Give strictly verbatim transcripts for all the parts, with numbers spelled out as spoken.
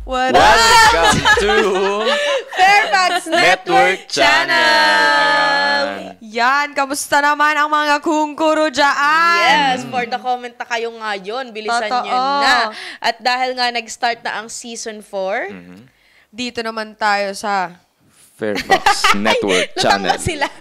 What Welcome to Fairfax Network Channel! Yan, kamusta naman ang mga kungkuro dyan? Yes, for the comment na kayo ngayon, bilisan Totoo. nyo na. At dahil nga nag-start na ang season four, mm-hmm. dito naman tayo sa Fairfax Network Channel. Natangwa sila.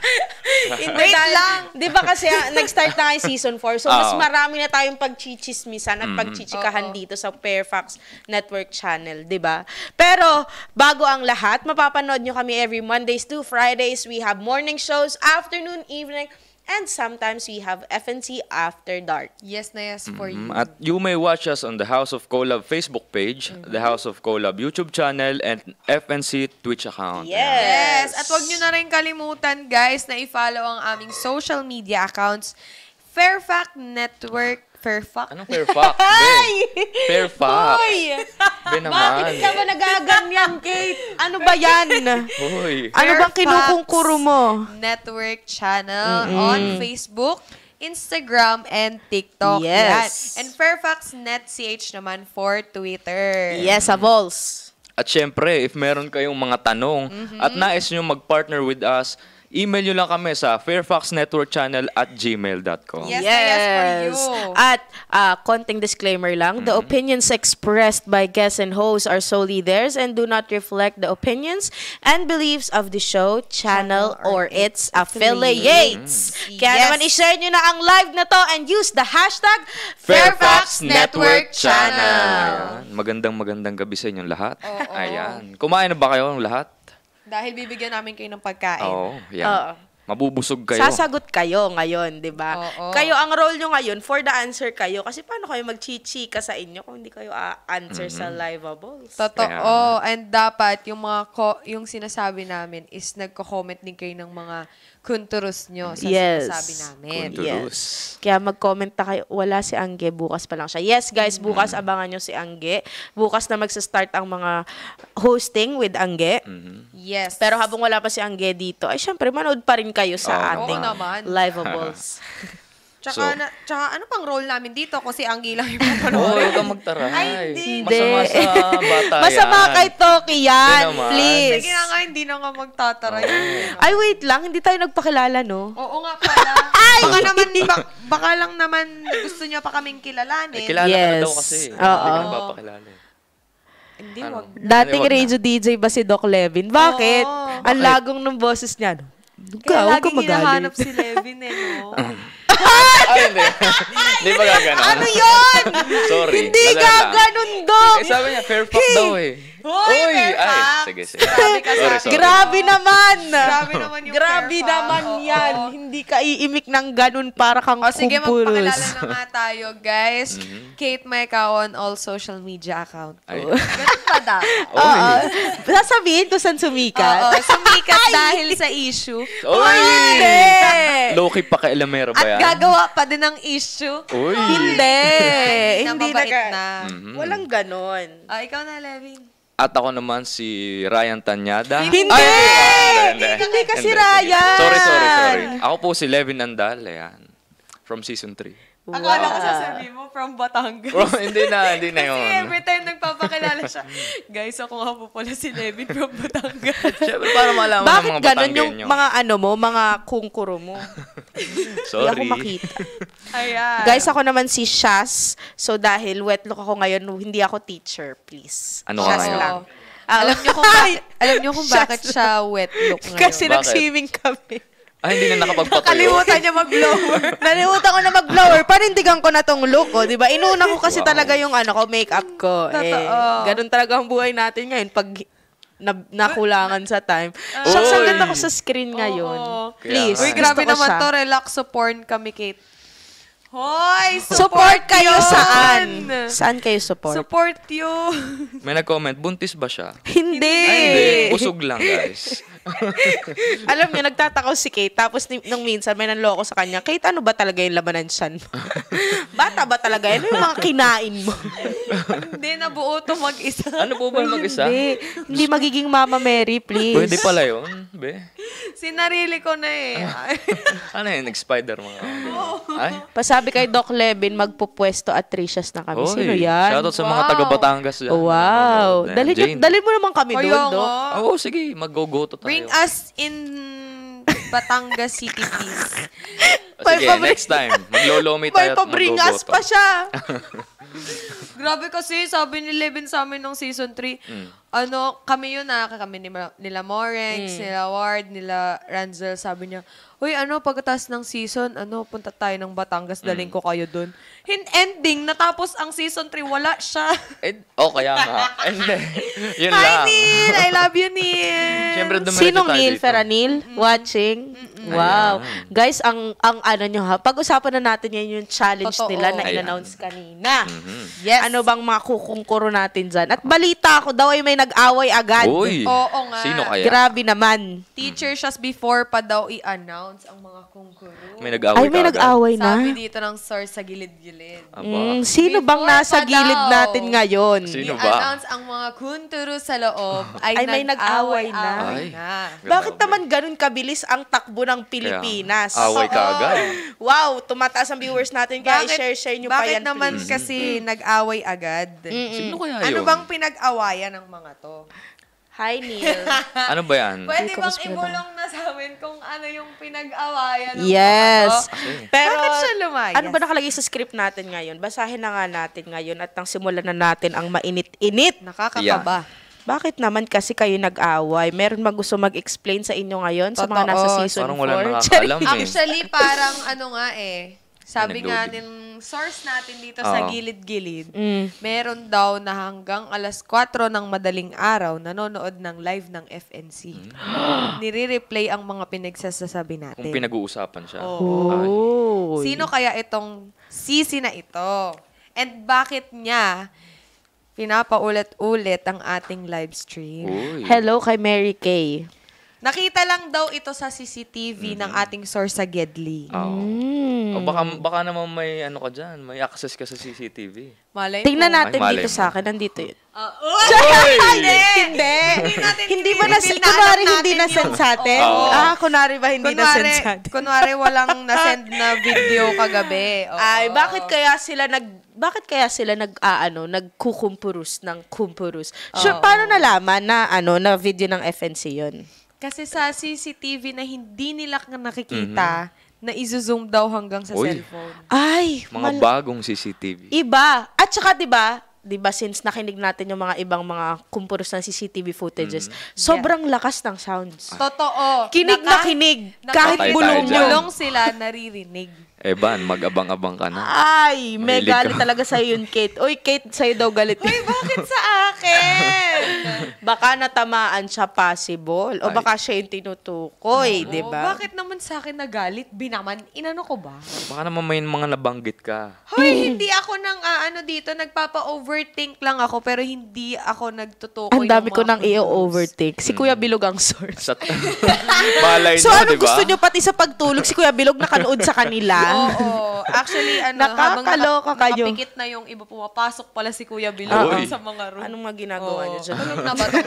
Wait lang. Di ba kasi ah, nag-start na kayo season four, so mas Oo. marami na tayong pagchichismisan at Mm. pagchichikahan Oo. dito sa Fairfax Network Channel, di ba? Pero, bago ang lahat, mapapanood nyo kami every Mondays to Fridays. We have morning shows, afternoon, evening, and sometimes we have F N C After Dark. Yes na yes for Mm, you. At you may watch us on the House of Collab Facebook page, Mm-hmm. the House of Collab YouTube channel, and F N C Twitch account. Yes! Yes, at huwag nyo na rin kalimutan, guys, na i-follow ang aming social media accounts. Fairfax Network, Fairfax. Anong Fairfax? Be? Fairfax. Hoy! Be naman. Bakit ka ba nagaganyan, Kate? Ano ba yan? Hoy. Ano bang Fairfax kinukungkuro mo? Network Channel on Facebook, Instagram, and TikTok. Yes. Yan. And Fairfax Net C H naman for Twitter. Yes, a balls. At syempre, if meron kayong mga tanong at nais nyo mag-partner with us, email nyo lang kami sa fairfaxnetworkchannel at gmail dot com. Yes, na yes for you. At uh, konting disclaimer lang, the opinions expressed by guests and hosts are solely theirs and do not reflect the opinions and beliefs of the show, channel, Channel or or its affiliates. Mm. Kaya Yes. naman i-share nyo na ang live na to and use the hashtag Fairfax Network Channel. Channel. Ayan. Magandang magandang gabi sa inyong lahat. Oo. Ayan. Kumain na ba kayo ng lahat? Dahil bibigyan namin kayo ng pagkain. Oo. Yan. Oo. Mabubusog kayo. Sasagot kayo ngayon, di ba? Oo. Kayo, ang role nyo ngayon, for the answer kayo. Kasi paano kayo magchichika sa inyo kung hindi kayo a-answer sa liveables? Totoo. And dapat yung mga ko, yung sinasabi namin is nagko-comment din kayo ng mga kunturus nyo sa Yes. sinasabi namin. Kunturus. Yes. Kaya mag-comment na kayo. Wala si Angge. Bukas pa lang siya. Yes, guys. Bukas abangan nyo si Angge. Bukas na magsa-start ang mga hosting with Angge. Yes. Pero habang wala pa si Angge dito, ay syempre, manood pa rin kayo sa Oo ating naman. liveables. Tsaka, So- na, tsaka ano pang role namin dito kung si Anggi lang yung Oo, papanood. huwag kang magtaray. Ay, hindi. Masama sa bata yan. Masama kay Toki yan. Hindi naman. Please. Sige na nga, hindi na nga magtataray. Ay, wait lang. Hindi tayo nagpakilala, no? Oo nga pala. Baka naman, bak, baka lang naman gusto niya pa kaming kilalanin. Eh, kilala ka na Yes. daw kasi. Oo. Hindi ka nagpapakilala. eh. Hindi, Ano? wag. Dating Wag na. radio D J ba si Doc Levin? Bakit? Oo. Ang lagong ng boses niya. Kaya Ikaw, huwag ka laging magalit. hinahanap si Levin eh, no? Ay, hindi. Hindi ba gaganon? Ano yun? Sorry. Hindi nadala. gaganon, Doc. Eh, sabi niya, Fairfax daw eh. Hoy, Fairfax! Ay, sige, sige. Grabe ka Sorry, sa sorry. Grabe naman. Grabe naman yung Grabe Fairfax. naman Oo. yan. Hindi ka iimik ng ganun para kang O sige, kumpulus. magpakilala na nga tayo, guys. Kate Maikaw on all social media account. Ay. Ganun pa dapat. Oo. Sasabihin ko saan sumikat. Oo, sumikat dahil sa issue. Oy! Hindi. Low-key pa kay Elamero ba At yan? gagawa pa din ng issue. Uy! Hindi. Hindi na Hindi mabait ka- na. Mhm. Walang ganon. Ah, ikaw na, Levin. At ako naman si Ryan Tanyada. Hindi! Ay, Hindi ka si Hindi. Ryan! Sorry, sorry, sorry. Ako po si Levin Andal. Ayan. From season three. Akala ko sasabihin mo from Batangas. Bro, hindi na, hindi na Kasi yun. every time nagpapakilala siya, guys, ako nga po pala si Levin from Batangas. Siyempre, para malaman ng Bakit mga ganon yung Batanggenyo. mga ano mo, mga kungkuro mo? Hindi Sorry. ako makita. Ayan. Guys, ako naman si Shaz. So dahil wet look ako ngayon, hindi ako teacher, please. Ano ka Shaz ngayon? lang. Ah, alam niyo kung bakit, alam niyo kung bakit siya wet look ngayon. Kasi Bakit? nag-swimming kami. Ay, hindi na nakapagpatuyo. Kalimutan niya mag-blower. Nalimutan ko na mag-blower. Panindigan ko na tong look ko, di ba? Inuna ko kasi Wow. talaga yung ano ko, makeup ko. Eh, Totoo. ganun talaga ang buhay natin ngayon pag na, nakulangan sa time. Shucks, ang Uy. ganda ko sa screen ngayon. Oo. Please. Kaya Uy, grabe gusto ko naman siya. to. Relax porn kami, Kate. Hoy, support, Support kayo yun! saan? Saan kayo support? Support you. May nag-comment, buntis ba siya? Hindi. Ay, hindi. Busog lang, guys. Alam niyo, nagtatakaw si Kate. Tapos ni- nung minsan, may nanloko sa kanya. Kate, ano ba talaga yung labanan siyan mo? Bata ba talaga? Ano yung mga kinain mo? Hindi, nabuo to mag-isa. Ano po ba mag-isa? Hindi. Hindi magiging Mama Mary, please. Pwede pala yun, be. Sinarili ko na eh. Ano yun, nag-spider mga. Ay. Pasabi kay Doc Levin, magpupwesto at Tricias na kami. Oy, Sino yan? Shoutout sa mga Wow. taga Batangas dyan. Oh, wow. Nanonood. Dali, Jane. dali mo naman kami Kaya doon, Doc. nga. Oo, sige. Mag-go-go to tayo. Bring us in Batangas City, please. Oh, sige, May pabri- next time. Maglolomi May tayo at pabringas mag-go-go pa to. siya. Grabe kasi, sabi ni Levin sa amin nung season three, ano, kami yun na, kami nila, nila Morex, nila Ward, nila Ranzel, sabi niya, uy, ano, pagkatapos ng season, ano, punta tayo ng Batangas, daling ko kayo dun. Hin ending, natapos ang season three, wala siya. Eh, oh, kaya nga. Hindi. Yun Hi, lang. Neil! I love you, Neil! Siyempre, dumiretso Sinong tayo Neil? dito. Feranil? Watching? Wow. Ayan. Guys, ang ang ano nyo ha, pag-usapan na natin yan yung challenge Totoo. nila na Ayan. in-announce kanina. Yes. Ano bang mga kukungkuro natin dyan? At balita ko daw ay may nag-away agad. Uy. Oo nga. Sino kaya? Grabe naman. Teacher siya before pa daw i-announce ang mga kungkuro. May nag-away Ay, may ka agad? nag-away na. Sabi dito ng source sa gilid-gilid. Aba. Mm, sino bang Before nasa pa gilid daw. natin ngayon? Sino ba? I-announce ang mga kunturo sa loob ay, Ay, may nag-away na. nag-away Ay. na. Bakit Grabe. naman ganun kabilis ang takbo ng Pilipinas? Kaya, away ka Oo. agad. Wow, tumataas ang viewers natin kaya Bakit, i-share-share nyo pa bakit yan, naman please. kasi nag-away agad? Sino kaya Ano yun? bang pinag-awayan ng mga to? Hi, Neil. Ano ba yan? Pwede Hindi ko bang mas ibulong na sa amin kung ano yung pinag-awayan ng Yes. mga to? Pero, Bakit siya lumayas? ano ba nakalagay sa script natin ngayon? Basahin na nga natin ngayon at nang simulan na natin ang mainit-init. Nakakakaba. Bakit naman kasi kayo nag-away? Meron bang gusto mag-explain sa inyo ngayon sa mga nasa Totoo. season Parang four? wala nakakaalam eh. Actually, parang ano nga eh. Sabi Ay, nga nag-loading. ng source natin dito sa Oo. gilid-gilid, Mm. meron daw na hanggang alas kwatro ng madaling araw nanonood ng live ng F N C. Nire-replay ang mga pinagsasasabi natin. Kung pinag-uusapan siya. Oo. Ay. Oh. Sino kaya itong sisi na ito? And bakit niya pinapaulit-ulit ang ating live stream? Uy. Hello kay Mary Kay. Nakita lang daw ito sa C C T V ng ating source sa Gedli. Oo. Mm. O baka, baka naman may ano ka dyan, may access ka sa C C T V. Malay Tingnan mo. natin Ay, malay dito mo. sa akin. Nandito yun. Ah, uy! Hindi! Hindi. Hindi natin Hindi ba na, i-reveal na kunwari alam hindi natin na-send yung- sa atin? Oo. Ah, kunwari ba hindi na-send Kunwari, sa atin? kunwari walang na-send na video kagabi. Oo. Ay, bakit kaya sila nag bakit kaya sila nag aano, nagkukumpurus ng kumpurus? Sure, Oo. paano nalaman na ano na video ng F N C 'yon? Kasi sa C C T V na hindi nila ka nakikita, na izo-zoom daw hanggang sa Uy. cellphone. Ay, Mga mal- bagong C C T V. iba. At saka 'di ba? 'Di ba since nakinig natin yung mga ibang mga kumpurus ng C C T V footages, sobrang lakas ng sounds. Totoo. Kinig na kahit- kinig, na kahit Patay tayo bulong-bulong. bulong sila, naririnig. Eban, mag-abang-abang ka na. Ay, may Mahilig galit ka. talaga sa'yo yun, Kate. Uy, Kate, sa'yo daw galit. Uy, bakit sa akin? Baka natamaan siya possible. O Ay. baka siya yung tinutukoy, di Oo, ba? bakit naman sa akin nagalit? Binaman, inano ko ba? Baka naman may mga nabanggit ka. Hoy, hindi ako nang ah, ano dito, nagpapa-overthink lang ako, pero hindi ako nagtutukoy Ang dami ng ko mga nang clues. i-overtake. Si Kuya Bilog ang source. Sa Malay So, nyo, ano di ba? gusto nyo pati sa pagtulog? Si Kuya Bilog nakanood sa kanila. Oo. Actually, ano, habang Nakakaloka naka- kayo. nakapikit na yung iba, pumapasok pala si Kuya Bilog Uy. sa mga room. Anong mga ginagawa Oo. niyo dyan? Tulog na ba to?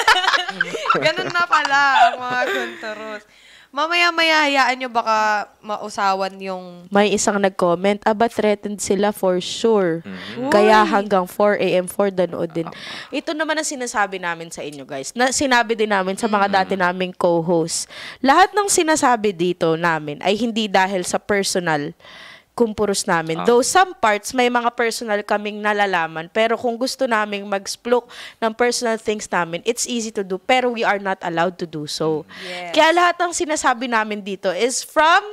Ganun na pala ang mga kunturus. Mamaya-maya, hayaan nyo baka mausawan yung... May isang nag-comment, aba threatened sila for sure. Mm-hmm. Kaya hanggang four a.m. for the nood din. Ito naman ang sinasabi namin sa inyo, guys. Na sinabi din namin sa mga dati naming co-hosts. Lahat ng sinasabi dito namin ay hindi dahil sa personal kumpurus namin. Ah. Though some parts, may mga personal kaming nalalaman. Pero kung gusto naming mag-splook ng personal things namin, it's easy to do. Pero we are not allowed to do so. Yes. Kaya lahat ng sinasabi namin dito is from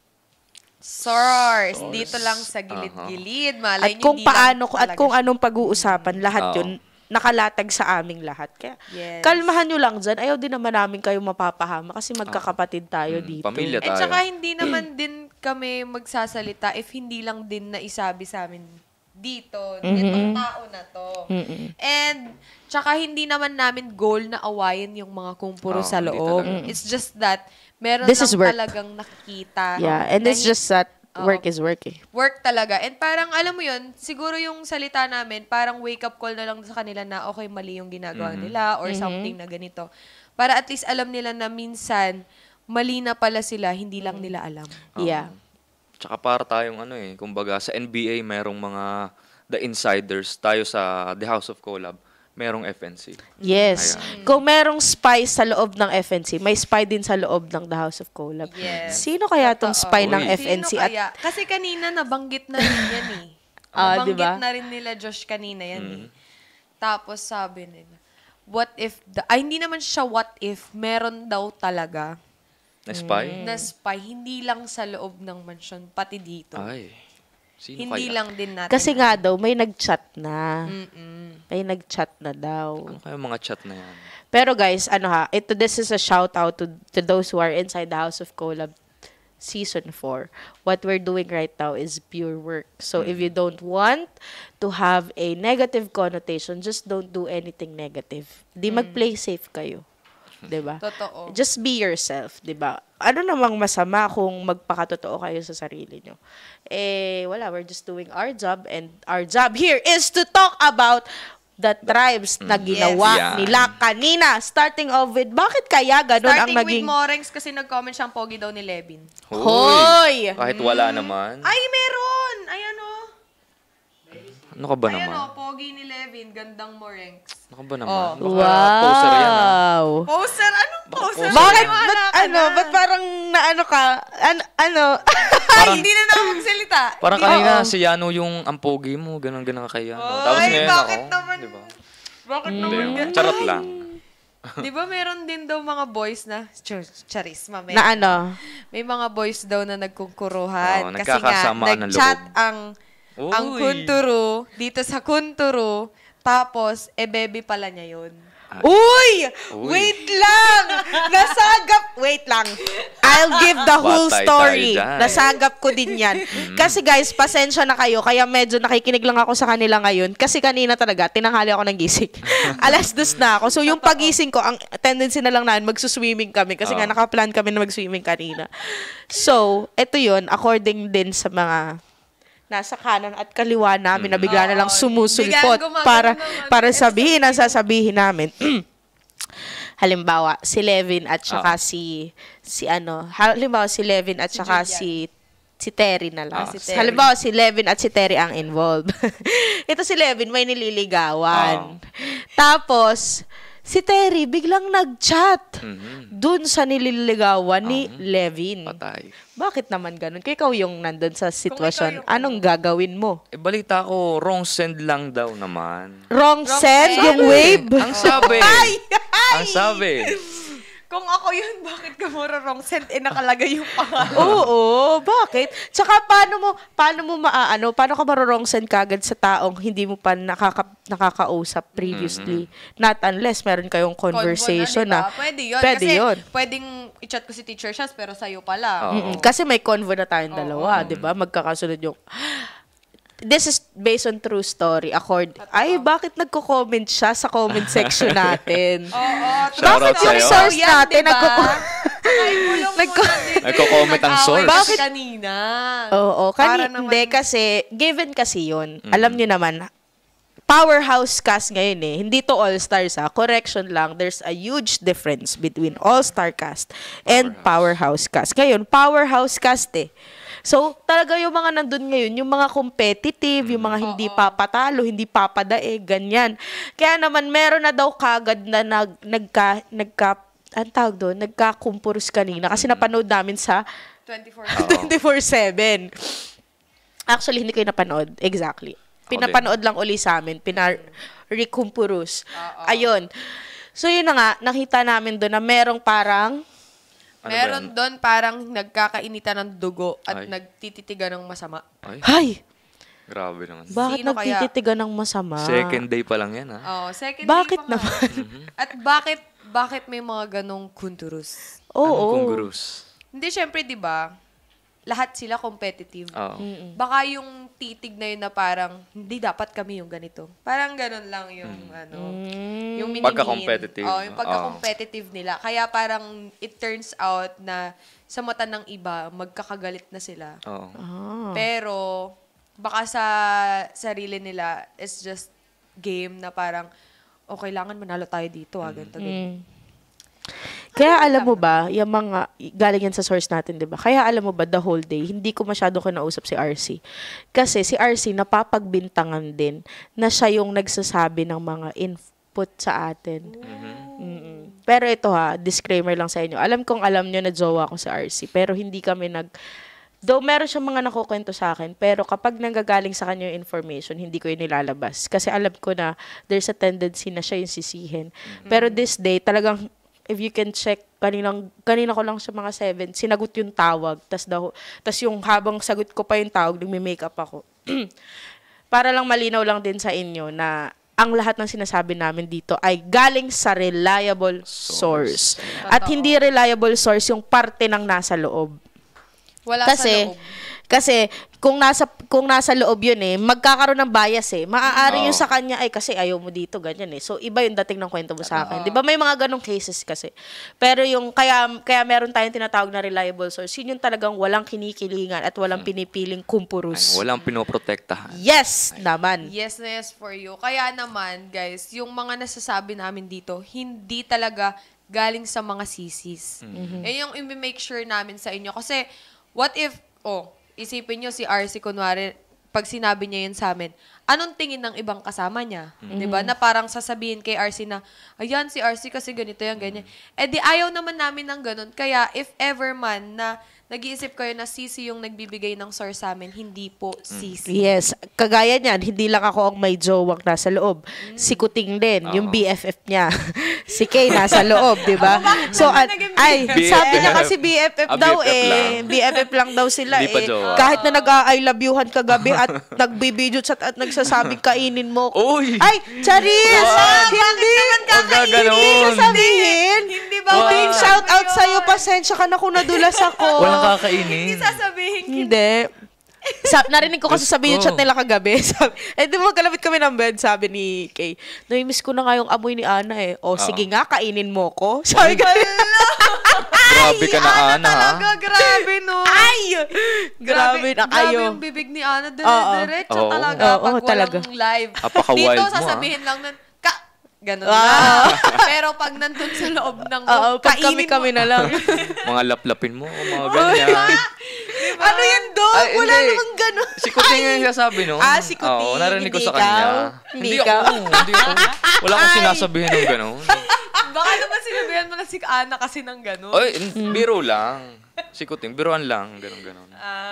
Source. Dito lang sa gilid-gilid. at Malay nyo, kung hindi lang paano ko at talaga kung siya. anong pag-uusapan, lahat Oo. yun nakalatag sa aming lahat. Kaya Yes. kalmahan nyo lang dyan. Ayaw din naman namin kayo mapapahama kasi magkakapatid tayo Mm, dito. pamilya At tayo. saka hindi naman din kami magsasalita if hindi lang din na isabi sa amin dito, itong tao na to. And tsaka hindi naman namin goal na awayin yung mga kumpuro Oo, sa hindi loob. talaga. It's just that meron This lang is work. talagang nakikita. Yeah, and na it's just that Oo. work is work eh. work talaga. And parang, alam mo yun, siguro yung salita namin, parang wake-up call na lang sa kanila na okay, mali yung ginagawa nila or something na ganito. Para at least alam nila na minsan, mali na pala sila, hindi lang nila alam. Yeah. Tsaka para tayong ano eh, kumbaga sa N B A merong mga the insiders, tayo sa The House of Collab, merong F N C. Yes. Ayan. Kung merong spy sa loob ng F N C, may spy din sa loob ng The House of Collab. Yes. Sino kaya tong Totoo. spy ng Uy. F N C? Sino At kaya? Kasi kanina nabanggit na rin yan eh. Ah, nabanggit diba? na rin nila Josh kanina yan eh. Tapos sabi nila, what if, the, ay hindi naman siya what if, meron daw talaga Na spy? na spy, hindi lang sa loob ng mansion, pati dito. Ay. Sino Hindi kaya? lang din natin. kasi nga daw, may nag-chat na. Mm-mm. May nag-chat na daw. Ano kaya mga chat na yan? Pero guys, ano ha, ito, this is a shout out to, to those who are inside the House of Collab season four. What we're doing right now is pure work. So if you don't want to have a negative connotation, just don't do anything negative. Di mag-play safe kayo. 'Di ba? Totoo. Just be yourself, 'di ba? Ano namang masama kung magpakatotoo kayo sa sarili nyo? Eh, wala, we're just doing our job, and our job here is to talk about the tribes na ginawa Yes. nila kanina. Starting off with, bakit kaya ganun ang Starting naging... with Morengs kasi nag-comment siyang pogi daw ni Levin. Hoy! Kahit wala naman. Ay, meron! Ayan o. Ano ka ba Ayan naman? o, pogi ni Levin, gandang Morengs. Ano ka ba naman? Oh. Baka poser yan ah. Wow! Poser? Anong poser? Bakit? Wala Ba't ka ano? na. Ba't parang naano ka? An ano? Ay, hindi na naman magsalita. Parang Hindi- kanina Oo. si Yano yung ampogi mo, ganun ganun ka kaya. Oy, Tapos ngayon bakit ako, naman? di ba? Bakit Hindi, naman oh. ganun? Charot lang. Di ba meron din daw mga boys na, Char- charis, mamaya. Na ano? May mga boys daw na nagkukuruhan. Oo, kasi nga, nagkakasamaan ng nag-chat loob. ang, ang Uy. kunturo dito sa kunturo. Tapos, e bebe pala niya yun. Uy! Uy. Wait lang! Nasagap! Wait lang. I'll give the whole Patay story. tayo dyan. Nasagap ko din yan. Kasi guys, pasensya na kayo. Kaya medyo nakikinig lang ako sa kanila ngayon. Kasi kanina talaga, tinanghali ako ng gising. Alas dos na ako. So yung pagising ko, ang tendency na lang namin, magsuswimming kami. Kasi nga Oh. nakaplan kami na mag-swimming kanina. So, eto yun, according din sa mga nasa kanan at kaliwa namin na bigla na lang Oo, sumusulpot biglang gumagano para ng- para sabihin ang sasabihin namin. Halimbawa, si Levin at saka Ah. si si ano, halimbawa si Levin at saka si si Terry na lang. Ah, si Terry. Halimbawa, si Levin at si Terry ang involved. Ito si Levin, may nililigawan. Tapos, si Terry biglang nag-chat Mhm. dun sa nililigawan ni Ah. Levin. Patay. Bakit naman ganun? Kaya ikaw yung nandun sa sitwasyon, yung- anong gagawin mo? Eh, balita ko, wrong send lang daw naman. Wrong, Wrong send, send. yung wave? Ang sabi. Ay! Ang sabi. Kung ako yun, bakit ka mararong sent eh nakalagay yung pangalan? Oo, bakit? Tsaka paano mo, paano mo maaano, paano ka marorong send kagad sa taong hindi mo pa nakaka, nakakausap previously? Not unless meron kayong conversation Convo na. diba? Pwede yun. Pwede kasi yun. pwedeng i-chat ko si Teacher Shaz, pero sa'yo pala. Oo. Mm-mm. Kasi may convo na tayong dalawa, di ba? Magkakasunod yung... This is based on true story. Accord, ay, bakit nagko-comment siya sa comment section natin? Oo. Shoutout Bakit yung sa'yo. source Yan, natin diba? nagko- Ay, bulong mo Nagko- na din. Nagko-comment ang Nag-away source. kasi Bakit? kanina. Oo, Para kani, naman- hindi kasi, given kasi yun, alam niyo naman, powerhouse cast ngayon eh. Hindi to all-stars ha. Correction lang, there's a huge difference between all-star cast and powerhouse cast. Ngayon, powerhouse cast eh. So, talaga yung mga nandun ngayon, yung mga competitive, yung mga hindi papatalo, hindi papadae, ganyan. Kaya naman, meron na daw kagad na nag, nagka, nagka, ang tawag doon, nagkakumpurus kanina. Kasi napanood namin sa twenty-four twenty-four seven. Actually, hindi ko yung napanood. Exactly. Pinapanood lang uli sa amin. Pinar-recumpurus. Ayun. So, yun na nga, nakita namin doon na merong parang, Ano ba Meron yan? doon parang nagkakainitan ng dugo at Ay. nagtititigan ng masama. Ay, hay, grabe naman. bakit Sino kaya? nagtititigan ng masama? Second day pa lang yan, ha? Oh, second Bakit day pa nga. naman? At bakit bakit may mga ganong kunturus? Anong Oo. kungurus? Hindi, syempre, di ba, lahat sila competitive. Oo. Baka yung titig na yun na parang, hindi dapat kami yung ganito. Parang ganon lang yung, ano, yung minimin. Pagka-competitive. Oh, yung pagka-competitive nila. Kaya parang, it turns out na sa mata ng iba, magkakagalit na sila. Oo. Ah. Pero, baka sa sarili nila, it's just game na parang, oh, kailangan manalo tayo dito, ah, ganito, ganito. Mm. Kaya alam mo ba, yung mga, galing yan sa source natin, di ba? Kaya alam mo ba, the whole day, hindi ko masyado kinausap si R C. Kasi si R C, napapagbintangan din na siya yung nagsasabi ng mga input sa atin. Mm-mm. Pero ito ha, disclaimer lang sa inyo. Alam kong alam nyo na jowa ko si R C, pero hindi kami nag... Though meron siyang mga nakukwento sa akin, pero kapag nanggagaling sa kanya yung information, hindi ko yun nilalabas. Kasi alam ko na there's a tendency na siya yung sisihin. Pero this day, talagang if you can check, kaninang, kanina ko lang sa mga seven, sinagot yung tawag. Tas, daw, tas yung habang sagot ko pa yung tawag, nagme-makeup ako. Para lang malinaw lang din sa inyo na ang lahat ng sinasabi namin dito ay galing sa reliable source. source. At hindi reliable source yung parte ng nasa loob. Wala kasi, sa loob. Kasi, kung nasa kung nasa loob yun eh, magkakaroon ng bias eh. Maaari Oh. yung sa kanya, ay kasi ayaw mo dito, ganyan eh. So, iba yung dating ng kwento mo sa akin. Di ba may mga ganong cases kasi. Pero yung, kaya, kaya meron tayong tinatawag na reliable source, yun yung talagang walang kinikilingan at walang pinipiling kumpurus. Ay, walang pinoprotektahan. Yes, naman. Yes na yes for you. Kaya naman, guys, yung mga nasasabi namin dito, hindi talaga galing sa mga sisis. Mm-hmm. Yan yung i-make sure namin sa inyo. Kasi, what if, oh, isipin nyo si R C, kunwari, pag sinabi niya yun sa amin, anong tingin ng ibang kasama niya? Mm-hmm. Diba? Na parang sasabihin kay R C na, ayan, si R C kasi ganito yan, ganyan. Eh di ayaw naman namin ng ganun. Kaya, if ever man na nag-iisip kayo na sisi yung nagbibigay ng source sa amin, hindi po sisi. Yes. Kagaya niyan, hindi lang ako ang may jowang nasa loob. Mm. Si Kuting din, yung B F F niya. Si Kay nasa loob, di ba? So, at, ay, B F F? sabi niya kasi B F F Ah, daw B F F eh. lang. B F F lang daw sila Hindi pa eh. jowa. Kahit na nag-I love youhan kagabi at nagbibideo chat at nagsasabing kainin mo. Uy! Ay, Charis! What? Hindi! Huwag ka ganon. Hindi ko sabihin. Hindi ba? What? Wow. Shout out sa'yo, pasensya ka na kung nadulas ako. Walang kakainin. Hindi sasabihin. Hindi. Sa, narinig ko kasi Diyos sabi yung ko. chat nila kagabi. Sabi, eh, di mo magkalapit kami ng bed, sabi ni Kay. Naimiss ko na nga yung amoy ni Ana eh. O, sige nga, kainin mo ko. Sabi ko, Grabe ka na, Ana, ha? Talaga, grabe, no? ay! Grabe na Grabe kayo. yung bibig ni Ana. Oo. Dire-diretso Oo. talaga Oo, pag walang talaga. live. Apaka-wild Dito, mo, ah. sasabihin lang nun, ka! Ganun Wow. na. Pero pag nandun sa loob ng Oo, room, pag kainin kami-kami mo. na lang. Mga laplapin mo, mga ganyan. Diba? Ano yan, Dog? Ay, Wala hindi. namang gano'n. Si Kuting yung sasabi, no? Ah, si Kuting. Oo, narinig ko Hindi sa kanya. ikaw? Hindi Hindi ikaw? ako. Hindi ako. Wala akong Ay. sinasabihin ng gano'n. Baka naman sinabihan mo na si Ana kasi ng gano'n. Oy, biro lang. Si Kuting, biruan lang. Ganon, ganon.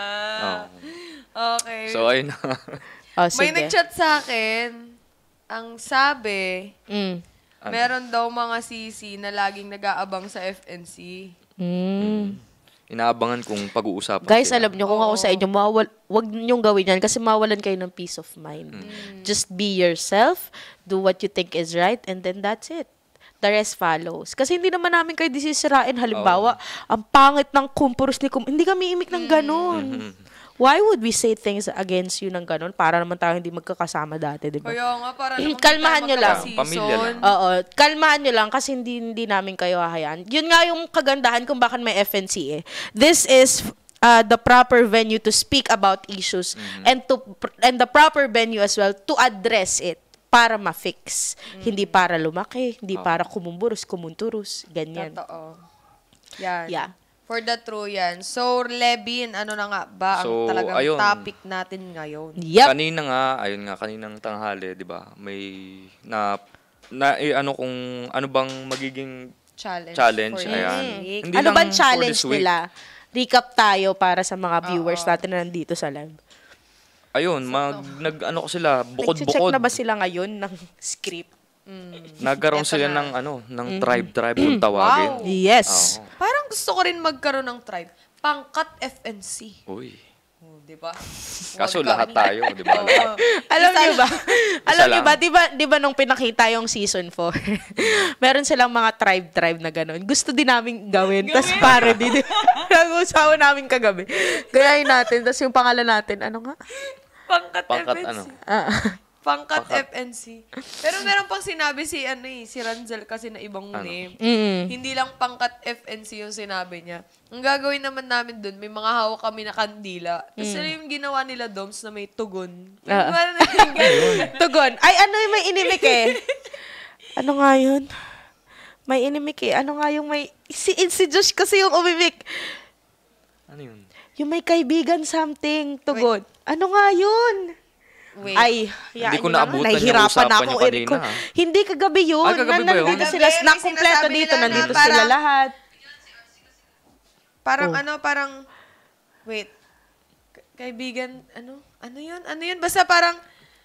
Ah. Oo. Okay. So, ayun na. Oh, May sige. nag-chat sa akin. Ang sabi, Mm. Ano? meron daw mga sisi na laging nag-aabang sa F N C. Mm. Inaabangan kung pag-uusapan Guys, sila. alam nyo, kung ako sa inyo, mawawal, wag nyong gawin yan kasi mawalan kayo ng peace of mind. Just be yourself, do what you think is right, and then that's it. The rest follows. Kasi hindi naman namin kayo disisirain. Halimbawa, ang pangit ng kumpurus ni kum... Hindi kami imik ng ganun. Why would we say things against you ng ganun? Para naman tayo hindi magkakasama dati, di ba? Kaya nga, para naman Kalmahan nyo lang. Pamilya lang. Oo, kalmahan nyo lang kasi hindi, hindi namin kayo hahayaan. Yun nga yung kagandahan kung bakit may F N C eh. This is uh, the proper venue to speak about issues and to and the proper venue as well to address it para ma-fix. Hindi para lumaki, hindi para kumumburos, kumunturus, ganyan. Totoo. Yan. Yeah. For the true yan. So, Levin, ano na nga ba ang So, talagang ayun. topic natin ngayon? Yep. Kanina nga, ayun nga, kaninang tanghali, di ba? May, na, na, eh, ano kung, ano bang magiging Challenge. challenge, for ayan. this week. Hindi Ano lang bang for challenge this week. nila? Recap tayo para sa mga viewers natin na nandito sa live. Ayun, mag, nag, ano ko sila, Nag-check bukod-bukod. na ba sila ngayon ng script? Nagkaroon Eto sila na. ng, ano, ng tribe-tribe kung tawagin. Wow. Yes. Oo. Parang gusto ko rin magkaroon ng tribe. Pangkat F N C. Uy. Oh, di ba? Kaso Huwag lahat kami. tayo, di ba? Oo. Alam Isa niyo ba? Alam Isa niyo lang. ba, 'di ba, 'di ba nung pinakita yung season four? Meron silang mga tribe-tribe na gano'n. Gusto din namin gawin, tas parody. Nag-usawa namin kagabi. Gayahin natin, tas yung pangalan natin, ano nga? Pangkat, Pangkat F N C. ano? Ah. Pangkat, Pangkat. F N C. Pero meron pang sinabi si ano eh, si Ranzel kasi na ibang Ano? name. Mm. Hindi lang pangkat F N C yung sinabi niya. Ang gagawin naman namin dun, may mga hawak kami na kandila. Tapos sila yung ginawa nila Doms na may tugon. Mm. Ah. Parang naging ganun. Tugon. Ay, ano yung may inimik eh? Ano nga yun? May inimik eh. Ano nga yung may... Si, si Josh kasi yung umimik. Ano yun? Yung may kaibigan something, tugon. Ano nga yun? Wait. Ay, Hindi ko yaan nyo naabutan naman. yung Nahihirapan usapan na nyo ako, kanina, Eric. ah. Hindi kagabi yun. Ay, kagabi ba yun? Nandito sila. Kagabi, Snack may kompleto sinasabi dito. nila na Nandito parang- sila lahat. Parang Oh. ano, parang, wait, Ka- kaibigan, ano? Ano yun? Ano yun? Basta parang,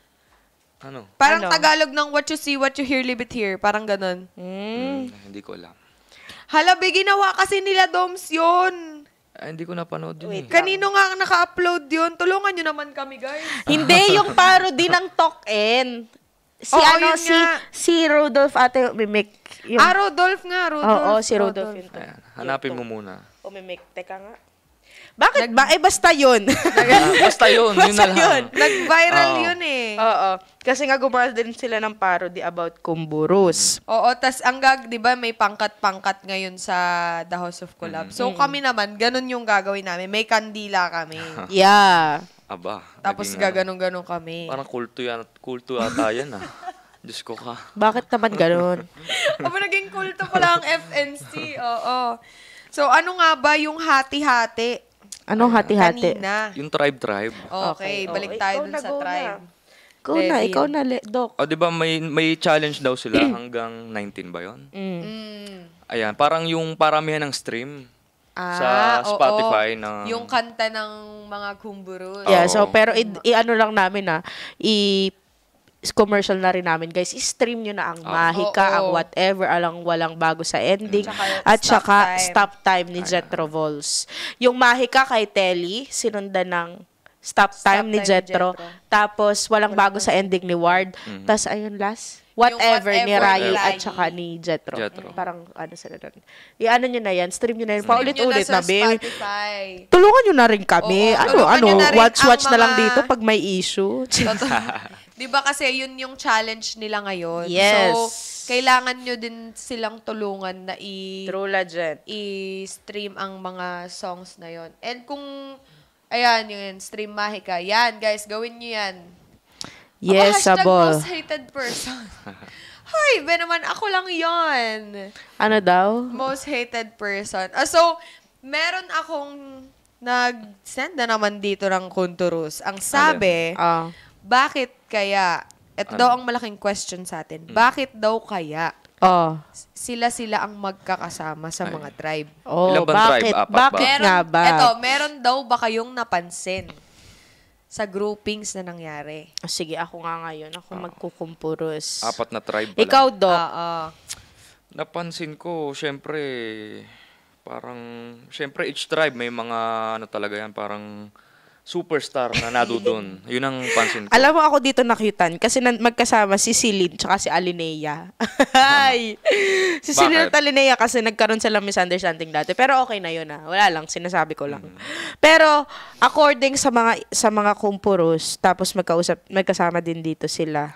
Ano? parang Ano? Tagalog ng what you see, what you hear, leave it here. Parang ganun. Hmm. Hmm, hindi ko alam. Hala, be, ginawa kasi nila Doms yun. Ay, hindi ko napanood yun Wait. eh. Kanino nga ang naka-upload yun? Tulungan nyo naman kami, guys. Hindi, yung parody ng Talk-In. Si Oo, ano, yun si nga. si Rodolph ate umimik. Yung, Ah, Rodolph nga, Rodolph. Oo, si Rodolph yun. Ayan, hanapin mo muna. Umimik. Teka nga. Bakit ba? Eh, basta yun. Ah, basta yun, yun na Basta lang. yun. Nag-viral Oo. yun eh. Oo. Kasi nga gumawa din sila ng parody about kumburus. Oo, tas ang gag, di ba, may pangkat-pangkat ngayon sa The House of Collab. So kami naman, ganun yung gagawin namin. May kandila kami. Yeah. Aba. Tapos naging ano, gaganon-ganon kami. Parang kulto yan, kulto ata yan ah. Diyos ko ka. Bakit naman ganun? Aba, naging kulto pala ang F N C. Oo. So ano nga ba yung hati-hati? Anong hati-hati? Kanina. Yung tribe-tribe. Okay, Oo, balik ikaw tayo dun na, sa go na. tribe. Ikaw na, Devin. ikaw na, le- Doc. O, di ba may, may challenge daw sila hanggang nineteen ba yun? Mm. Mm. Ayan, parang yung paramihan ng stream Ah, sa oo. Spotify na... Yung kanta ng mga kumburus. Yeah, Oo. so pero i, i- ano lang namin na i commercial na rin namin guys, i-stream nyo na ang Mahika, Oo. ang whatever, alang walang bago sa ending, Tsaka at Stop saka Time. Stop Time ni Jetro Vols. Yung Mahika kay Telly, sinundan ng Stop Time ni Time ni Jetro, Jetro. tapos walang bago sa ending ni Ward, tapos ayun last, whatever, ni Whatever Rayo ni at Rayo. saka ni Jetro. Jetro. Parang ano sila doon. I-ano nyo na yan, stream nyo na yan, Stream nyo paulit-ulit na na, sa babe. Spotify. Tulungan nyo na rin kami. Oo, ano, tulungan ano, nyo na rin watch-watch ang na lang mga- dito pag may issue. Di ba kasi yun yung challenge nila ngayon? Yes. So, kailangan nyo din silang tulungan na i- True legend. i-stream ang mga songs na yon. And kung, ayan, yun, stream Mahika. Yan, guys, gawin nyo yan. Yes, Ako, hashtag Sabol. most hated person. Hoy, ba naman, ako lang yon. Ano daw? Most hated person. Ah, so, meron akong nag-send na naman dito ng Kunturus. Ang sabi, Ah. bakit kaya, ito daw ang malaking question sa atin, bakit daw kaya Oh. sila-sila ang magkakasama sa mga tribe? Oh, Ilan bang bakit? tribe? Apat ba? Bakit nga ba? Eto, meron daw ba kayong napansin sa groupings na nangyari? Oh, sige, ako nga ngayon. Ako magkukumpuros. Apat na tribe pala. Ikaw, Doc. Oo. Napansin ko, syempre, parang, syempre each tribe may mga, ano talaga yan, parang superstar na nadudun. Yun ang pansin ko. Alam mo ako dito nakyutan kasi nan- magkasama si Celine tsaka si Alinea. Ay! Si Celine Bakit? at Alinea kasi nagkaroon sila misunderstanding dati. Pero okay na yun ah. Wala lang, sinasabi ko lang. Pero according sa mga sa mga kumpuros, tapos magkausap, magkasama din dito sila.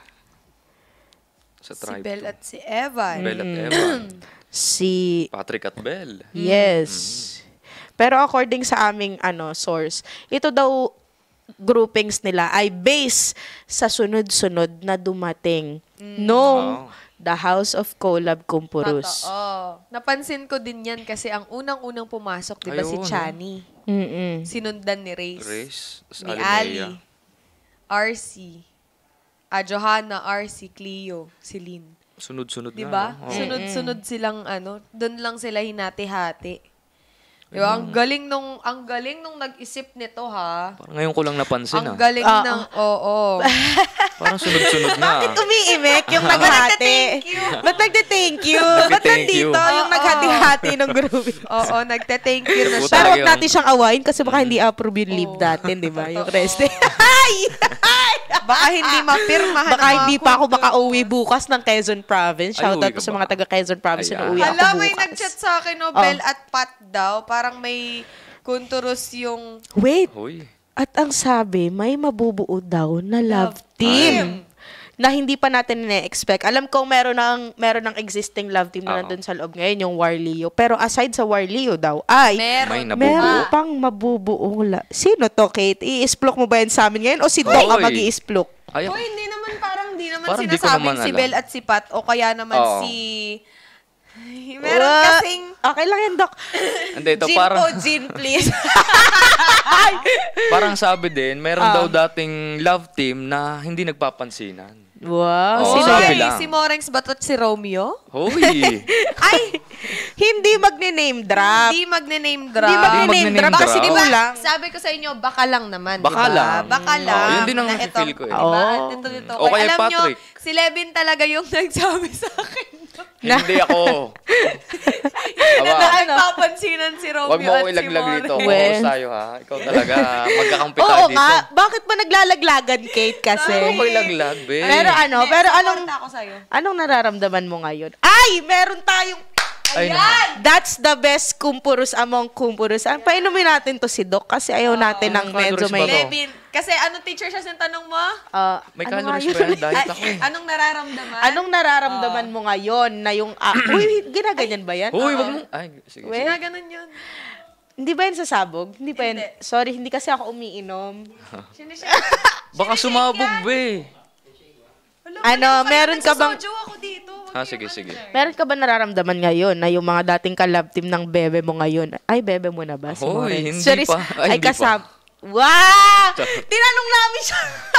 Sa Si tribe. Belle at si Evan. Bell at Evan. Si Patrick at Bell. Yes. Pero according sa aming ano source, ito daw groupings nila ay base sa sunod-sunod na dumating nung Oh. The House of Collab Kumpurus. Totoo. Napansin ko din yan kasi ang unang-unang pumasok, di ba, si Ayun, Chani? Mm-mm. Sinundan ni Race. Race. Ni Ali. R C. Ah, Johanna, R C, Cleo, Celine. Sunod-sunod Di nga. ba? no? Oo. Sunod-sunod silang ano, doon lang sila hinati-hati. Di ba? Ang galing nung, ang galing nung nag-isip nito, ha? Parang ngayon ko lang napansin Ang ah. galing Ah, ng, oo. Parang sunod-sunod na. Bakit umiimik yung naghati? Ba't nagte-thank you? Ba't Nagte-thank you. nandito yung Oo. naghati-hati ng grouping? Oo, nagte-thank you na Puta. siya. Pero wag yung- natin siyang awayin kasi baka hindi approve yung leave natin, di ba? Yung rest. Ay! Ay! Baka hindi mapirmahan Baka ng mga hindi pa ako kulto. makauwi bukas ng Quezon Province. Ay, Shoutout uwi po ka sa ba? mga taga Quezon Province na Ayan. uwi ako Hala, bukas. may nag-chat sa akin, no, Oh. Bell at Pat daw. Parang may kunturus yung Wait, Hoy. at ang sabi, may mabubuo daw na love team. Na hindi pa natin na-expect. Alam ko meron ng meron ng existing love team na Oo. nandun sa loob ngayon, yung Warleo. Pero aside sa Warleo daw, ay, meron. May nabubuo. meron pang mabubuong la- Sino to, Kate? I-explok mo ba yan sa amin ngayon? O si Doc ang Hoy. mag-i-explok? Ay, Hoy, hindi naman parang hindi naman Parang di ko sinasabing naman si alam. Bell at si Pat o kaya naman Oo. si Meron Wa- kasing... Okay lang yan, Doc. Hindi, ito Gin parang, po, gin, please. parang sabi din, meron Ah. daw dating love team na hindi nagpapansinan. Wow. Oo, Sino sabi yan? lang. Si Morengs ba to at si Romeo? Hoy! Ay, hindi magne-name drop. Hindi magne-name drop. Hindi magne-name magne-name drop drop. kasi Di di ba? ba lang? Sabi ko sa inyo, baka lang naman. Baka diba? lang. Baka Oo, lang. yun din ang na nafe-feel ito, ko eh. Diba? Oo. Ito, ito. O kaya Alam nyo, Patrick. si Levin talaga yung nagsabi sa akin. Hindi ako. Na Aba, nagpapansinan si Romeo wag mo ako at si ilaglag dito. Morengs. Well. Focus tayo ha. Ikaw talaga, magkakampi tayo Oo dito. nga. Bakit ba naglalaglagan, Kate, kasi? Ano ko ilaglag, be? Pero ano, Hindi, pero support anong, ako sa'yo. anong nararamdaman mo ngayon? Ay, meron tayong, Ay, Ayan! that's the best kumpurus among kumpurus. Ah, painumin natin to si Doc kasi ayaw natin ng Anong medyo calories ba may... to? Levin, kasi anong teacher siya yung tanong mo? Ah, May ano calories nga ba yun? yan? Diet ako eh. Anong nararamdaman? Anong nararamdaman mo ngayon na yung... ah, uy, ginaganyan ba yan? Uy, wag mo. Ay, sige. Wait. Kaya ganun yun. Hindi ba yan sasabog? Hindi ba yan? Hindi. Sorry, hindi kasi ako umiinom. Sini siya. Baka sumabog, be. Ano, meron ka bang... Nagsasojo ako dito. Wag Ah, yung sige, ano sige. dyan. Meron ka ba nararamdaman ngayon na yung mga dating ka-love team ng bebe mo ngayon? Ay, bebe mo na ba? Si Hoy, Morenz? hindi Sorry, pa. Ay, Ay, hindi kasam... pa. Wow! Tinanong namin siya.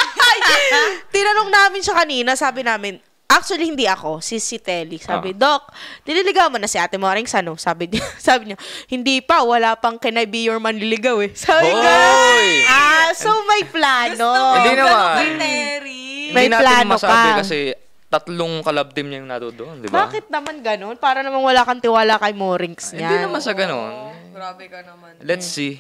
Tinanong namin siya kanina. Sabi namin, actually, hindi ako. Si, si Telly. Sabi, Ah. Doc, nililigaw mo na si Ate Morenz, ano? Sabi, niya- sabi niya, hindi pa. Wala pang can I be your manliligaw eh. Sabi ko, Hoy! ah, so may plano. Hindi Ganun naman. kay Terry. May Hindi natin plano masabi ka. kasi tatlong kalab team niya yung nato doon, di ba? Bakit naman ganun? Para naman wala kang tiwala kay Morenz niya. Hindi naman sa ganun. Oh, grabe ka naman. Let's see.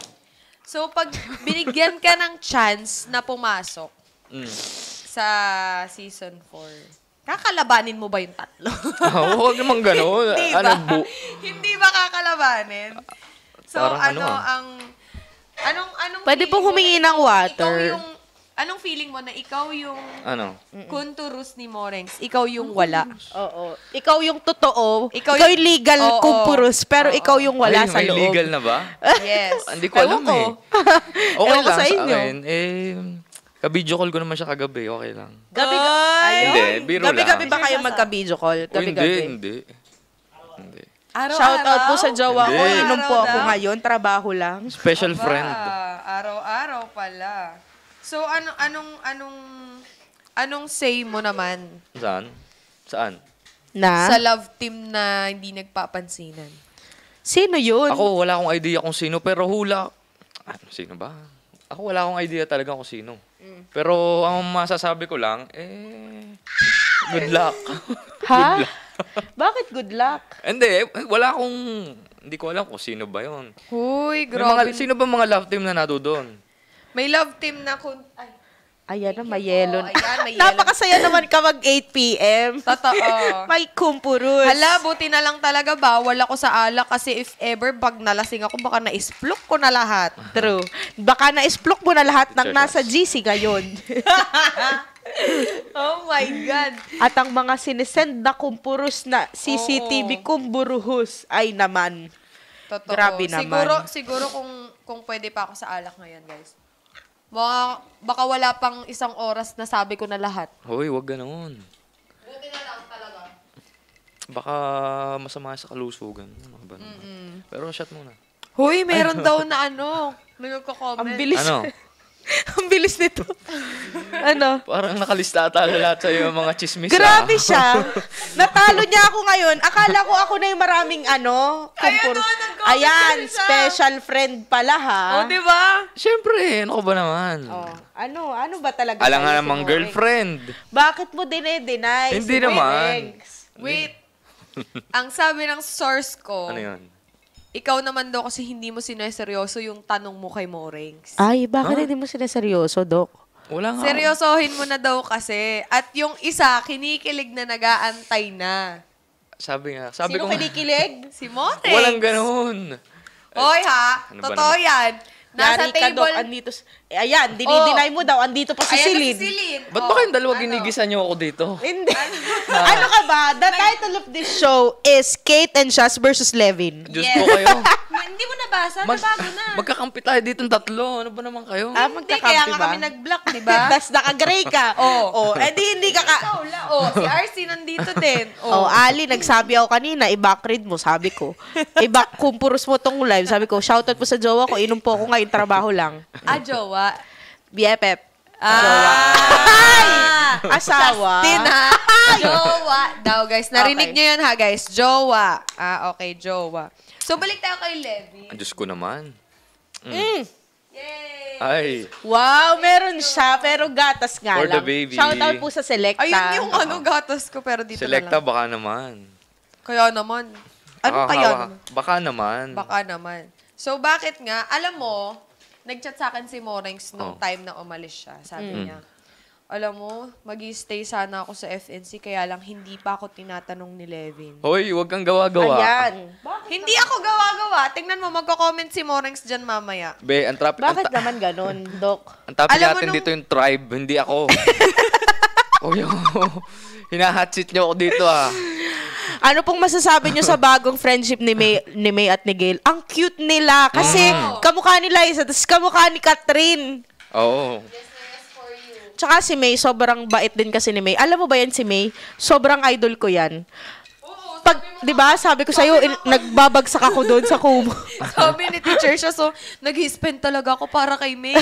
So, pag binigyan ka ng chance na pumasok Mm. sa season four, kakalabanin mo ba yung tatlo? Ah, huwag naman ganun. Hindi Ano, ba? bu- Hindi ba kakalabanin? So, Parang ano, ano ah. ang... Anong, anong Pwede feeling pong mo humingi na ng ikaw- water. Ikaw yung... Anong feeling mo na ikaw yung ano? kunturus ni Morengs, ikaw yung wala? Oo. Ikaw yung totoo. Ikaw Ikaw, yung- yung legal Oo. kumpurus, pero ikaw yung wala Ay, sa may loob. legal na ba? Yes. Hindi ko alam Ewan ko. eh. Okay Ewan ko lang sa sa inyo. akin. Eh, ka-video call ko naman siya kagabi. Okay lang. Gabi, Ay! ayun. Hindi, biro Gabi-gabi lang. ba kayo magka-video call? Oh, hindi, Gabi-gabi. hindi. Hindi. Araw-araw? Shout out po sa jowa ko. Hindi. Inom po ako Araw-araw? ngayon. Trabaho lang. Special Aba, friend. Araw-araw pala. So, ano, anong, anong, anong say mo naman Saan? Saan? Na? sa love team na hindi nagpapansinan? Sino yun? Ako, wala akong idea kung sino, pero hula. Ano, sino ba? Ako, wala akong idea talaga kung sino. Pero, ang masasabi ko lang, eh, good luck. Ha? Good luck. Bakit good luck? Hindi, wala akong, hindi ko alam kung sino ba yun. Huy, May mga, grabe. sino ba mga love team na nado doon? May love team na kun... Ay, Ayan na, may yellow. po. Ayan, may yellow. Napakasaya naman ka mag eight p.m. totoo. May kumpurus. Hala, buti na lang talaga bawal ako sa alak kasi if ever pag nalasing ako, baka na-isplok ko na lahat. True. Baka na-isplok mo na lahat ng Sure, nasa G C ngayon. Oh my God. At ang mga sinisend na kumpurus na C C T V Oo. kumburuhus ay naman. Totoo. Grabe naman. Siguro, siguro kung, kung pwede pa ako sa alak ngayon, guys. Baka, baka wala pang isang oras na sabi ko na lahat. Hoy, wag ganoon. Buti na lang talaga. Baka masama sa kalusugan. Mga ba naman. Pero shot muna. Hoy, meron daw na ano. May nagko-comment. Ang bilis. Ano? Ang bilis nito. ano? Parang nakalista ata lahat sa iyo mga chismis. Grabe ah. siya. Natalo niya ako ngayon. Akala ko ako na yung maraming ano. Ayan, kumpurus. oh, nag-comment Ayan, siya. special friend pala ha. Oh, di ba? Siyempre, ano ko ba naman? Oh, ano? Ano ba talaga? Alam nga sa'yo si namang Moreng? girlfriend. Bakit mo dine-deny? Hindi si naman. Morengs? Wait. Ang sabi ng source ko, Ano yun? ikaw naman daw kasi hindi mo sineseryoso yung tanong mo kay Morengs. Ay, bakit hindi mo sila seryoso, Dok? Wala nga. Seryosohin mo na daw kasi. At yung isa, kinikilig na nag-aantay na. Sabi nga. Sabi Sino ko nga, kinikilig? Si Morengs. walang ganun. Hoy ha, Ano ba totoo naman? yan. Nasa Yari ka, Dok. table, Andito. s- Ayan, dinidinay mo daw. Andito pa si Ayan na Celine. si Celine. Ba't Oh, ba kayong dalawa ano? ginigisan niyo ako dito? Hindi. Ano ka ba? The title of this show is Kate and Shaz versus Levin. Diyos Yes. ko kayo. Ma- Hindi mo nabasa? Mag- Nabago na. magkakampi tayo dito ng tatlo. Ano ba naman kayo? Ah, Hindi, kaya nga ba? kami nag-block, di ba? Tapos naka-gray ka. Oo. Oh, eh di hindi ka ka... Ikaw lang. Oh, si R C nandito din. Oh, Ali, nagsabi ako kanina, i-backread mo, sabi ko. I-back, kung puros mo tong live, sabi ko, shoutout po sa jowa ko, inom po ako ngayon, trabaho lang. Ah, jowa. B F F. Ah! Asawa. Justin, ha? Jowa daw, guys. Narinig Okay. nyo yun, ha, guys? Jowa. Ah, okay, jowa. So, balik tayo kay Levi. Ang Diyos ko naman. Mm. Yay! Ay, Wow, meron siya, pero gatas nga For the lang. baby. Shoutout po sa Selecta. Ayun yung ano, gatas ko, pero dito Selecta na lang. baka naman. Kaya naman. Ano Baka- kaya baka- naman? Baka naman. Baka naman. So, bakit nga? Alam mo, nag-chat sa akin si Morengs nung Oh. time na umalis siya. Sabi Mm. niya, alam mo, mag-stay sana ako sa F N C, kaya lang hindi pa ako tinatanong ni Levin. Hoy, huwag kang gawa-gawa. Ayan. Hindi ako gawa-gawa. Tingnan mo, magko-comment si Morengs dyan mamaya. Be, ang traffic, Bakit ang, ta- naman ganun, Doc? ang topic Alam mo natin nung- dito yung tribe, hindi ako. Uy, hinahatsit niyo ako dito ah. Ano pong masasabi nyo sa bagong friendship ni May, ni May at ni Gail? Ang cute nila. Kasi kamukha ni Liza, tapos kamukha ni Catherine. Oo. Tsaka si May, sobrang bait din kasi ni May. Alam mo ba yan si May? Sobrang idol ko yan. Pag, di ba, sabi ko sa'yo, in, nagbabagsak ako doon sa Kumu. Sabi ni teacher siya, so nag-spend talaga ako para kay May.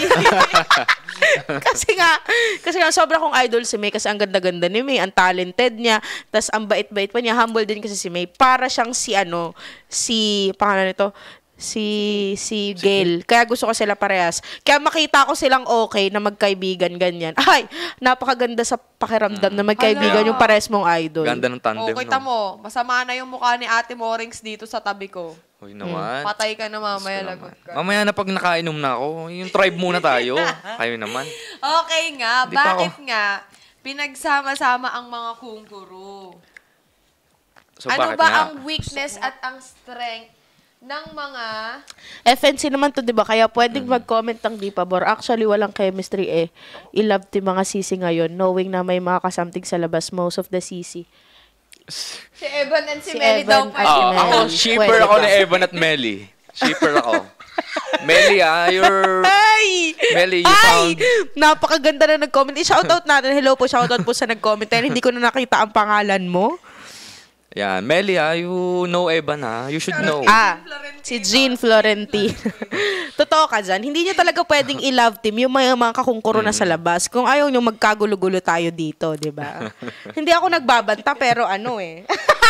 kasi nga, kasi nga, sobrang kong idol si May kasi ang ganda-ganda ni May, ang talented niya, tas ang bait-bait pa niya, humble din kasi si May. Para siyang si ano, si, pangalan nito, si si Gail. Kaya gusto ko sila parehas. Kaya makita ko silang okay na magkaibigan, ganyan. Ay, napakaganda sa pakiramdam na magkaibigan Hala. yung parehas mong idol. Ganda ng tandem, O, kita no? mo, masama na yung mukha ni Ate Morengs dito sa tabi ko. Hoy naman. Patay ka na mamaya, Diyos ko lagot naman. ka. Mamaya na pag nakainom na ako, yung tribe muna tayo. Kayo naman. Okay nga, Di pa bakit ako- nga pinagsama-sama ang mga kungkuro? So, Ano bakit ba nga? ang weakness at ang strength ng mga... F N C naman to, di ba? Kaya pwedeng mag-comment ang di pabor. Actually, walang chemistry eh. I-love to mga sisi ngayon, knowing na may mga kasamtig sa labas, most of the sisi. Si Evan and si, Si Melly Evan daw at pa. si Oo, Melly. ako, shipper Pwede ako ba? ni Evan at Melly. Shipper ako. Melly ah, you're... Ay! Melly, you Ay! found... Napakaganda na nag-comment. I-shoutout natin. Hello po, shoutout po sa nag-comment. Dahil hindi ko na nakita ang pangalan mo. Yan, Melly ah, you know Evan ah. You should know. Ah, si Jean Florentine. Totoo ka dyan. Hindi nyo talaga pwedeng i-love team yung mga, mga kakungkuro na sa labas. Kung ayaw nyo magkagulo-gulo tayo dito, di ba? Hindi ako nagbabanta, pero ano eh.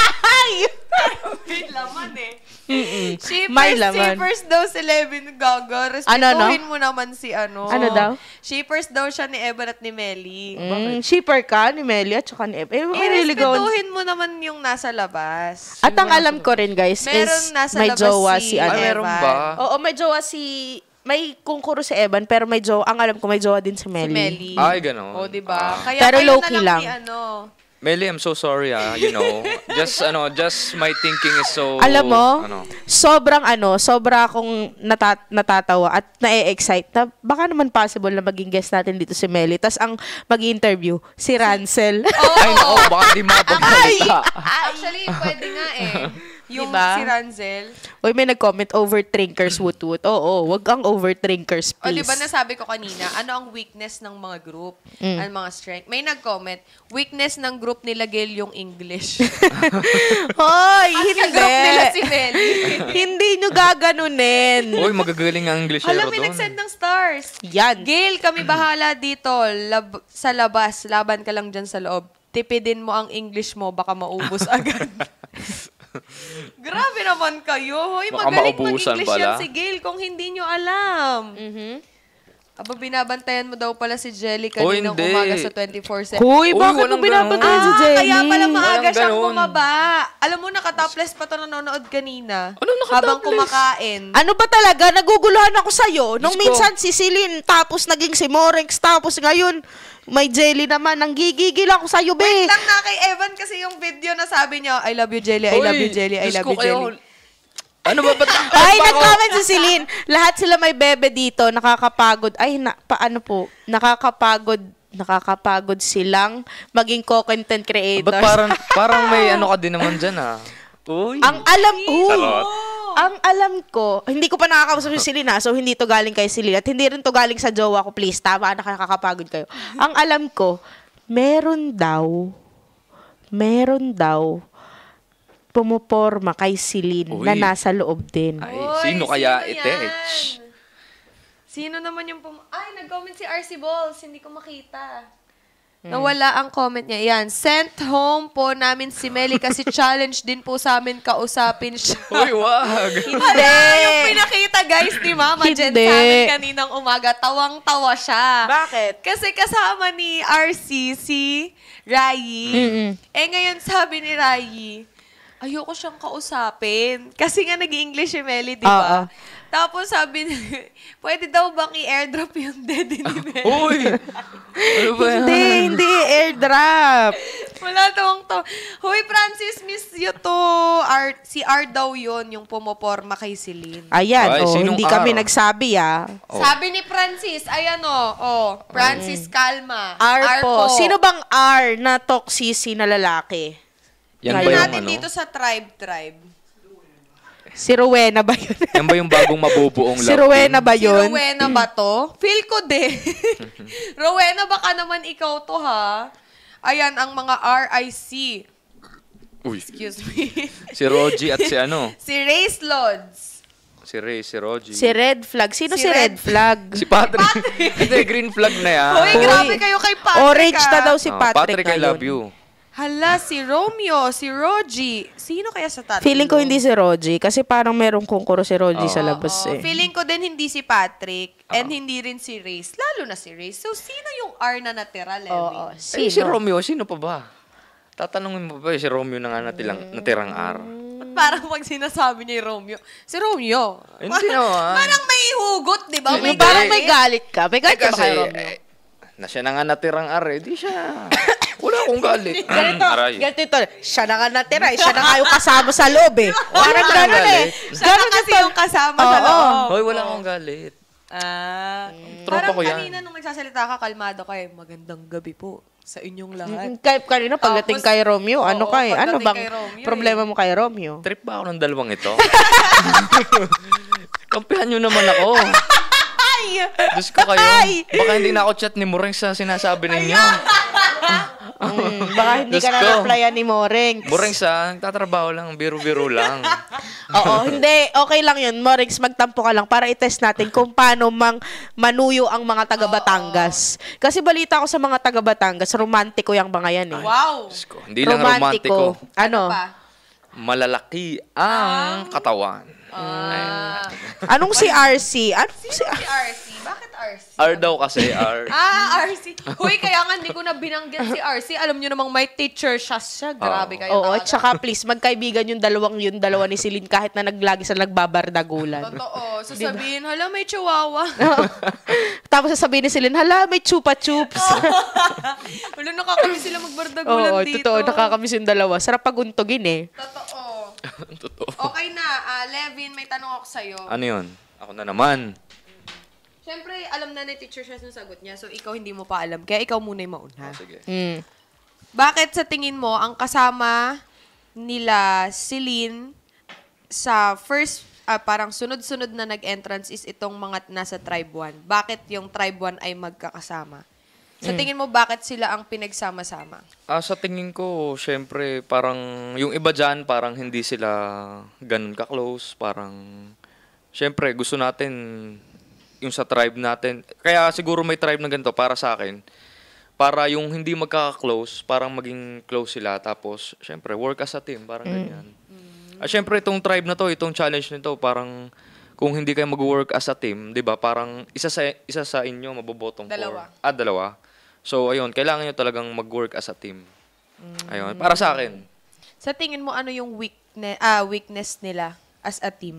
May laman eh. Mm-mm. Shippers, May laman. shippers daw si Levin Gaga. Ano, no? Respetuhin mo naman si ano. Ano daw? Shippers daw siya ni Evan at ni Melly. Mm, shipper ka ni Melly at saka ni Ep. Eh, nililigawan. Irespetuhin mo naman yung nasa labas. At ang alam ko rin, guys, Meron is nasa may labas jowa si- si, ano. Ay, meron ba? Oo, may jowa si... May kungkuro si Evan, pero may jowa, ang alam ko may jowa din si Si Melly. Melly. Ay, ganon. O, diba? Ah. Kaya Pero kayo low-key na lang, lang. ni ano. Melly, I'm so sorry ah, you know. Just, ano, just my thinking is so... Alam mo, Ano, sobrang ano, sobra akong nata- natatawa at na-excite na baka naman possible na maging guest natin dito si Melly. Tapos ang mag-interview, si Ransel. ay, nako, baka di mapagsalita. Actually, pwede nga eh. Yung Diba? si Ranzel. Uy, may nag-comment, over-drinkers, woot-woot. Oo, wag ang over-drinkers, O, di please. ba nasabi ko kanina, ano ang weakness ng mga group? Mm. Ang mga strength? May nag-comment, weakness ng group nila Gail yung English. Hoy, At hindi. sa group nila si Melly. Hindi nyo gaganunin. Uy, magagaling ang English Alam, may doon. nag-send ng stars. Yan. Gail, kami bahala dito. Lab- sa labas, laban ka lang dyan sa loob. Tipidin mo ang English mo, baka maubos agad. Grabe naman kayo. Hoy, Baka magaling maubusan mag-English yan pala. si Gail kung hindi nyo alam. Mhm. Aba, binabantayan mo daw pala si Jelly Oh, kaninang hindi. umaga sa twenty-four seven. Hoy, Uy, bakit mo walang binabantayan ganun. si Ah, Jelly? kaya pala maaga Walang siyang ganun. bumaba. Alam mo, nakatopless pa to nanonood kanina. Ano nakatopless? Habang kumakain. Ano ba talaga? Naguguluhan ako sa'yo. Nung Diyos ko. minsan si Celine, tapos naging si Morex, tapos ngayon, may Jelly naman. Nanggigigil ako sa'yo, be. Wait lang nga kay Evan kasi yung video na sabi niya, I love you, Jelly, I love you, Jelly, I Diyos love ko you, kayo, Jelly. Ano ba? Ba't, Ay, ano ba ako? nag-comment si Celine. Lahat sila may bebe dito. Nakakapagod. Ay, na, paano po? Nakakapagod. Nakakapagod silang maging co-content creators. Ba't parang, parang may ano ka din naman dyan, ah? Uy. Ang alam, uy, Charot. ang alam ko, hindi ko pa nakakausap si Celine, ha? So hindi to galing kay Celine. At hindi rin to galing sa jowa ko, please. Tama, nakakapagod kayo. Ang alam ko, meron daw, meron daw, pumuporma kay Celine Uy. na nasa loob din. Ay, Uy, sino kaya sino ite? yan? Sino naman yung pum... Ay, nag-comment si R C Balls. Hindi ko makita. Nawala ang comment niya. Yan. Sent home po namin si Melly kasi challenge din po sa amin kausapin siya. Uy, wag. Hindi. Yung pinakita, guys, ni Mama Jen Hindi. sa amin kaninang umaga, tawang-tawa siya. Bakit? Kasi kasama ni R C si Rayi. Mm-mm. Eh ngayon sabi ni Rayi, ayoko siyang kausapin. Kasi nga nag-English si Melly, di ba? Oo. Tapos sabi niya, pwede daw bang i-airdrop yung daddy ni Melly? Uy. Ano ba yan? Hindi, hindi, airdrop. Wala tawang to. Hoy, Francis, miss you to. R, si R daw yun, yung pumoporma kay Celine. Ayan, Ay, oh, sinong hindi kami R? nagsabi, ah. Oh. Sabi ni Francis, ayan o, oh, Francis Calma. R po. Sino bang R na toxicity na lalaki? Yan ba Tingnan yung natin ano? dito sa tribe, tribe. Si Rowena ba yun? Yan ba yung bagong mabubuong love si Rowena team? ba Si yun? Rowena ba to? Feel ko din. Rowena, baka naman ikaw to, ha? Ayan, ang mga R I C. Uy. Excuse me. Si Rogie at si ano? Si Race Lords. Si Ray, si Rogie. Si Red Flag. Sino Si si, Red, Red- Flag? Si Patrick. Hindi, green flag na yan. Hoy, grabe kayo kay Patrick, Orange ah. na daw si Oh, Patrick. Patrick, I ngayon. love you. Hala, si Romeo, si Rogie. Sino kaya sa tatlo? Feeling ko hindi si Rogie kasi parang merong kunkuro si Rogie sa Oo, labas eh. feeling ko din hindi si Patrick and hindi rin si Race. Lalo na si Race. So, sino yung R na natira, Levi? Oo. Eh, Sino? si Romeo, sino pa ba? Tatanungin mo ba eh, si Romeo na nga natilang, natirang R? Ba't parang pag sinasabi niya yung Romeo? Si Romeo. Hindi naman. Parang may hugot, di ba? May May parang galit. may galit ka. May Eh, galit ka ba kasi, kay Romeo? eh, na siya na nga natirang R eh, di siya. Wala akong galit. Ganito, Aray. ganito ito. Siya na nga natira eh. Siya na nga yung kasama sa loob eh. Parang Wala gano'n eh. galit. Siya na kasi yung kasama sa Oo. loob. Hoy, wala akong galit. Ah. Tropa Parang ko yan. kanina nung nagsasalita ka, kalmado ka eh. Magandang gabi po sa inyong lahat. Kay, kanina pagdating Tapos, kay Romeo, ano oo, kay, ano pagdating bang kay Romeo problema eh. mo kay Romeo? Trip ba ako ng dalawang ito? Kampihan nyo naman ako. Diyos ko kayo. Baka hindi na ako chat ni Mureng sa sinasabi ninyo. Mm, baka hindi Diyos ka na ko. replyan ni Moreng. Mureng sa, nagtatrabaho lang, biro-biro lang. Oo, hindi. Okay lang yun. Morings, magtampo ka lang para i-test natin kung paano mang manuyo ang mga taga-Batangas. Kasi balita ko sa mga taga-Batangas, romantiko yung mga yan eh. Wow! Diyos ko, hindi lang romantiko. Ano? Pa? Malalaki ang katawan. Ah. Anong si R C? Ano si Si R C. Bakit R C? R daw kasi, R. Ah, R C. Huy, kaya nga hindi ko na binanggit si R C. Alam niyo namang may teacher siya siya. Grabe kayo. Oo, talaga. at saka please, magkaibigan yung dalawang yun, dalawa ni Celine kahit na naglagi sa nagbabardagulan. Totoo. Sasabihin, hala, may chihuahua. Tapos sasabihin ni Celine, hala, may chupa-chups. Wala, nakakami sila magbardagulan Oo, dito. totoo, nakakamiss yung dalawa. Sarap paguntugin eh. Totoo. Totoo. Okay na, ah, Levin, may tanong ako sa'yo. Ano yun? Ako na naman. Siyempre, alam na ni teacher siya yung sagot niya, so ikaw hindi mo pa alam. Kaya ikaw muna yung mauna. Sige. Mm. Bakit sa tingin mo, ang kasama nila Celine sa first, ah, parang sunod-sunod na nag-entrance is itong mga nasa Tribe one? Bakit yung Tribe one ay magkakasama? Sa tingin mo, bakit sila ang pinagsama-sama? Ah, sa tingin ko, syempre, parang yung iba dyan, parang hindi sila ganun ka-close. Parang, syempre, gusto natin yung sa tribe natin. Kaya siguro may tribe na ganito para sa akin. Para yung hindi magkaka-close, parang maging close sila. Tapos, syempre, work as a team. Parang ganyan. At syempre, itong tribe na to, itong challenge nito, parang kung hindi kayo mag-work as a team, di ba, parang isa sa, isa sa inyo mabobotong Dalawa. for. Ah, dalawa. So, ayun, kailangan nyo talagang mag-work as a team. Ayun, para sa akin. Sa tingin mo, ano yung weakness, ah, weakness nila as a team?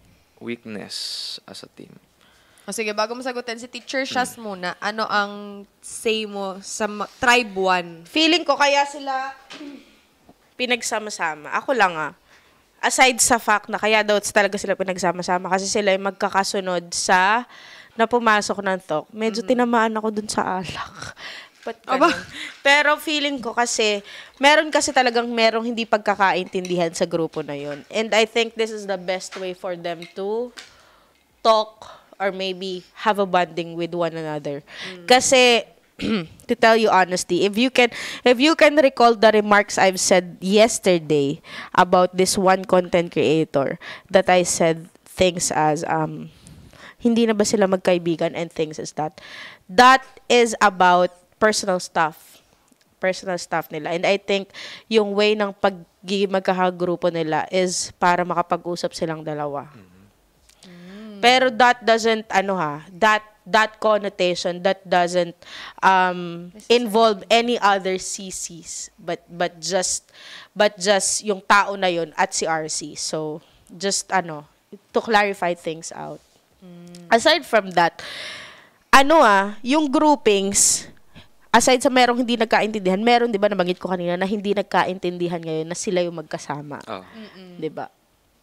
Weakness as a team. O sige, bago mo sagutin, si Teacher Shaz muna, ano ang say mo sa ma- Tribe one? Feeling ko kaya sila pinagsama-sama. Ako lang ah. aside sa fact na kaya daw talaga sila pinagsama-sama kasi sila yung magkakasunod sa na pumasok ng talk. Medyo mm-hmm. tinamaan ako dun sa alak. But, Aba? Pero feeling ko kasi, meron kasi talagang merong hindi pagkakaintindihan sa grupo na yun. And I think this is the best way for them to talk or maybe have a bonding with one another. Mm. Kasi, to tell you honestly, if you can if you can recall the remarks I've said yesterday about this one content creator, that I said things as, um, hindi na ba sila magkaibigan and things as that. That is about personal stuff. Personal stuff nila. And I think yung way ng pagiging magkakagrupo nila is para makapag-usap silang dalawa. Mm. Pero that doesn't, ano ha, that that connotation, that doesn't um, involve any other C Cs, but but just but just yung tao na yun at si R C. So, just ano, to clarify things out. Mm. Aside from that, ano ah, yung groupings, aside sa merong hindi nagkaintindihan, meron 'di ba nabanggit ko kanina na hindi nagkaintindihan ngayon na sila yung magkasama. Oh. 'Di ba?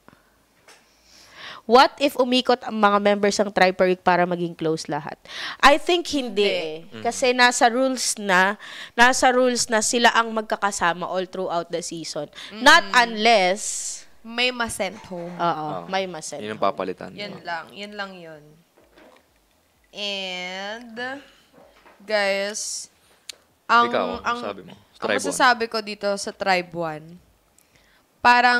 What if umikot ang mga members ng Tripartite para maging close lahat? I think hindi eh. Mm-hmm. Kasi nasa rules na, nasa rules na sila ang magkakasama all throughout the season. Mm-hmm. Not unless may ma-send home. Oo, oh. may ma-send home. Yun ang papalitan. Yan oh. lang, yan lang yun. And, guys, ang, Ikaw, ang, sabi mo, ang masasabi ko dito sa Tribe one, parang,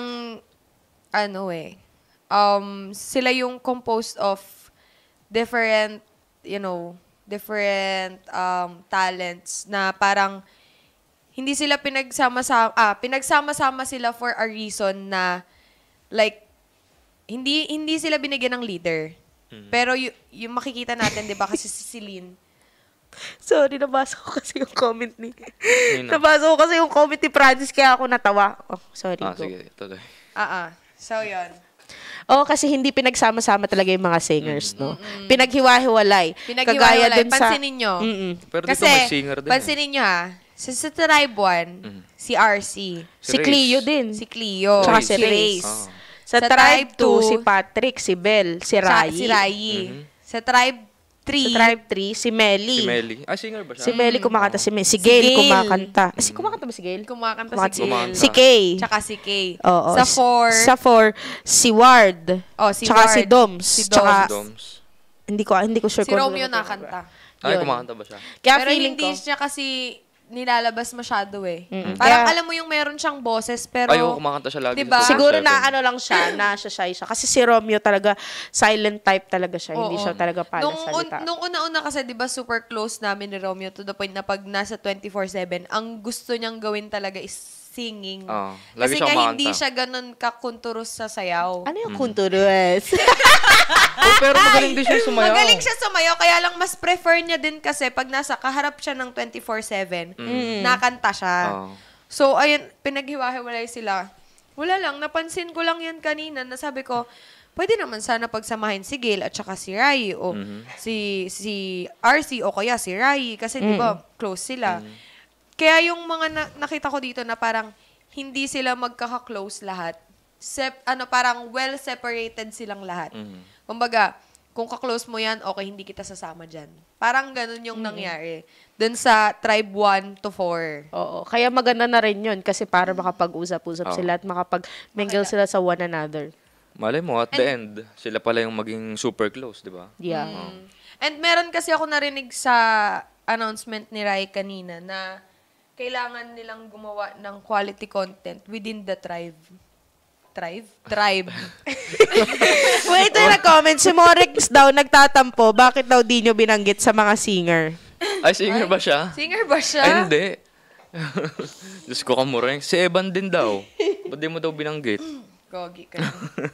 ano eh, Um, sila yung composed of different, you know, different um, talents na parang hindi sila pinagsama-sama, ah, pinagsama-sama sila for a reason na like, hindi hindi sila binigyan ng leader. Mm-hmm. Pero y- yung makikita natin, di ba, kasi si Celine, sorry, nabasa ko kasi yung comment ni... nabasa ko kasi yung comment ni Francis, kaya ako natawa. Oh, sorry. Ah, go. sige, tuloy. Ah, ah. So, yun. Oh, kasi hindi pinagsama-sama talaga yung mga singers, mm-hmm. no? Mm-hmm. Pinaghiwa-hiwalay. Pinaghiwa-hiwalay. Pansinin nyo. Mm-mm. Pero kasi, dito may singer din. Pansinin nyo ha, sa, sa Tribe one, mm-hmm. si R C. Si, si Cleo din. Si Cleo. Tsaka si Race. Race. Oh. Sa, sa Tribe two, si Patrick, si Belle, si Rai. Si Rai. Mm-hmm. Sa Tribe three, sa Tribe three, si Melly. Si Melly. Ah, singer ba siya? Si Melly kumakanta. Si, si Gail kumakanta. Si kumakanta ba si Gail? Kumakanta, kumakanta si Gail. Si Kay. Tsaka si Kay. Oo. Sa four. Sa four, si Ward. Oh, si tsaka Ward. si Doms. Si Doms. Tsaka, Doms. Hindi ko, hindi ko sure si Romeo nakanta. Ay, kumakanta ba siya? Kaya pero feeling hindi ko, siya kasi nilalabas masyado eh. Mm-mm. Parang Kaya, alam mo yung meron siyang boses, pero... Ayaw, kumakanta siya lagi. Diba? Siguro na ano lang siya, na siya shy siya. Kasi si Romeo talaga, silent type talaga siya. Oo. Hindi siya talaga pala nung, salita. Un, nung una-una kasi, di ba, super close namin ni Romeo to the point na pag nasa twenty-four seven, ang gusto niyang gawin talaga is singing. Oh, lagi kasi siya nga hindi siya ganun kakunturos sa sayaw. Ano yung kunturos? oh, pero magaling din siya sumayaw. Magaling siya sumayaw, kaya lang mas prefer niya din kasi pag nasa kaharap siya ng twenty-four seven, mm. nakanta siya. Oh. So, ayun, pinaghiwa-hiwalay sila. Wala lang, napansin ko lang yan kanina, nasabi ko, pwede naman sana pagsamahin si Gail at saka si Rai o mm-hmm. si si R C o kaya si Rai kasi mm. di ba close sila. Mm. Kaya yung mga na- nakita ko dito na parang hindi sila magkaka-close lahat. Sep- ano, parang well-separated silang lahat. Mm. Kumbaga, kung ka-close mo yan, okay, hindi kita sasama dyan. Parang ganun yung mm. nangyari. Dun sa Tribe one to four. Oo. Kaya maganda na rin yun kasi para makapag-usap-usap oh. sila at makapag-mingle okay. sila sa one another. Malay mo, at and, the end, sila pala yung maging super close, di ba? Yeah. Mm. Oh. And meron kasi ako narinig sa announcement ni Rai kanina na kailangan nilang gumawa ng quality content within the tribe. Tribe? Tribe. Wait, ito yung comment. Si Morex daw nagtatampo. Bakit daw di nyo binanggit sa mga singer? Ay, singer Ay, ba siya? Singer ba siya? Ay, hindi. Diyos ko ka, Morex. Si Evan din daw. Ba't di mo daw binanggit? Gogi kayo.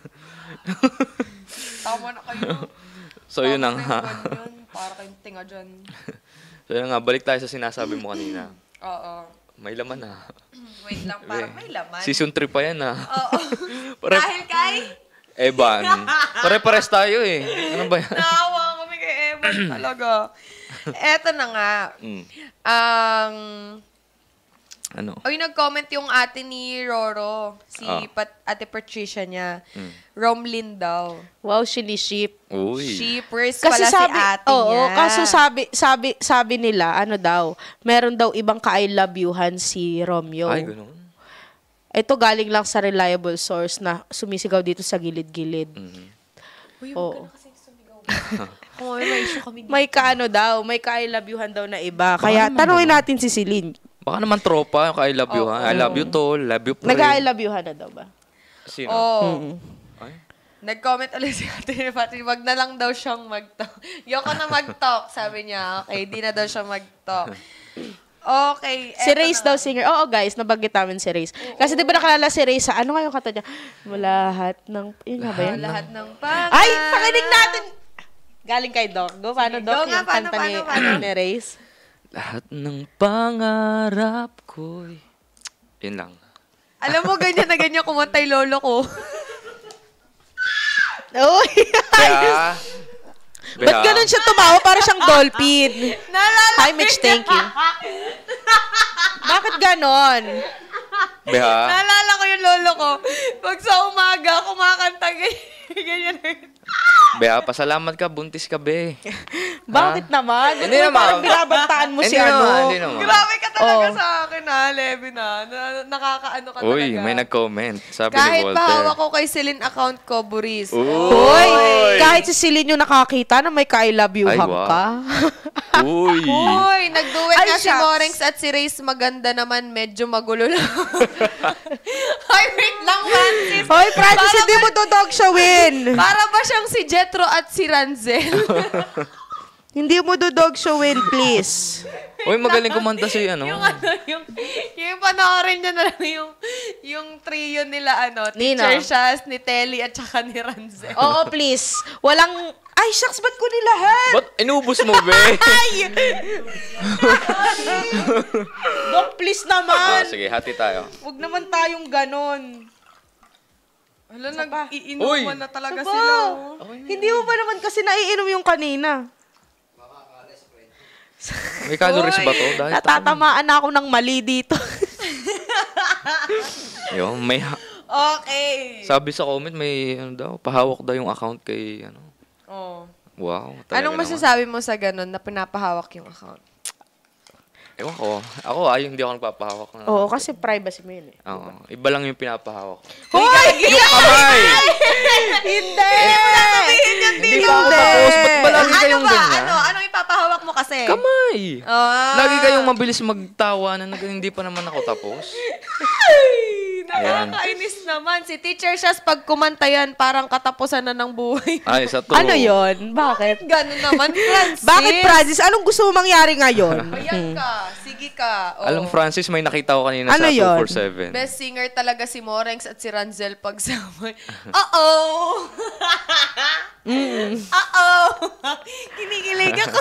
Tama na kayo. So, yun na nga. Para kayong tinga dyan. So, yun nga. Balik tayo sa sinasabi mo kanina. Oo. May laman na. Wait lang, parang may laman. Season three pa yan ah. Oo. Pare- Dahil kay? Evan. Pare-pares tayo eh. Ano ba yan? Naawa kami kay Evan talaga. Eto na nga. Mm. Ang... Um, Ano? Oy, nag-comment yung ate ni Roro. Si Ah. Pat, ate Patricia niya. Mm. Romlin daw. Wow, siniship. Uy. Shippers Kasi pala sabi, si ate oo, niya. kaso sabi, sabi, sabi nila, ano daw, meron daw ibang ka-I love youhan si Romeo. Ay, ganun. Ito galing lang sa reliable source na sumisigaw dito sa gilid-gilid. Mhm. Uy, Oo. huwag ka na kasing sumigaw. Kung may issue kami dito. May ka-ano daw, may ka-I love youhan daw na iba. Kaya tanungin natin si Celine. Baka naman tropa, yung I love you, ha? I love you, tol. Love you, pre. Nag-I love youhan na daw ba? Sino? Oo. Mm. Ay? Nag-comment ulit si ate ni Patrick, wag na lang daw siyang mag-talk. Yoko na mag-talk, sabi niya. Okay, di na daw siya mag-talk. Okay. Si eto Rayce na. daw singer. Oo guys, nabanggit namin si Rayce. Kasi di ba nakalala si Rayce sa, ano nga yung kanta niya? Lahat ng, yun nga ba Oh, yan? lahat ng pangarap. Ay, pakinig natin! Galing kay Doc. Go, paano Sige, Doc? go nga, Yung paano, kanta ni, paano, paano? ano, ni Rayce. Lahat ng pangarap ko'y... Yun lang. Alam mo, ganyan na ganyan kumanta yung lolo ko. Uy! Kaya... Ba't ganun siya tumawa? Para siyang dolphin. Naalala Hi, Mitch. Thank you. Bakit ganon? Beha? Naalala ko yung lolo ko. Pag sa umaga, kumakanta ganyan. ganyan. Beha, pasalamat ka, buntis ka, be. Bakit naman? Hindi naman. Parang binabantaan mo si Hindi ano. naman, hindi naman. Grabe ka talaga Oh. sa akin, ha, Levi na. na nakakaano ka Uy, talaga. may nag-comment. Sabi Kahit ni Walter. pahawak ko kay Celine account ko, Buris. Hoy! Kahit si Celine yung nakakita na may ka-I love you Ay, hang wow. ka. Uy! Uy, nagduet Ay, nga si shucks. Morenx at si Rayce. Maganda naman, medyo magulo lang. Ay, wait lang, Francis. Hoy, Francis, Para hindi ba- mo to dog siya win. Para ba siyang si Jetro at si Ranzel? Hindi mo do dog show win, please. Uy, magaling kumanta si ano. yung ano, yung, yung panoorin niya na lang yung, yung trio nila, ano, Nino. Teacher Shaz, ni Telly, at saka ni Ranzel. Oo, please. Walang... Ay, shucks, ba't ko nilahat? Ba't inubos mo, be? Ay! Dok, please Ah, naman. sige, hati tayo. Huwag naman tayong ganon. Hala, Isa pa. nag-iinuman na talaga Saba. sila. oh. Hindi mo ba naman kasi naiinom yung kanina? May calories Uy. ba to? Dahil Natatamaan na ako ng mali dito. Yo, may ha- Okay. sabi sa comment may ano daw, pahawak daw yung account kay ano. Oh. Wow, talaga Anong naman. masasabi mo sa ganun na pinapahawak yung account? Ewan ko. Ako, ay, hindi ako nagpapahawak. Na. Oo, kasi privacy mo yun eh. Oo. Iba lang yung pinapahawak ko. Hoy! Yung kamay! Hindi! Hindi pa ako tapos. Ba't ba lagi ano kayong ba? ganyan? Ano? Anong ipapahawak mo kasi? Kamay! Ah. Lagi kayong mabilis magtawa na nag- hindi pa naman ako tapos. Nakakainis naman. Si Teacher Shaz, pag kumanta yan, parang katapusan na ng buhay. Ay, sa true. Ano yon? Bakit? Ganun naman, Francis. Bakit, Francis? Anong gusto mo mangyari ngayon? Ayan ka. Sige ka. Oo. Alam, Francis, may nakita ko kanina Ano sa yun? two forty-seven. Best singer talaga si Morenx at si Ranzel pagsama. Uh-oh! Uh-oh! Kinikilig ako.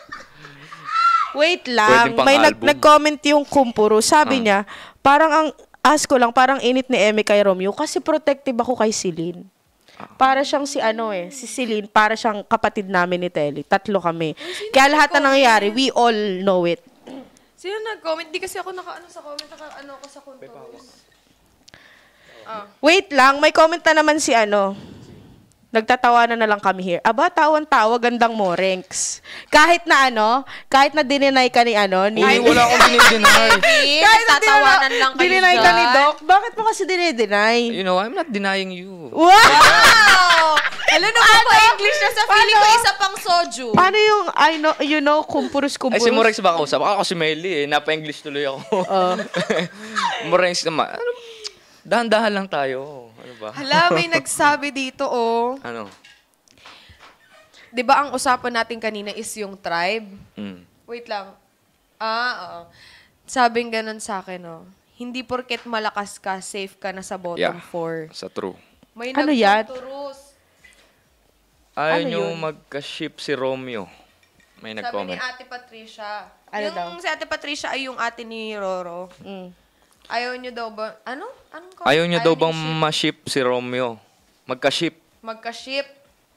Wait Pwedeng lang. pang May nag- album. nag-comment yung kumpuro. Sabi Ah. niya, parang ang, ask ko lang, parang init ni Eme kay Romeo kasi protective ako kay Celine. Para siyang si ano eh, si Celine, para siyang kapatid namin ni Telly. Tatlo kami. Kaya lahat na nangyayari, we all know it. Sino nag-comment? Di kasi ako naka-ano sa comment. Naka-ano ako sa contours. Ah. Wait lang, may comment na naman si ano. Nagtatawanan na lang kami here. Aba, tawan-tawa, gandang Morenx. Kahit na ano, kahit na dininay ka ni ano, ni... Uy, wala akong dinideny. kahit na Tatawanan lang kayo dininay ka ni dyan. Doc, bakit mo kasi dinideny? You know, I'm not denying you. Wow! Wow! Alam na pa English na sa feeling ko isa pang soju. Paano yung, I know, you know, kumpurus, Ay, kumpurus? si Morex ba kausap? Ako si Melly eh. Napa-English tuloy ako. Oh. Morex naman. Ano, dahan-dahan lang tayo. Ano ba? Hala, may nagsabi dito, oh. Ano? Di ba ang usapan natin kanina is yung tribe? Mm. Wait lang. Ah, oo. Sabing ganun sa akin, oh. Hindi porket malakas ka, safe ka na sa bottom Yeah. four. Sa true. May Ano yan? nagtuturus. Ayaw Ano nyo yun? magka-ship si Romeo. May Sabi ni nag-comment. Ate Patricia. Ano yung daw? si Ate Patricia ay yung ate ni Roro. Mm. Ayaw niyo daw ba? Ano? Anong comment? Ayaw nyo daw niyo bang ship? ma-ship si Romeo? Magka-ship. Magka-ship.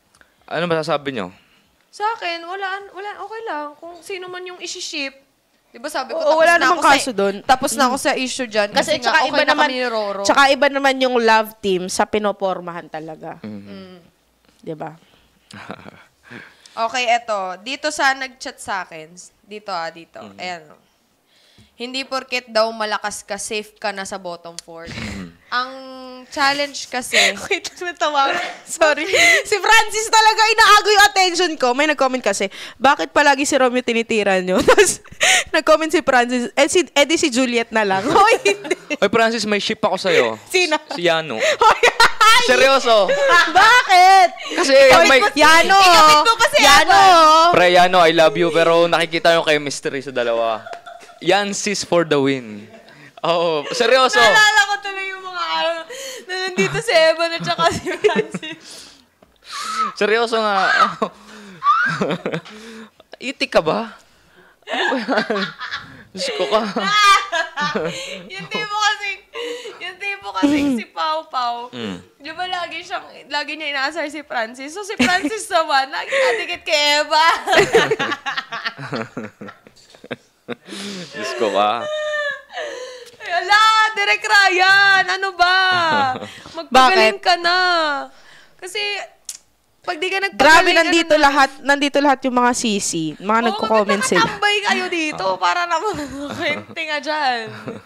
Ano masasabi nyo? Sa akin, wala, wala, okay lang. Kung sino man yung isi-ship, Di ba sabi ko, Oo, tapos wala na namang ako sa, kaso dun. Tapos na ako sa issue dyan. Kasi, Kasi nga, tsaka okay iba na naman, kami ni Roro. tsaka iba naman yung love team sa pinopormahan talaga. Mm. Diba? Okay, eto. Dito sa nag-chat sa akin. Dito ah, dito. Mm-hmm. Ayan. oh. Hindi porket daw malakas ka, safe ka na sa bottom four. Ang challenge kasi... Wait, natawa ko. Sorry. Si Francis talaga inaago yung attention ko. May nag-comment kasi, bakit palagi si Romeo tinitira nyo? Tapos, nag-comment si Francis, eh, si, eh di si Juliet na lang. Hoy, hindi. Oy, Francis, may ship ako sa'yo. Sino? Si Yano. Hoy, ay! Seryoso. Bakit? Kasi Ikapit may... mo- Yano! Ikapit mo pa si Yano! Pre, Yano, I love you. Pero nakikita yung chemistry sa dalawa. Yan sis for the win. Oo, seryoso. Naalala ko tuloy yung mga ano, na nandito si Evan at saka si Francis. Seryoso nga. Itik ka ba? Ano ba yan? Diyos ko ka. yung tipo kasi, yung tipo kasi si Pau Pau, Mm. di ba lagi siyang, lagi niya inaasar si Francis. So si Francis naman, lagi nadikit kay Eva. Diyos ko ka. Ay, ala, Direk Ryan, ano ba? Magpagaling ka na. Kasi, pag di ka nagpagaling, Grabe, nandito ano na- lahat, nandito lahat yung mga sisi. Mga Oo, nagko-comment sila. magkakatambay kayo dito para naman kwente nga dyan.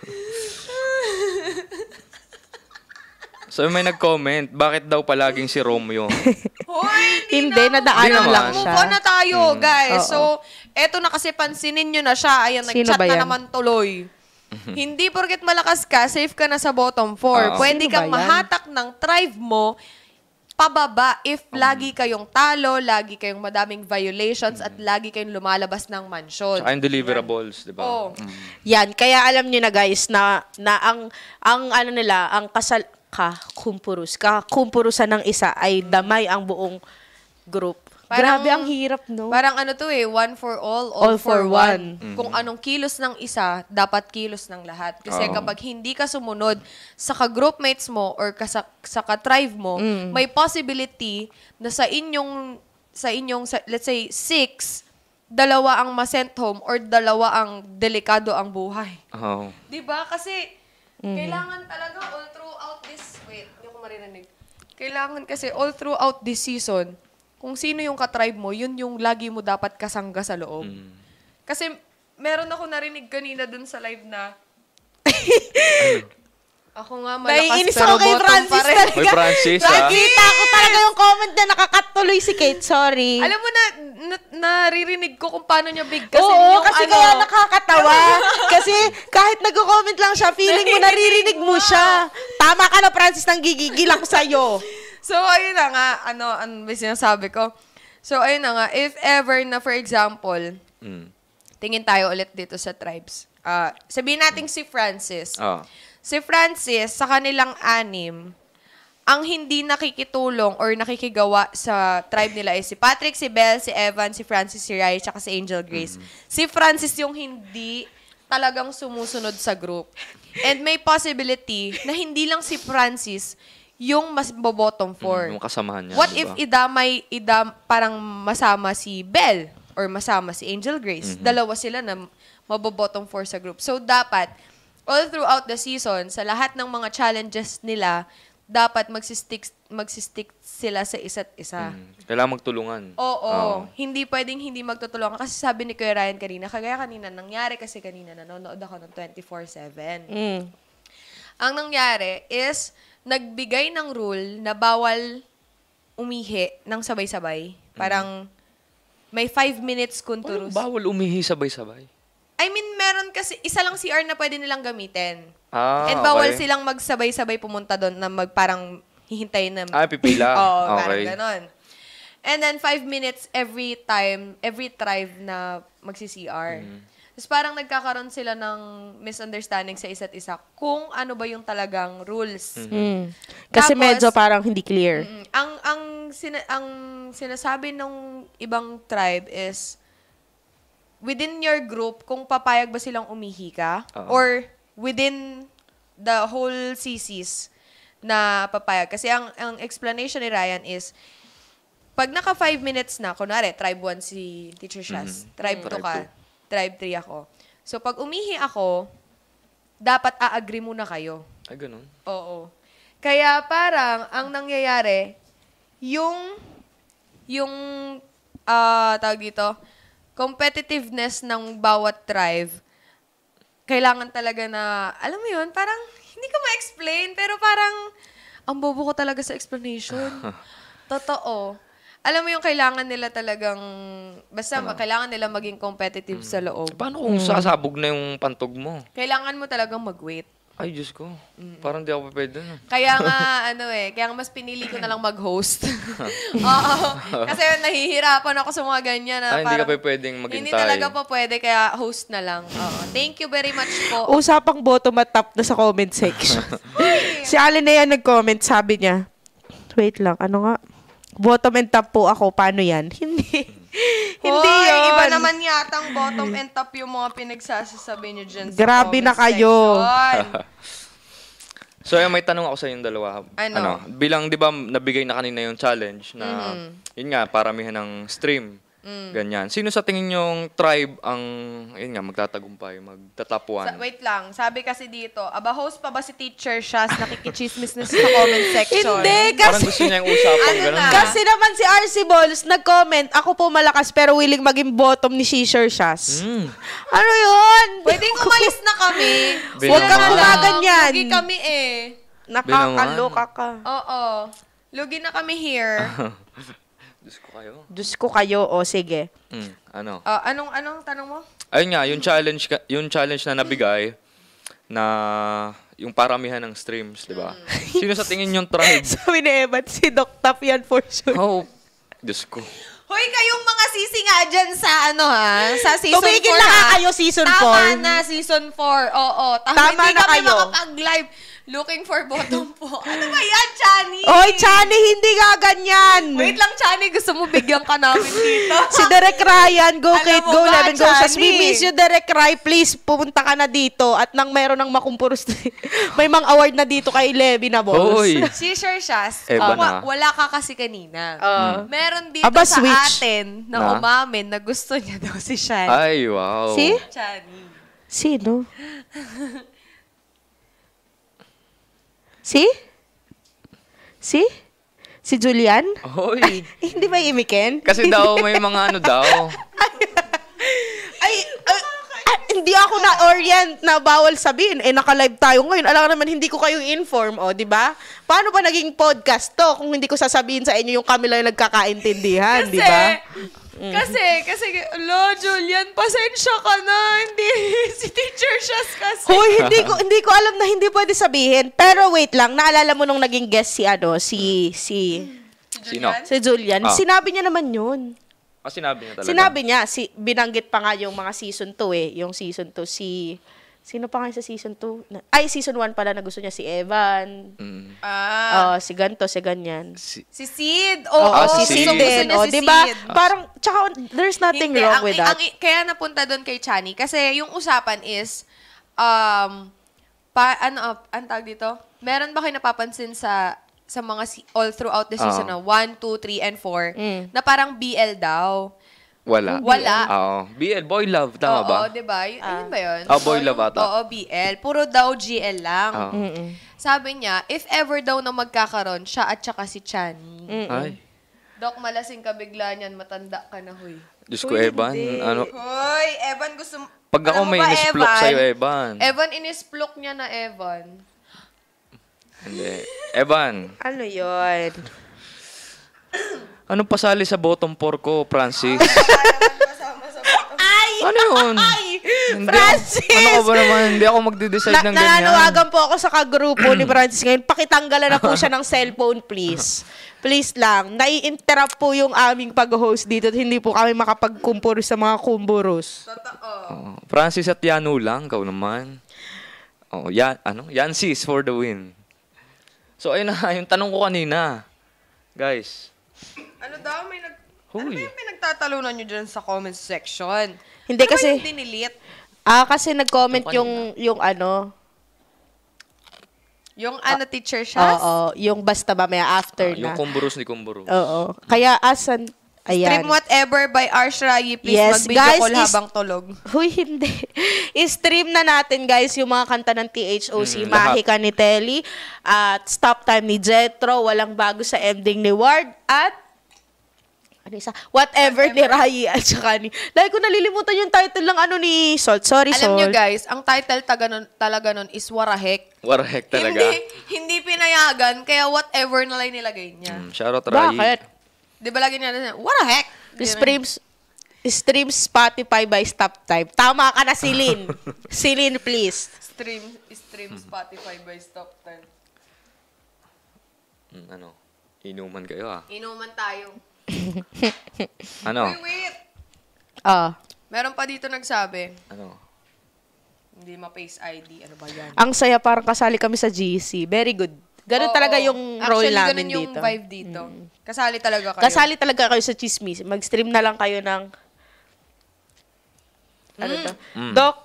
So may nag-comment, bakit daw palaging si Romeo? Hoy, Hindi, na. nadaanan Hindi lang naman. siya. Move on na tayo, guys. Oo. So, eto na kasi pansinin nyo na siya. Ayan, Sino nag-chat ba na yan? naman tuloy. Hindi porket malakas ka, safe ka na sa bottom four. Oo. Pwede Sino kang ba yan? mahatak ng thrive mo pababa if lagi kayong talo, lagi kayong madaming violations, at lagi kayong lumalabas ng mansion. Tsaka yung deliverables, di ba? Oh. Mm. Yan, kaya alam niyo na guys na na ang ang ano nila, ang kasal ka kumpurus, ka kumpurusan ng isa ay damay ang buong group. Parang- Grabe ang hirap, no? Parang ano to eh, one for all, all, All for, for one. one. Kung anong kilos ng isa, dapat kilos ng lahat. Kasi Oo. kapag hindi ka sumunod sa ka-groupmates mo or ka sa, sa ka-tribe mo, Mm. may possibility na sa inyong, sa inyong, sa- let's say, six, dalawa ang ma-sent home or dalawa ang delikado ang buhay. Oo. Di ba? Kasi, kailangan talaga all throughout this, wait, hindi ko maririnig. Kailangan kasi all throughout this season, kung sino yung ka-tribe mo, yun yung lagi mo dapat kasangga sa loob. Mm. Kasi, meron ako narinig kanina dun sa live na, ako nga malakas Naiinis pero ako kay bottom Francis pa rin. talaga. Hoy, Francis, ah. Nakikita ko talaga yung comment na nakakatuloy si Kate. Sorry. Alam mo na, na, naririnig ko kung paano niya bigkasin Oo, yung kasi ano. kaya nakakatawa. Kasi kahit nagko-comment lang siya, feeling mo naririnig mo siya. Tama ka na, Francis, nang gigigil ako sa'yo. So, ayun na nga, ano, ano ba sinasabi ko? So, ayun na nga, if ever na, for example, Mm. tingin tayo ulit dito sa tribes. Ah, sabihin natin si Francis. Ah. Si Francis, sa kanilang anim, ang hindi nakikitulong or nakikigawa sa tribe nila ay si Patrick, si Belle, si Evan, si Francis, si Rai, tsaka si Angel Grace. Si Francis yung hindi talagang sumusunod sa group. And may possibility na hindi lang si Francis yung mas bottom four. Yung kasamahan niya. What di if ba? idamay, idam, parang masama si Belle or masama si Angel Grace? Dalawa sila na mabobottom four sa group. So, dapat, all throughout the season, sa lahat ng mga challenges nila, dapat magsistick, magsistick sila sa isa't isa. Mm. Kailangan magtulungan. Oo. Hindi pwedeng hindi magtutulungan. Kasi sabi ni Kuya Ryan kanina, kagaya kanina nangyari kasi kanina nanonood ako ng twenty-four seven. Mm. Ang nangyari is, nagbigay ng rule na bawal umihi ng sabay-sabay. Parang may five minutes Paano kunturus. bawal umihi sabay-sabay? I mean, meron kasi, isa lang C R na pwede nilang gamitin. Ah, And bawal okay. silang magsabay-sabay pumunta doon na mag, parang hihintayin na. Ah, pipila. Oo, Okay. parang ganon. And then, five minutes every time, every tribe na magsi-C R. Mm. Tapos parang nagkakaroon sila ng misunderstanding sa isa't isa kung ano ba yung talagang rules. Mm. Kasi Tapos, medyo parang hindi clear. Mm, ang ang sina, ang sinasabi ng ibang tribe is within your group kung papayag ba silang umihi ka Oo. or within the whole C Cs na papayag. Kasi ang ang explanation ni Ryan is pag naka five minutes na, kunwari, tribe one si Teacher Shaz, tribe two Tribe ka, two. tribe three ako. So, pag umihi ako, dapat a-agree muna kayo. Ay, ganun. Oo. Kaya parang, ang nangyayari, yung, yung, ah, tawag dito, competitiveness ng bawat tribe, kailangan talaga na, alam mo yun, parang, hindi ko ma-explain, pero parang, ang bobo ko talaga sa explanation. Totoo. Alam mo yung kailangan nila talagang, basta ano? Kailangan nila maging competitive hmm. sa loob. Paano kung hmm. sasabog na yung pantog mo? Kailangan mo talagang mag-wait. Ay, Diyos ko. Mm. Parang di ako pwede na. Kaya nga, ano eh, kaya nga mas pinili ko na lang mag-host. Oo. Kasi nahihirapan ako sa mga ganyan. Na Ay, parang, hindi ka pa pwedeng maghintay. Hindi talaga po pwede, kaya host na lang. Oo. Thank you very much po. Usapang bottom at top na sa comment section. Si Alin na yan nag-comment, sabi niya, wait lang, ano nga? Bottom and top po ako, paano yan? Hindi. Hindi Hoy, yun. Iba naman yatang bottom and top yung mga pinagsasasabi niyo dyan sa Grabe na kayo. So, ay, may tanong ako sa inyong dalawa. Ano? ano bilang, di ba, nabigay na kanina yung challenge na, mm-hmm. yun nga, paramihan ng stream. Mm. Ganyan. Sino sa tingin yung tribe ang, yun nga, magtatagumpay, magtatop one? Sa, wait lang. Sabi kasi dito, aba host pa ba si Teacher Shaz? Nakikichismis na sa comment section. Hindi, kasi... Parang gusto niya yung usapan. Ano ganun. Kasi naman si R C Balls nag-comment, ako po malakas pero willing maging bottom ni Teacher Shaz. Mm. Ano yun? Pwedeng umalis na kami. Huwag kang gumaganyan. Lugi kami eh. Nakakaloka ka. Oo. Lugi na kami here. Diyos ko kayo. Diyos ko kayo, o sige. Mm, ano? Uh, anong anong tanong mo? Ayun nga, yung challenge yung challenge na nabigay na yung paramihan ng streams, di ba? Mm. Sino sa tingin yung tribe? Sabi ni Evan, si Doc Tap yan for sure. Oh, Diyos ko. Hoy, kayong mga sisi nga dyan sa ano ha? Sa season four. Tumigil na nga kayo season four. Tama na, season four. Oo. Tama, Tama hindi na kami kayo. makapag-live. Looking for bottom po. Ano ba yan, Chani? Oy, Chani, hindi nga ganyan. Wait lang, Chani. Gusto mo bigyan ka namin dito. Si Derek Ryan, go Alam Kate, mo go ba, eleven, go Shaz. Chani? We miss you, Derek Ryan. Please, pumunta ka na dito. At nang meron ng makumpuros, may mga award na dito kay Levi na boss. Hoy. Si Sir Shaz, Eba uh, na. wala ka kasi kanina. Uh, Meron dito Aba, sa switch. atin na, Na? umamin na gusto niya daw si Shani. Ay, wow. Si? Chani. Sino? Si? Si? Si Julian? Hoy. Ay, hindi ba imikin? Kasi daw may mga ano daw. Ay, uh, uh, hindi ako na-orient na bawal sabihin. Eh, naka-live tayo ngayon. Alam naman, hindi ko kayo inform, o, di ba? Paano ba naging podcast to kung hindi ko sasabihin sa inyo yung kami lang yung nagkakaintindihan, di ba? Mm. Kasi, kasi, lo, Julian, pasensya ka na. Hindi, si Teacher Shaz kasi. Hoy, hindi ko hindi ko alam na hindi pwede sabihin. Pero wait lang, naalala mo nung naging guest si ano, si si Sino? Si Julian. Oh. Sinabi niya naman 'yun. Ah, sinabi niya talaga. Sinabi niya, si binanggit pa nga yung mga season two eh, yung season two si sino pa nga sa season two? Ay, season one pala na gusto niya si Evan. Mm. Ah. Oh, si ganto, si ganyan. Si, Si Sid. Oo, Oh, Ah, si si Sid Sid. din. Oh, si 'di ba? Sid. Parang tsaka there's nothing Hindi, wrong ang, with that. ang, kaya napunta doon kay Chani kasi yung usapan is um pa ano uh, ang tawag dito? Meron ba kayo napapansin sa sa mga si, all throughout the season Oh. na one, two, three, and four Mm. na parang B L daw? wala. Wala. Oo. B L, boy love, tama Oo, ba? di ba? Y- ayun ba yun? Ah, boy love ata. Oo, B L. Puro daw G L lang. Oo. Mm-mm. Sabi niya, if ever daw na magkakaroon, siya at saka si Chani. Mm-mm. Ay. Dok, malasing ka bigla niyan, matanda ka na, huy. Diyos ko, Uy, Evan. hindi. Ano, Hoy, Evan, gusto mo... pag ako Alam mo may ba, nisplok Evan? sa'yo, Evan. Evan, inisplok niya na Evan. Hindi. Evan, Ano 'yun? anong pasali sa bottom four ko, Francis? Ay! Ano yun? Ay! Hindi Francis! Ako, ano ka ba naman? Hindi ako magde-decide Na- ng ganyan. nananawagan po ako sa kagrupo ni Francis ngayon. Pakitanggalan na po siya ng cellphone, please. Please lang. Nai-interrupt po yung aming pag-host dito at hindi po kami makapag-kumpuros sa mga kumburos. Totoo. Oh, Francis at Yanu lang, kau naman. Oh, yan, ano? Yansis for the win. So, ayun na, yung tanong ko kanina. Guys. Ano daw? May nag... Huy. Ano ba yung pinagtatalunan nyo dyan sa comment section? Hindi Ano kasi- ba yung dinilit? Ah, kasi nag-comment Yung yung, yung ano, Yung ano, Teacher Shaz? oo, yung basta ba may after Ah, yung na. kumburus ni kumburus. Oo. Kaya asan, Stream Ayan. whatever by Arsh Rayi. Please Yes, mag-video guys, call is- habang tulog. Huy, hindi. I-stream na natin, guys, yung mga kanta ng T H O C. Mm, Mahika ni Telly, at Stop Time ni Jetro, Walang Bago sa Ending ni Ward, at ano isa? Whatever, ni Rayi at saka ni... Dahil ko nalilimutan yung title ng ano ni Salt. Sorry, Alam Salt. nyo guys, ang title taga nun, talaga nun is Warahek. What the heck talaga? Hindi, hindi pinayagan, kaya whatever na lang nilagay niya. Mm, shoutout Rai. Bakit? Di ba lagi niya, Warahek? Streams, stream Spotify by Stop Time. Tama ka na, Celine. Celine, please. Stream, stream Spotify by Stop Time. Mm, ano? Inuman kayo ah. Inuman tayo. Ano? Wait, wait. Ah. Meron pa dito nagsabi, Ano? hindi ma-face I D. Ano ba yan? Ang saya, parang kasali kami sa G C. Very good. Ganun Oo, talaga oo. yung role Actually, namin ganun yung dito. vibe dito. Kasali talaga kayo. Kasali talaga kayo sa chismis. Mag-stream na lang kayo ng... Ano to? Mm. Doc.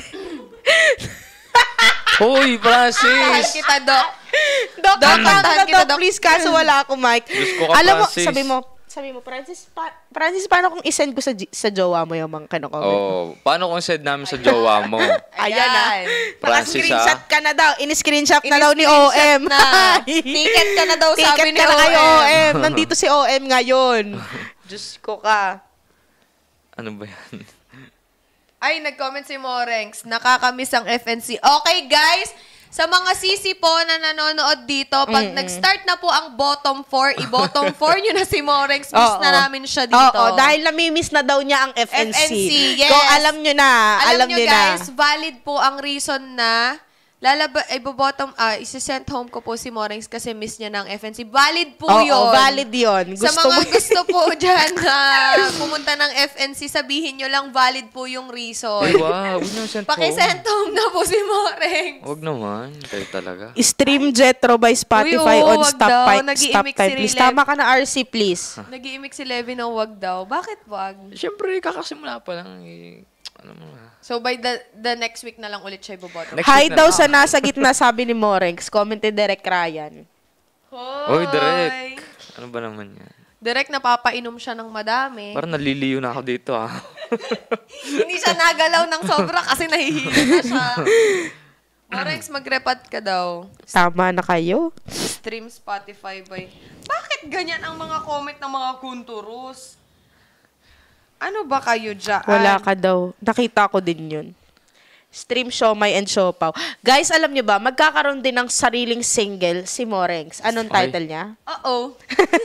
Hoy, Mahal Francis! kita, Doc. Doc, Doc, kantahan kantahan ka, kita, Doc, Doc. please. Kaso wala akong mic. Diyos ko ka, Alam mo, Francis. sabi mo, sabi mo, Francis, pa, Francis, paano kung isend ko sa, G- sa jowa mo yung mga kano-comment mo? Oh, paano kung send namin sa jowa mo? Ayan na. Francis, Naka-screenshot ah. ka na daw. In-screenshot na daw ni O M. na. Ticket ka na daw, sabi Ticket ni ka na kayo, O O M. M. Nandito si O M ngayon. Diyos ko ka. Ano ba yan? Ay, nag-comment si Morengs. Nakakamiss ang F N C. Okay, guys. Sa mga sisi po na nanonood dito, pag nag-start na po ang bottom four, i-bottom four nyo na si Morengs. Miss Oo. na namin siya dito. Oo, dahil namimiss na daw niya ang F N C. F N C, yes. Kung alam nyo na, Alam, alam, nyo nyo guys, na. valid po ang reason na lalaba, i-bottom, ah, isi-send home ko po si Morengs kasi miss niya ng F N C. Valid po Oo, yun. valid yun. Sa Gusto mga mo- gusto po dyan na pumunta ng F N C, sabihin nyo lang valid po yung reason. Ay, wow. Huwag niyo send home. Pakisend home na po si Morengs. Huwag naman. Kayo talaga. Stream Jetro by Spotify Uy, oo, on wag Stop, daw. Pi- Nag-iimik stop si Time. Please, Riley. tama ka na, R C, please. Nag-iimik si Levy ng wag daw. Bakit wag? Siyempre, kakasimula pa lang. Eh, ano mo ah. So by the the next week na lang ulit siya ibobottom. Next Hi week na daw lang. sa nasa gitna, sabi ni Morenx. Commented Derek Ryan. Oy, direct. Ano ba naman yan? Direct napapainom siya ng madami. Parang naliliyo na ako dito ah. Hindi siya nagalaw ng sobra kasi nahihilo na siya. Morex, mag-repad ka daw. Tama na kayo. Stream Spotify by... Bakit ganyan ang mga comment ng mga kunturus? Ano ba kayo dyan? Wala ka daw. Nakita ko din yun. Stream Siomay and Siopaw. Guys, alam niyo ba, magkakaroon din ng sariling single si Morenx. Anong Okay. title niya? Uh-oh.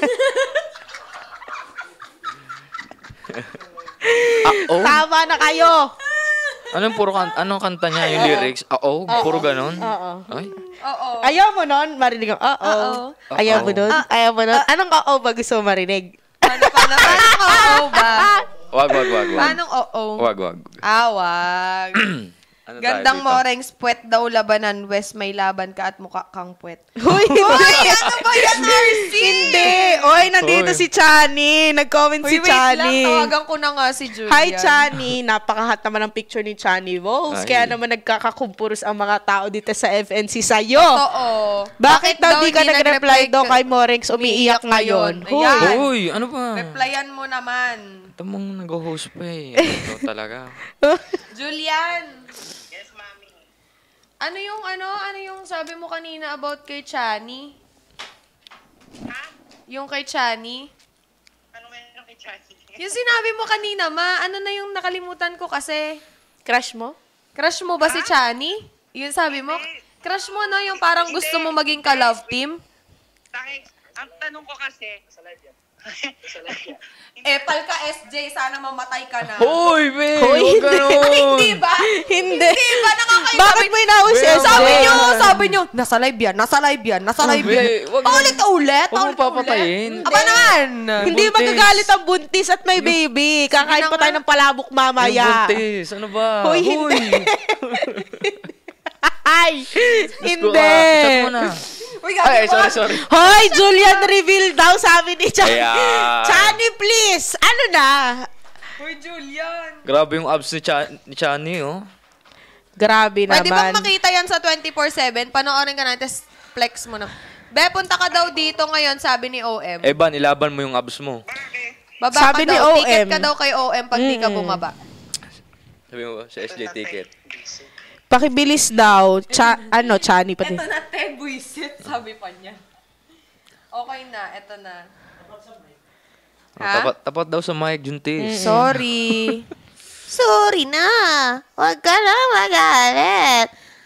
Ah, oh? Tama na kayo! Anong puro kan anong kanta niya yung lyrics? Ah, oh, puro ganon. Oo. Ay. Oo. Ayaw mo nun, marinig ang oo. Oo. Ayaw mo Oo. nun? Ayaw mo nun? Anong oo ba gusto mo marinig? Paano, paano, paano oo ba? Wag, wag, wag, wag. Paano oo? Wag, wag. Ah, wag. Ano tayo Gandang dito? Morengs, puwet daw labanan, West may laban ka at mukha kang puwet. Uy, Uy, ano ba yan, R C? Hindi! Oy, nandito Oy. si Chani. Nag-comment Uy, si wait lang, Chani. tawagan ko na nga si Julian. Hi, Chani. Napakahat naman ang picture ni Chani Vols. Ay. Kaya naman nagkakakumpuros ang mga tao dito sa F N C sa'yo. Oo. Bakit, daw di ka hindi nag-reply daw ka- kay Morenx umiiyak ngayon? Huy. Ayan. Uy, ano ba? Replyan mo naman. Ito mong nag-host pa eh. Ito talaga. Julian. Yes, mami. Ano yung ano? Ano yung sabi mo kanina about kay Chani? Ha? Yung kay Chani? Ano meron kay Chani? Yung sinabi mo kanina, ma. Ano na yung nakalimutan ko kasi? Crush mo? Crush mo ba si Chani? Yung sabi mo? Crush mo, no? Yung parang gusto mo maging ka-love team? Dahil, ang tanong ko kasi... Sa live yan. Sa live yan. Epal ka, S J. Sana mamatay ka na. Hoy, be! Hoy, Huwag ganon! Hindi ba? Hindi. Hindi ba? Nakakain Bakit mo inaaway si Well, S J? Sabi nyo, sabi nyo, nasa live yan, nasa live yan, nasa live Be, yan. wag mo- Paulit ka ulit, Wag mo paulit ka ulit. papatayin. Aba naman. Hindi Buntis. magagalit ang buntis at may baby. Kakain pa tayo ng palabok Yung mamaya. buntis, ano ba? Hoy, hindi. Ay, Diyos ko, hindi. ah. Shot mo na. Uy, Ay, gabi sorry, sorry. Hoy, Julian reveal daw, sabi ni Chani. Ayan. Chani, please. Ano na? Uy, Julian. Grabe yung abs ni, Cha ni Chani, oh. Grabe naman. Pwede bang makita yan sa twenty-four seven? Panoorin ka natin, tapos flex mo na. Be, punta ka daw dito ngayon, sabi ni O M. Eban, ilaban mo yung abs mo. Bakit? Baba Sabi ka ni daw. O M. Ticket ka daw kay O M pag di ka bumaba. Sabi mo, sa S J ticket. Pakibilis daw. Cha, ano, Chani pati. Ito na, te, buisit. Sabi pa niya. Okay na, ito na. Oh, tapat, tapat daw sa mic, Juntis. Sorry. Sorry na. Huwag ka na magalit.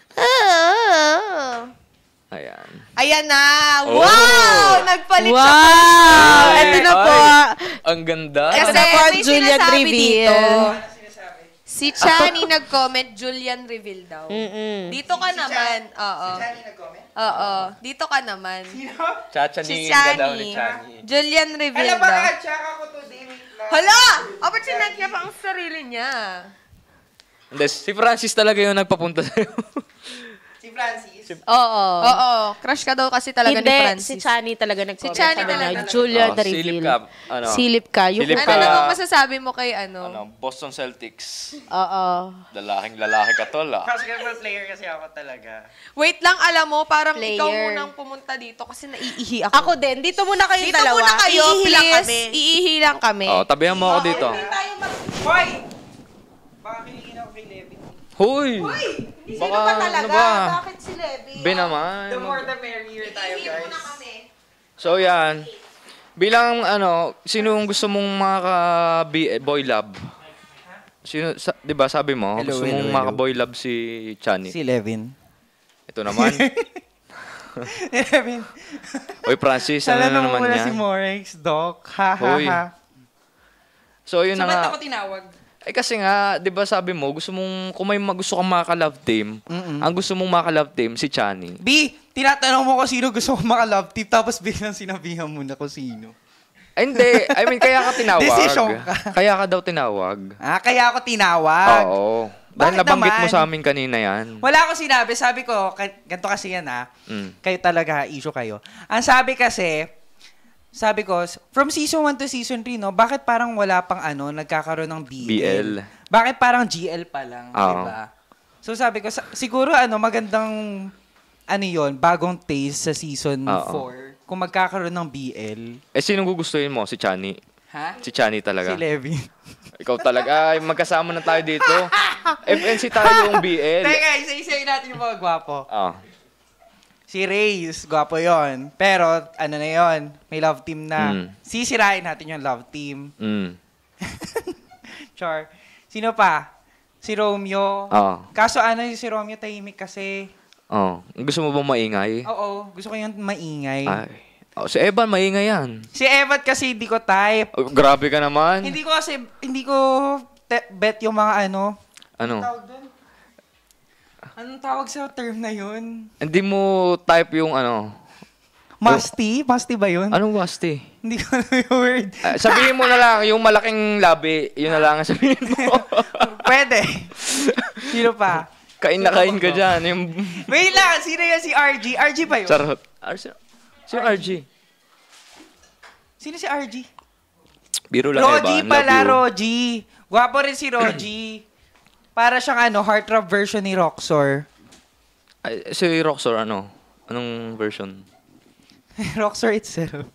Oh. Ayan. Ayan na. Oh. Wow! Nagpalit siya. Wow! Ay, Ito na po. ay, ang ganda. Ito Kasi na po ang may Julian sinasabi reveal. dito. Si Chani nag-comment, Julian reveal daw. Mm-mm. Dito ka naman. Oo. Oo. Dito ka naman. Chachaningin Si ka daw Chani. ni Chani. Julian reveal Alam daw. ba, tsaka ko today, wait lang. Hala! Opportunity niya pa ang sarili niya. Hindi, si Francis talaga yung nagpapunta sa'yo. Si Francis. Oo. Oo. Crush ka daw kasi talaga Hindi, ni Francis. si Chani talaga nag-comment. Si Chani Sabi talaga. niya, Julia Oh, the silip reveal. ka. Ano? Silip ka. Yung Silip Ano ka. namang masasabi mo kay ano? Ano, Boston Celtics. Oo. Lalaking lalaki ka tol, ah. Basketball player kasi ako talaga. Wait lang, alam mo, parang Player. ikaw munang pumunta dito kasi naiihi ako. Ako din. Dito muna kayong Dito dalawa. muna kayo, Iihi lang please. kami. Iihi lang kami. Oh, tabihan mo ako dito. Hoy! Baka kilingin ako kay Levi. Hoy! Sino Baka, ba talaga? ano ba? Bakit si Levi? Be naman. The more the merrier tayo, guys. So, yan. Bilang, ano, sinong gusto mong maka-boy love? Sino, sa, di ba sabi mo, Hello, gusto hello, mong hello. maka-boy love si Chani? Si Levin. Ito naman. Levi. Oy, Francis, ano na Alam mo naman muna yan? si Morex, Doc. Ha, ha, Hoy. ha. So, yun So, na ba't nga. ako tinawag? Eh kasi nga, 'di ba sabi mo, gusto mong kung may ma- gusto kang maka-love team, Mm-mm. ang gusto mong maka-love team si Chani. B, tinatanong mo kung sino gusto ko maka-love team, tapos biglang sinabihan mo na kung sino. Ay, hindi, I mean kaya ka tinawag. Desisyon ka. Kaya ka daw tinawag. Ah, kaya ako tinawag. Oo. Dahil Bakit nabanggit mo naman? sa amin kanina 'yan. Wala akong sinabi. Sabi ko, k- ganito kasi yan ah. Mm. Kayo talaga, issue kayo. Ang sabi kasi, sabi ko, from season one to season three, no, bakit parang wala pang ano, nagkakaroon ng B L? B L. Bakit parang G L pa lang, Oo. di ba? So sabi ko, sa- siguro ano, magandang, ano yon bagong taste sa season Oo. four, kung magkakaroon ng B L. Eh sino gugustuhin mo? Si Chani. Ha? Si Chani talaga. Si Levi. Ikaw talaga. Ay, magkasama na tayo dito. F N C tayo yung B L. Teka, isa-isayin natin yung mga gwapo. Ah. Si Reyes, gwapo yon. Pero, ano na yon, may love team na. Mm. Sisirain natin yung love team. Mm. Char. Sino pa? Si Romeo. Ah. Kaso ano, si Romeo tahimik kasi. Oh. Gusto mo ba maingay? Oo, gusto ko yung maingay. Ay. Oh, si Evan maingay yan. Si Evan kasi hindi ko type. Oh, grabe ka naman. Hindi ko kasi, hindi ko te- bet yung mga ano. Ano? Tawag doon? Anong tawag sa term na yun? Hindi mo type yung ano. Musty? Musty ba yun? Anong wasti? Hindi ko alam yung word. Ah, sabihin mo na lang, yung malaking labi, yun na lang ang sabihin mo. Pwede. Sino pa? Kain na kain ka dyan. Yung Wait lang, sino yun si R G? R G ba yun? charot. R- sino- Sino R G? Sino si R G? Biro lang, Roji Evan. pala, Love you. Roji. Gwapo rin si Roji. Para siyang ano, heartthrob version ni Roxor. Ay, si Roxor, ano? Anong version? Roxor itself.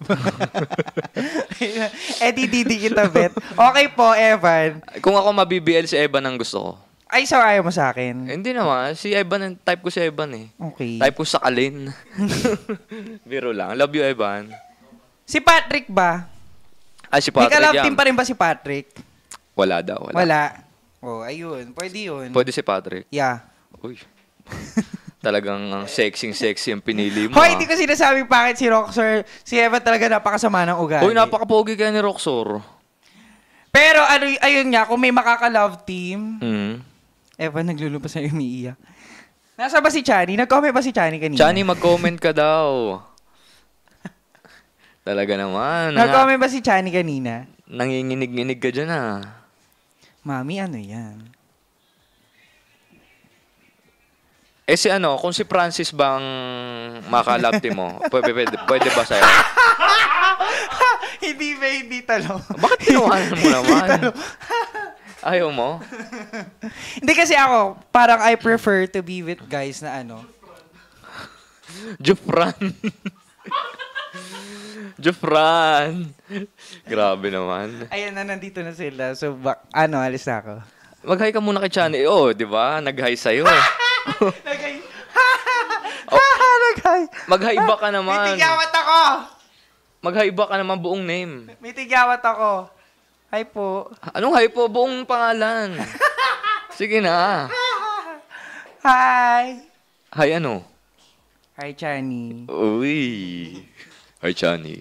eh, di, di, di kita bet. Okay po, Evan. Kung ako mabi-B L, si Evan ang gusto ko. Ay, so ayaw mo sa akin. Eh, hindi naman. Si Evan, type ko si Evan eh. Okay. Type ko sa Kalin. Biro lang. Love you, Evan. Si Patrick ba? Ay, si May Patrick ka-love yan. team pa rin ba si Patrick? Wala daw. Wala. Wala. Oh, ayun. Pwede yun. Pwede si Patrick. Yeah. Uy. Talagang ang sexy-sexy ang pinili mo. Hoy, ah. hindi ko sinasabi bakit si Roxor, si Evan talaga napakasama ng ugali. Uy, napaka-pogi kaya ni Roxor. Pero ano, ayun nga, kung may makaka-love team, Hmm. Evan naglulupas na umiiyak. Nasa ba si Chani? Nag-comment ba si Chani kanina? Chani, mag-comment ka daw. Talaga naman. Nag-comment ba si Chani kanina? Nanginginig-nginig ka dyan ah. Mami, ano yan? Eh si ano, kung si Francis bang makalapti mo, pwede, pwede, pwede ba sa'yo? Hindi ba, hindi talo. Bakit tinawanan mo naman? Ayaw mo? Hindi kasi ako, parang I prefer to be with guys na ano. Jufran. Jofran. Grabe naman. Ayan na, nandito na sila. So, bak- ano, alis na ako. Mag-hi ka muna kay Chani. Oh, di ba? Nag-hi sa'yo. Nagay. Nagay. Mag-hi ba ka May naman? tigyawat ako. Mag-hi ba ka naman buong name? May tigyawat ako. Hi po. Anong hi po? Buong pangalan. Sige na. Hi. Hi ano? Hi, Chani. Uy. Hi, Chani.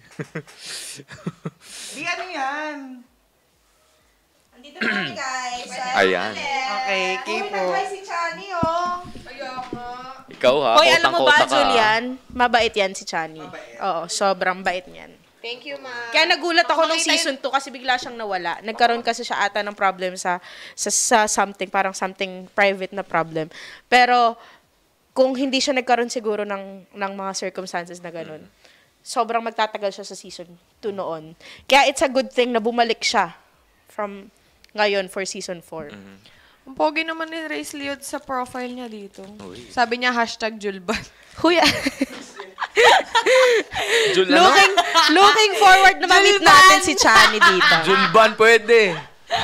Di ano yan? Andito na kami, guys. Ayan. Okay, Kipo. si Chani, oh. Ikaw ha, Hoy, alam mo ba, kotang-kota ka. Julian? Mabait yan si Chani. Oo, sobrang bait niyan. Thank you, ma. Kaya nagulat ako nung season two kasi bigla siyang nawala. Nagkaroon kasi siya ata ng problem sa, sa, sa something, parang something private na problem. Pero, kung hindi siya nagkaroon siguro ng, ng mga circumstances na ganun, sobrang magtatagal siya sa season two noon. Kaya it's a good thing na bumalik siya from ngayon for season four. Ang pogi naman ni Race Leod sa profile niya dito. Sabi niya, hashtag Julban. Huya. Jul, ano? looking, looking forward na ma-meet natin si Chani dito. Julban, pwede.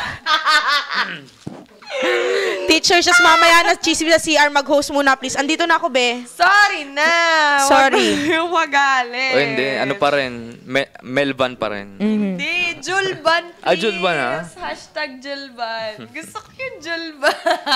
Teacher, just mamaya na chismis sa C R, mag-host muna please. Andito na ako, be. Sorry na! Sorry. Huwag na yung magalit. O hindi, ano pa rin? Me- Melvan pa rin. Hindi, Julban, please. Ah, Julban, ha? Hashtag Julban. Gusto ko yung Julban.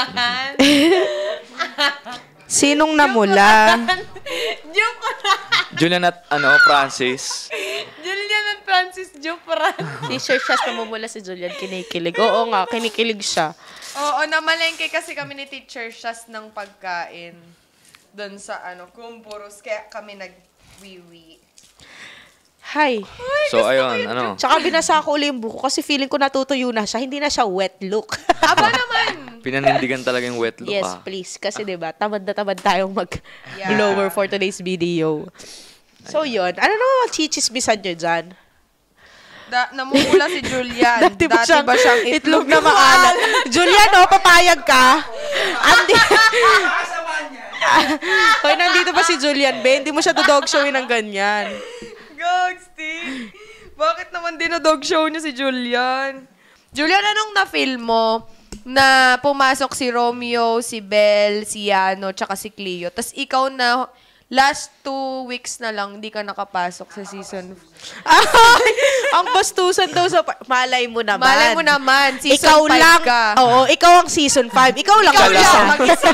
Sinong namula? Joke lang. Julian at ano, Francis. Julian at Francis Jupran. Si Sir Shas namumula si Julian, kinikilig. Oo nga, kinikilig siya. Oo, namalengke kasi kami ni Teacher Shas ng pagkain. Doon sa ano, kumpuros. Kaya kami nag-wiwi. Hi. So, ayun, ano. Tsaka binasa ko uli yung buko kasi feeling ko natutuyo na siya. Hindi na siya wet look. Aba naman! Pinanindigan talaga yung wet look, Yes, ah. please. Kasi diba, tamad na tamad tayong mag-blower for today's video. So, yun. Ano naman mag-chichismisan nyo dyan? Da, namumula si Julian. Dati ba siyang, siyang itlog, na maalat? Julian, oh, papayag ka? Andi. Hoy, nandito pa si Julian, be. Hindi mo siya dodog showin ng ganyan. Gogsty! Bakit naman dinodog show niyo si Julian? Julian, anong na-feel mo na pumasok si Romeo, si Belle, si Yano, tsaka si Cleo? Tapos ikaw na last two weeks na lang, hindi ka nakapasok sa season. Ay, ang bastusan daw sa... pa- Malay mo naman. Malay mo naman, season ikaw five lang, ka. Oo, ikaw ang season five. Ikaw lang Ikaw mag-isa. lang, mag-isa.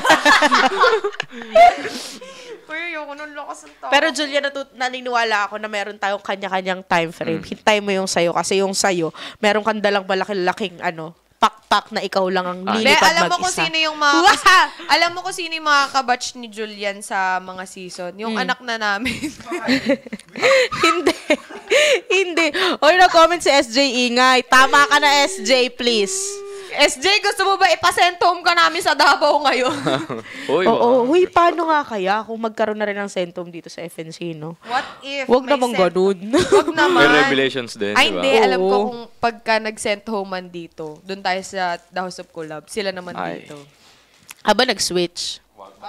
Uy, ayoko nung lakas ng tao. Pero Julia, natut- naniniwala ako na meron tayong kanya-kanyang time frame. Hintay mo yung sayo kasi yung sayo, meron kang dalang malaki-laking ano, pak-pak na ikaw lang ang Ah. Be, lilipad alam mo mag-isa. kung sino yung mga kas- alam mo kung sino yung mga kabatch ni Julian sa mga season? Yung anak na namin. Hindi. Hindi. Oy, na-comment si S J Ingay. Tama ka na, S J, please. S J, gusto mo ba ipasend home ka namin sa Davao ngayon? Uy, Oo. baka- Huy, paano nga kaya kung magkaroon na rin ng centum dito sa F N C, no? What if Huwag may namang send- ganun. Huwag naman. May regulations din, Ay, di ba? hindi. Alam ko Oo. kung pagka nag-sent home man dito, doon tayo sa The House of Collab, sila naman Ay. dito. Aba, nag-switch.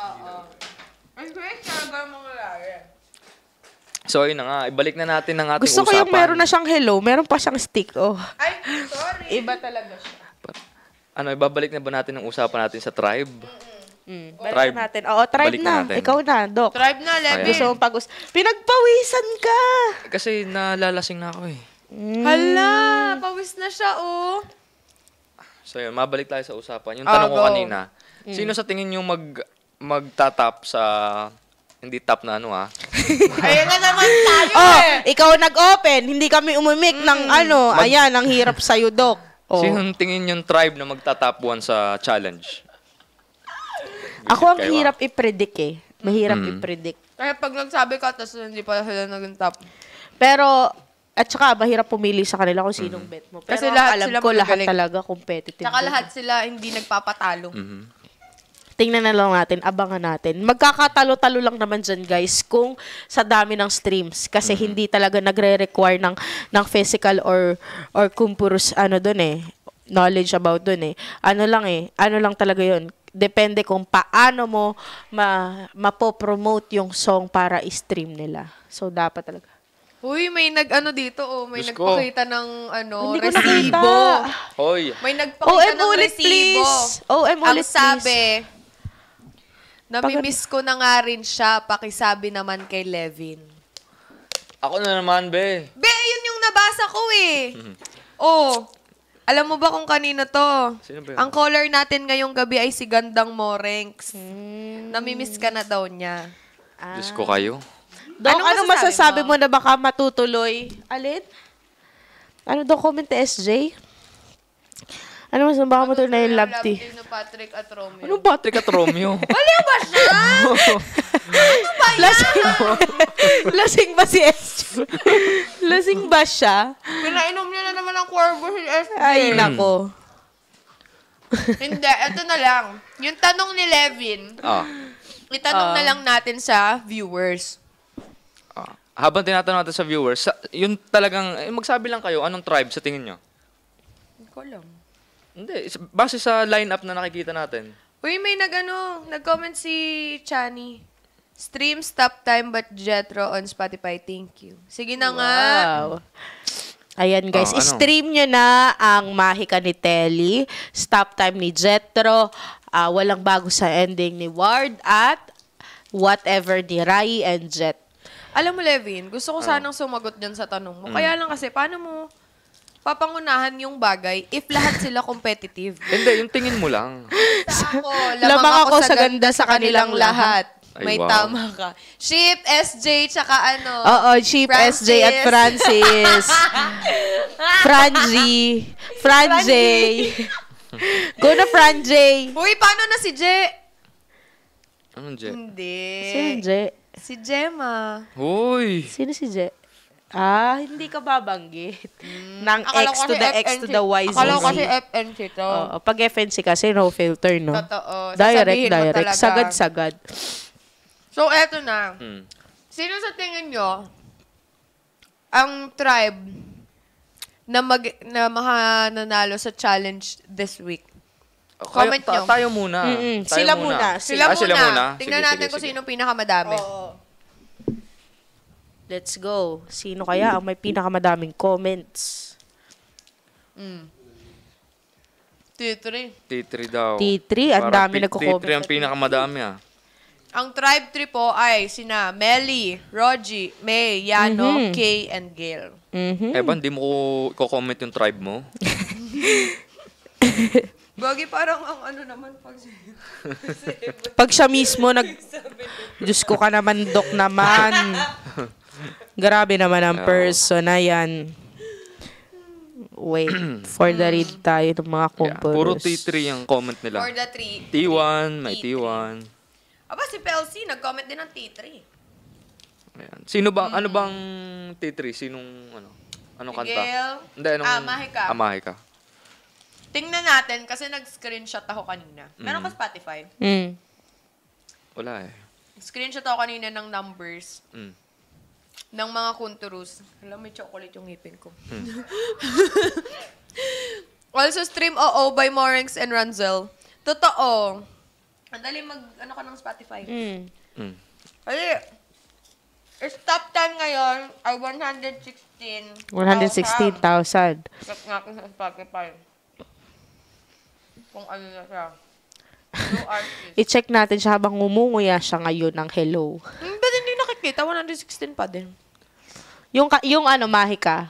Ang great talaga mga lari. So, ayun na nga. Ibalik na natin ang ating Gusto ko usapan. yung meron na siyang hello, meron pa siyang stick. Oh. Ay, sorry. Iba talaga siya. Ano, ibabalik na ba natin ang usapan natin sa tribe? Mm, balik Tribe. na natin. Oo, tribe Balik na na. natin. Ikaw na, Doc. Tribe na, Levi. Ayan. Gusto mong pag-us... Pinagpawisan ka! Kasi nalalasing na ako eh. Hala, pawis na siya, oh. So, yun. Mabalik tayo sa usapan. Yung Ah, tanong ko go. kanina. Sino sa tingin nyo mag, magtatap sa... Hindi top na ano ah. Ayun na naman tayo, Oh, eh. ikaw nag-open. Hindi kami umimik ng ano. Ayan, ang hirap sa'yo, Doc. Oh. Sino tingin yung tribe na magta-top one sa challenge? Ako ang Kayo, ah. hirap i-predict eh. Mahirap Mm. i-predict. Kaya pag nagsabi ka, tapos hindi pa sila naging top. Pero, at saka, mahirap pumili sa kanila kung sinong bet mo. Pero Kasi ang lahat alam sila ko, lahat magagaling. talaga competitive. Tsaka doon. lahat sila hindi nagpapatalo. Mhm. Tingnan na lang natin, abangan natin. Magkakatalo-talo lang naman dyan, guys, kung sa dami ng streams. Kasi hindi talaga nagre-require ng, ng physical or, or kumpurus, ano dun eh, knowledge about dun eh. Ano lang eh, ano lang talaga yun. Depende kung paano mo ma, mapopromote yung song para i-stream nila. So, dapat talaga. Uy, may nag-ano dito, oh. May Diyos ko. nagpakita ng, ano, Hindi ko resibo. nakita. Hoy. May O nagpakita M ng ulit, resibo. please. O M Ang ulit, please. sabi, namimiss ko na nga rin siya, pakisabi naman kay Levin. Ako na naman, be. Be, yun yung nabasa ko eh. Oh, alam mo ba kung kanino to? Sino ba yun? Ang caller natin ngayong gabi ay si Gandang Morenx. Namimiss ka na daw niya. Diyos ko kayo. Dok, Anong ano masasabi masasabi mo? mo na baka matutuloy? Alin? Ano daw comment ni S J? Ano mas baka matuloy na yung love tea? ni Patrick at Romeo. Anong Patrick at Romeo? Baliw ba siya? Lasing, lasing ba si S J? Lasing ba siya? Pinainom niya na naman ang Cuervo si S J. Ay, nako. Hindi, ito na lang. Yung tanong ni Levin, ah. itanong Ah. na lang natin sa viewers. ah. Habang tinatanong natin sa viewers, sa, yung talagang, eh, magsabi lang kayo, anong tribe sa tingin nyo? Hindi ko alam. Hindi, is- base sa lineup na nakikita natin. Uy, may nag-ano, nag-comment si Chani. Stream stop time but Jetro on Spotify. Thank you. Sige na nga. Wow. Ayan guys, Oh, ano? stream nyo na ang Mahika ni Telly, Stop Time ni Jetro, ah, Walang Bago sa Ending ni Ward, at Whatever ni Rai and Jet. Alam mo, Levin, gusto ko sanang sumagot dyan sa tanong mo. Kaya lang kasi, paano mo papangunahan yung bagay if lahat sila competitive? Hindi, yung tingin mo lang. Basta ako, Lamang ako sa ganda sa kanilang lahat. Ay, May wow. tama ka. Ship, S J, tsaka ano. Oo, Chief S J at Francis. Franji. Franjay. Go na, Franjay. Uy, paano na si J? Anong Jet? Hindi. Sino J? Si Gemma. Hoy! Sino si J? Ah, hindi ka babanggit. Nang Akala X ko to kasi the F X N to C. the Y Z. Akala ko kasi F N C to. Oo, pag F N C kasi, no filter, no? Totoo. Direct, Sasabihin mo direct. talaga. Sagad-sagad. So, eto na. Hmm. Sino sa tingin nyo ang tribe na mag na mahananalo sa challenge this week? Comment Kayo- ta- nyo. Tayo muna. Mm-mm. Tayo Sila muna. Sila, Ah, muna. sila muna. Tingnan Sige, natin sige, kung sige. sino pinakamadami. Let's go. Sino kaya ang may pinakamadaming comments? Mm. T three. T three daw. T three, ang Parang dami T- nagko-comment T three ang sa pinakamadami ah. Ang tribe three po ay sina Melly, Rogie, May, Yano, Mhm. Kay, and Gail. Mhm. Evan, di mo ko comment yung tribe mo? Bagi parang ang ano naman pag Pag siya mismo nag... Diyos ko ka naman, Dok naman. Grabe naman ang person na yan. Wait, for the read tayo ng mga Yeah, composers. puro T three ang comment for nila. the three. T one, may T three. T one. Aba, si Pelcy, nag-comment din ng T three. Ayan. Sino ba, ano bang T three? Sinong, ano? Anong kanta? Miguel. Hindi, anong... Ah, Mahika. Ah, Mahika. Tingnan natin kasi nag-screenshot ako kanina. Meron ka Mm. Spotify? Mm. Wala eh. Screenshot ako kanina ng numbers Mm. ng mga kunturus. Alam, may chocolate yung ngipin ko. Also, stream O O by Morenx and Ranzel. Totoo. Ang dali mag, ano ka ng Spotify. Mm. Mm. Kasi, its top ten ngayon ay one hundred sixteen. one hundred sixteen thousand. Check natin sa Spotify. Kung ano na siya. New artist. I-check natin siya habang ngumunguya siya ngayon ng hello. Hmm, ba't hindi nakikita? one hundred sixteen pa din. Yung, ka- yung ano, Mahika,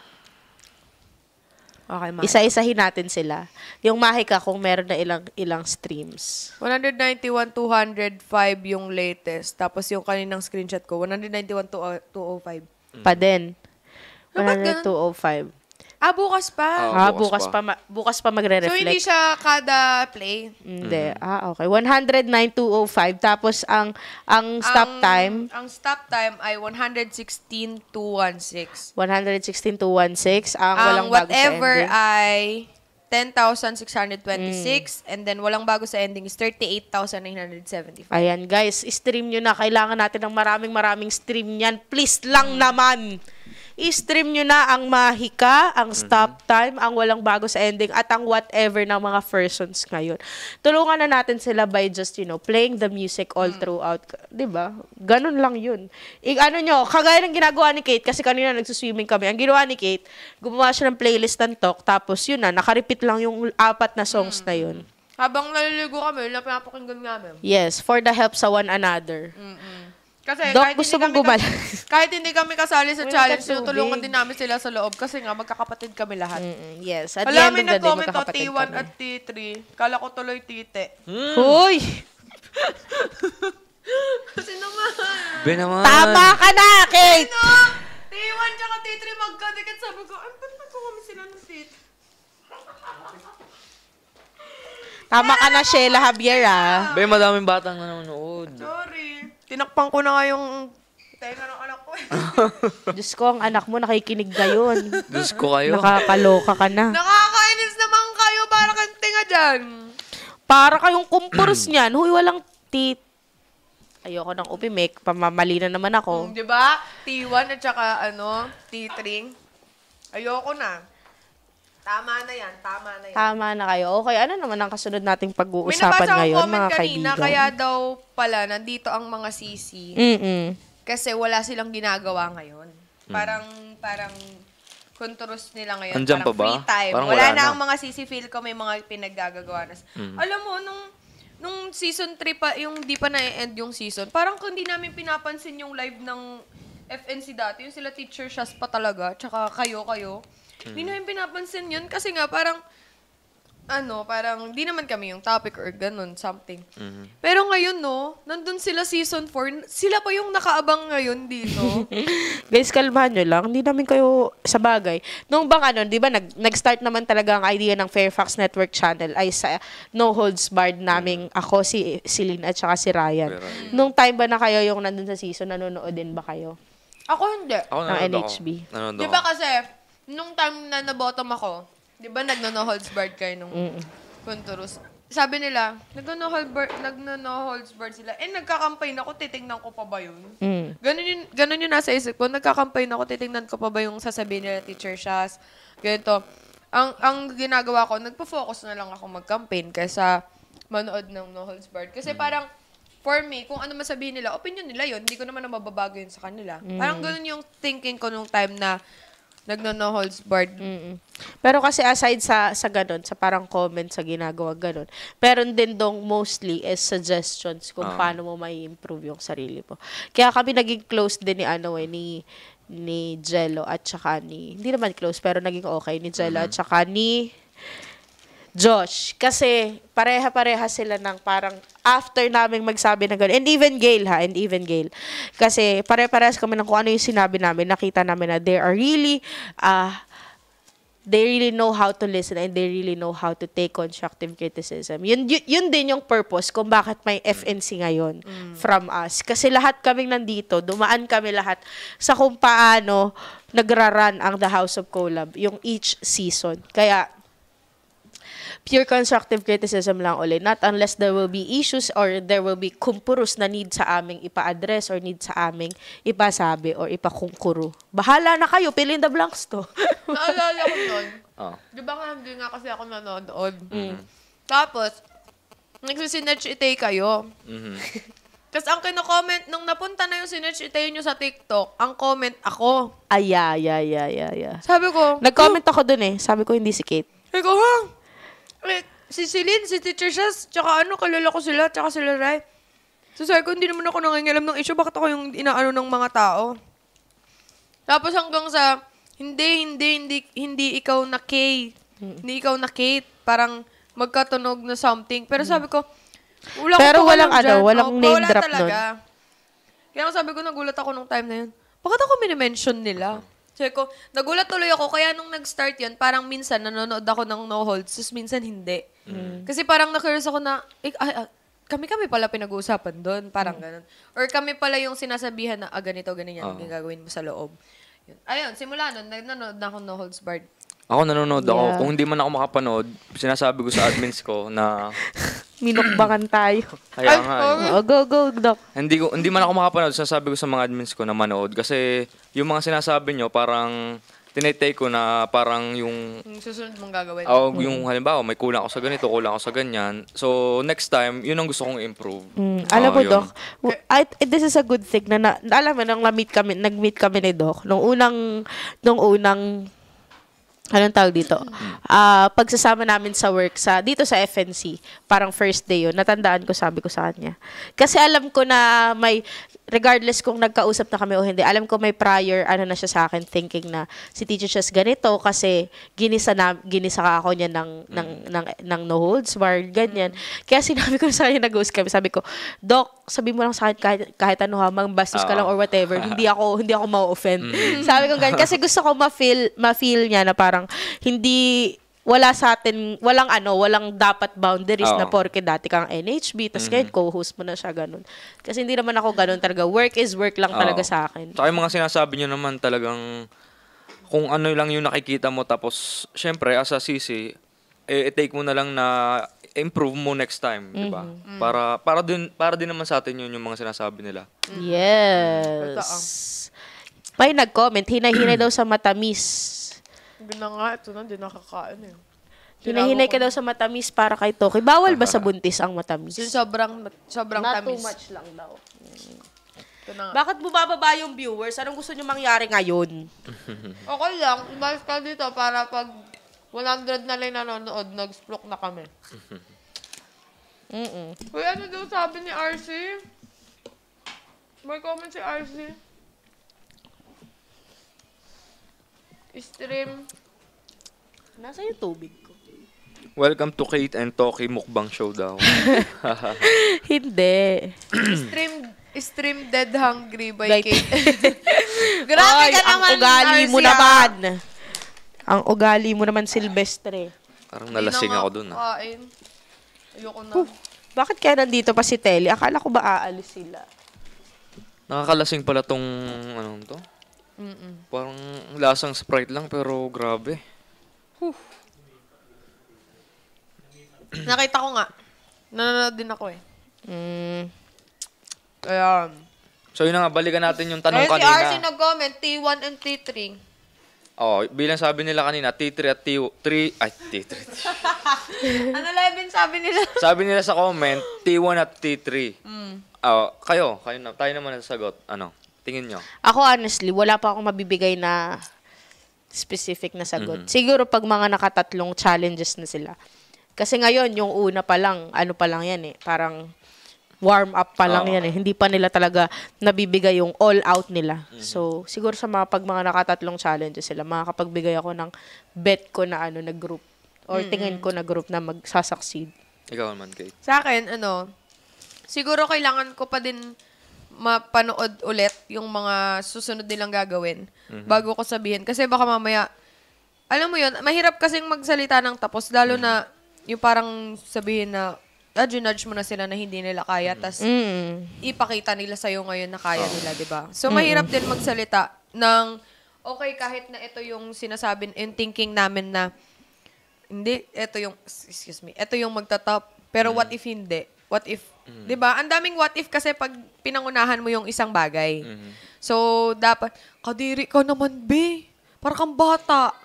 Okay, ma. isa-isahin natin sila. Yung Mahika, kung meron na ilang ilang streams. one ninety-one, two oh five yung latest. Tapos yung kaninang screenshot ko, one ninety-one, two oh five. Pa din. Ah, ba't ganun? two oh five. Ah, bukas pa. Ah, Ah, bukas bukas pa. pa, ma- bukas pa So, hindi magre-reflect. siya kada play. Hindi. Ah, okay. one oh nine, two oh five. Tapos, ang ang stop Ang- time, Ang stop time ay one sixteen, two sixteen. one sixteen to sixteen. Ang Ang walang bago sa whatever ending. ay ten thousand six hundred twenty-six. And then, walang bago sa ending is thirty-eight thousand nine hundred seventy-five. Ayan, guys. Stream nyo na. Kailangan natin ng maraming maraming stream yan. Please lang naman. i-stream nyo na ang Mahika, ang Stop Time, ang Walang Bago sa Ending, at ang whatever ng mga persons ngayon. Tulungan na natin sila by just, you know, playing the music all throughout. Diba? Ganun lang yun. I- ano nyo, kagaya ng ginagawa ni Kate, kasi kanina nagsuswimming kami, ang ginawa ni Kate, gumawa siya ng playlist ng talk, tapos yun na, nakarepeat lang yung apat na songs na yun. Habang naliligo kami, yun na pinapakinggan namin. Yes, for the help sa one another. Mm-mm. Kasi Doc, kahit gusto hindi mong kami gumala. kas- kahit hindi kami kasali sa Uy, challenge, tubig. tinutulungan din namin sila sa loob kasi nga magkakapatid kami lahat. Mm-mm, yes, at the Alam, end may of the day, nag-comment to T magkakapatid one kami. at T three. Kala ko tuloy tite. Hoy! Kasi naman. Be naman. Tama ka na, Kate! No! T one tsaka T three magkadikit. Sabi ko, ay, ba't nagkakami sila ng tite? Tama ka na, Sheila Javier, ah. Be, madaming batang nanonood. Sorry. Tinakpan ko na nga yung tenga ng anak ko. Diyos ko, ang anak mo nakikinig gayon. Diyos ko kayo. Nakakaloka ka na. Nakakainis naman kayo para kang tinga dyan. Para kayong kumpurs niyan. Huy, walang tit. Ayoko ng upimik. Pamamali na naman ako. Hmm, di ba? T one at saka ano, T three. Ayoko na. Tama na yan, tama na yan. Tama na kayo. Okay, ano naman ang kasunod nating May pag-uusapan nabasa akong ngayon, comment mga kanina, kaibigan? kaya daw pala nandito ang mga sisi. Mm-mm. Kasi wala silang ginagawa ngayon. Parang, parang, kunturos nila ngayon. Andyan parang pa ba? free time. Parang wala, wala na na. ang mga sisi, feel ko may mga pinaggagawa na. Alam mo, nung, nung season three pa, yung di pa na-end yung season, parang kung di namin pinapansin yung live ng F N C dati, yung sila teacher Shas pa talaga, tsaka kayo, kayo, hindi namin pinapansin yun kasi nga parang, ano, parang di naman kami yung topic or ganun, something. Pero ngayon, no, nandun sila season four, sila pa yung nakaabang ngayon dito. Guys, kalmahan nyo lang. Hindi namin kayo sa bagay. Nung bang ano, di ba, nag, nag-start naman talaga ang idea ng Fairfax Network Channel ay sa No Holds Barred naming ako, si Celine at saka si Ryan. Ryan. Nung time ba na kayo yung nandun sa season, nanonood din ba kayo? Ako hindi. Ako Ng nanonood N ako. H B. Nanonood Di ako. ba kasi, nung time na nabottom ako, di ba nagno-no holds barred kayo nung Kunturus? Sabi nila, nagno-no hold bar, nagno-no holds barred sila. Eh, nagka-campaign ako, titingnan ko pa ba yun? Mm. Ganun yun, ganun yun nasa isip ko. Nagka-campaign ako, titingnan ko pa ba yung sasabihin nila, Teacher Shaz, ganito. Ang, ang ginagawa ko, nagpo-focus na lang ako mag-campaign kaysa manood ng no holds barred. Kasi parang, for me, kung ano masabihin nila, opinion nila yun, hindi ko naman na mababago yun sa kanila. Parang ganun yung thinking ko nung time na nagno-no holds barred. Mm-mm. Pero kasi aside sa sa ganun, sa parang comment sa ginagawa ganun, meron din dong mostly is suggestions kung Ah. paano mo may improve yung sarili mo. Kaya kami naging close din ni ano eh, ni ni Jello at saka ni, hindi naman close pero naging okay ni Jello at saka ni Josh. Kasi pareha-pareha sila ng parang after naming magsabi ng gano'n. And even Gail ha, and even Gail. Kasi pare-parehas kami ng kung ano yung sinabi namin. Nakita namin na they are really, uh, they really know how to listen and they really know how to take constructive criticism. Yun, yun, yun din yung purpose kung bakit may F N C ngayon from us. Kasi lahat kaming nandito, dumaan kami lahat sa kung paano nagra-run ang The House of Collab, yung each season. Kaya, pure constructive criticism lang ulit. Not unless there will be issues or there will be kumpurus na need sa aming ipa-address or need sa aming ipasabi or ipakungkuru. Bahala na kayo, fill in the blanks to. Naalala ko nun. Oh. Di ba nga hindi nga kasi ako nanonood. Tapos, nagsisinetch itay kayo. Mhm. Tapos ang kino-comment, nung napunta na yung sinetch itay nyo sa TikTok, ang comment ako. Ay, yeah, yeah, yeah, yeah, yeah. Sabi ko, Nag-comment ako dun eh. Sabi ko, hindi si Kate. Sabi ko, ha? Eh, si Celine, si Teacher Shaz, tsaka ano, kalala ko sila, tsaka sila Rai. So sabi ko, hindi naman ako nangingilam ng issue, bakit ako yung inaano ng mga tao? Tapos hanggang sa, hindi, hindi, hindi, hindi ikaw na Kay. Hindi ikaw na Kate. Parang magkatunog na something. Pero sabi ko, wala Pero ko walang ano, walang name drop talaga. Kaya nga sabi ko, nagulat ako nung time na yun. Bakit ako minimension nila? Sabi ko, nagulat tuloy ako. Kaya nung nag-start yun, parang minsan nanonood ako ng no holds, tapos minsan hindi. Kasi parang na-curious ako na, eh, ay, ah, kami-kami pala pinag-uusapan doon. Parang ganun. Or kami pala yung sinasabihan na, ah, ganito, ganyan, Oo. yung gagawin mo sa loob. Yun. Ayun, simula nun, nanonood na ako no holds barred. Ako nanonood ako. Yeah. Kung hindi man ako makapanood, sinasabi ko sa admins ko na Minukbangan tayo. Kaya nga. eh. Oh, go, go, Doc. Hindi ko hindi man ako makapanood, sinasabi ko sa mga admins ko na manood kasi yung mga sinasabi nyo parang tinetake ko na parang yung Yung susunod mong gagawin. oh, yung halimbawa may kulang ako sa ganito, kulang ako sa ganyan. So next time, yun ang gusto kong improve. Mm, alam Oo, mo, yun. Doc, w- I, this is a good thing na, na alam mo, nung na-meet kami, nag-meet kami ni Doc, nung unang, nung unang, anong tawag dito? Ah, pagsasama namin sa work, sa dito sa F N C, parang first day yun, natandaan ko, sabi ko sa kanya. Kasi alam ko na may, regardless kung nagkausap na kami o hindi, alam ko may prior, ano na siya sa akin, thinking na si Teacher Chess ganito kasi ginisa, na, ginisa ka ako niya ng, ng, ng, ng no holds barred, ganyan. Kaya sinabi ko sa kanya, nag-host kami, sabi ko, Doc, sabi mo lang sa akin kahit, kahit ano ha, mangbastos ka lang or whatever, hindi ako, hindi ako ma-offend. Sabi ko ganyan, kasi gusto ko ma-feel, ma-feel niya na parang, hindi, wala sa atin, walang ano, walang dapat boundaries Oo. na porke dati kang N H B, tas ngayon co-host mo na siya, ganun. Kasi hindi naman ako ganun talaga. Work is work lang talaga Oo. sa akin. Tsaka yung mga sinasabi nyo naman talagang kung ano lang yung nakikita mo tapos syempre as a C C, eh, i-take mo na lang na improve mo next time, di ba? Para para din para din naman sa atin yun yung mga sinasabi nila. Yes. Pay nag-comment, hinay-hinay daw sa matamis. Gina nga, ito na, hindi nakakain eh. Hinahinay ka daw sa matamis para kay Toki. Bawal ba sa buntis ang matamis? Yung sobrang, sobrang Not tamis. too much lang daw. Ito na nga. Bakit bumababa yung viewers? Anong gusto nyo mangyari ngayon? Okay lang, umalis ka dito para pag one hundred na lang nanonood, nag-sprook na kami. Mm-mm. Uy, ano daw sabi ni R C? May comment si R C. Stream. Nasa yung tubig ko. Welcome to Kate and Toki Mukbang Show daw. Hindi. Stream. Stream Dead Hungry by By Kate. Grabe Ay, ka ang naman, ugali R C, mo ah. naman. Ang ugali mo naman, Silvestre. Parang Hindi nalasing na nga ako dun ah. kain. Ayoko na. Huh. Bakit kaya nandito pa si Telly? Akala ko ba aalis sila? Nakakalasing pala tong ano to? Mm-mm. Parang lasang Sprite lang pero grabe. Nakita ko nga. Nanonood din ako eh. Mm. Ayan. So yun na nga, balikan natin yung tanong Ayun si kanina. R C nag-comment, T one and T three. Oh, bilang sabi nila kanina, T three at T three, ay T three. Ano Levin sabi nila? Sabi nila sa comment, T one at T three. Mm. Oh, kayo, kayo na, tayo naman ang sagot. Ano? Tingin nyo? Ako honestly, wala pa akong mabibigay na specific na sagot. Siguro pag mga nakatatlong challenges na sila. Kasi ngayon, yung una pa lang, ano pa lang yan eh, parang warm up pa lang Oo. yan eh. Hindi pa nila talaga nabibigay yung all out nila. So, siguro sa mga pag mga nakatatlong challenges sila, makakapagbigay ako ng bet ko na ano na group or tingin ko na group na magsasucceed. Ikaw naman, Kate. Sa akin, ano, siguro kailangan ko pa din mapanood ulit yung mga susunod nilang gagawin bago ko sabihin. Kasi baka mamaya, alam mo yun, mahirap kasing magsalita ng tapos, lalo na yung parang sabihin na, ah, nudge mo na sila na hindi nila kaya, tas Mm. ipakita nila sa'yo ngayon na kaya nila, di ba? So, mahirap din magsalita ng, okay, kahit na ito yung sinasabi, yung thinking namin na, hindi, ito yung, excuse me, ito yung magtatop, pero what if hindi? What if, di ba? Ang daming what if kasi pag pinangunahan mo yung isang bagay. So, dapat, kadiri ka naman, be. Para kang bata.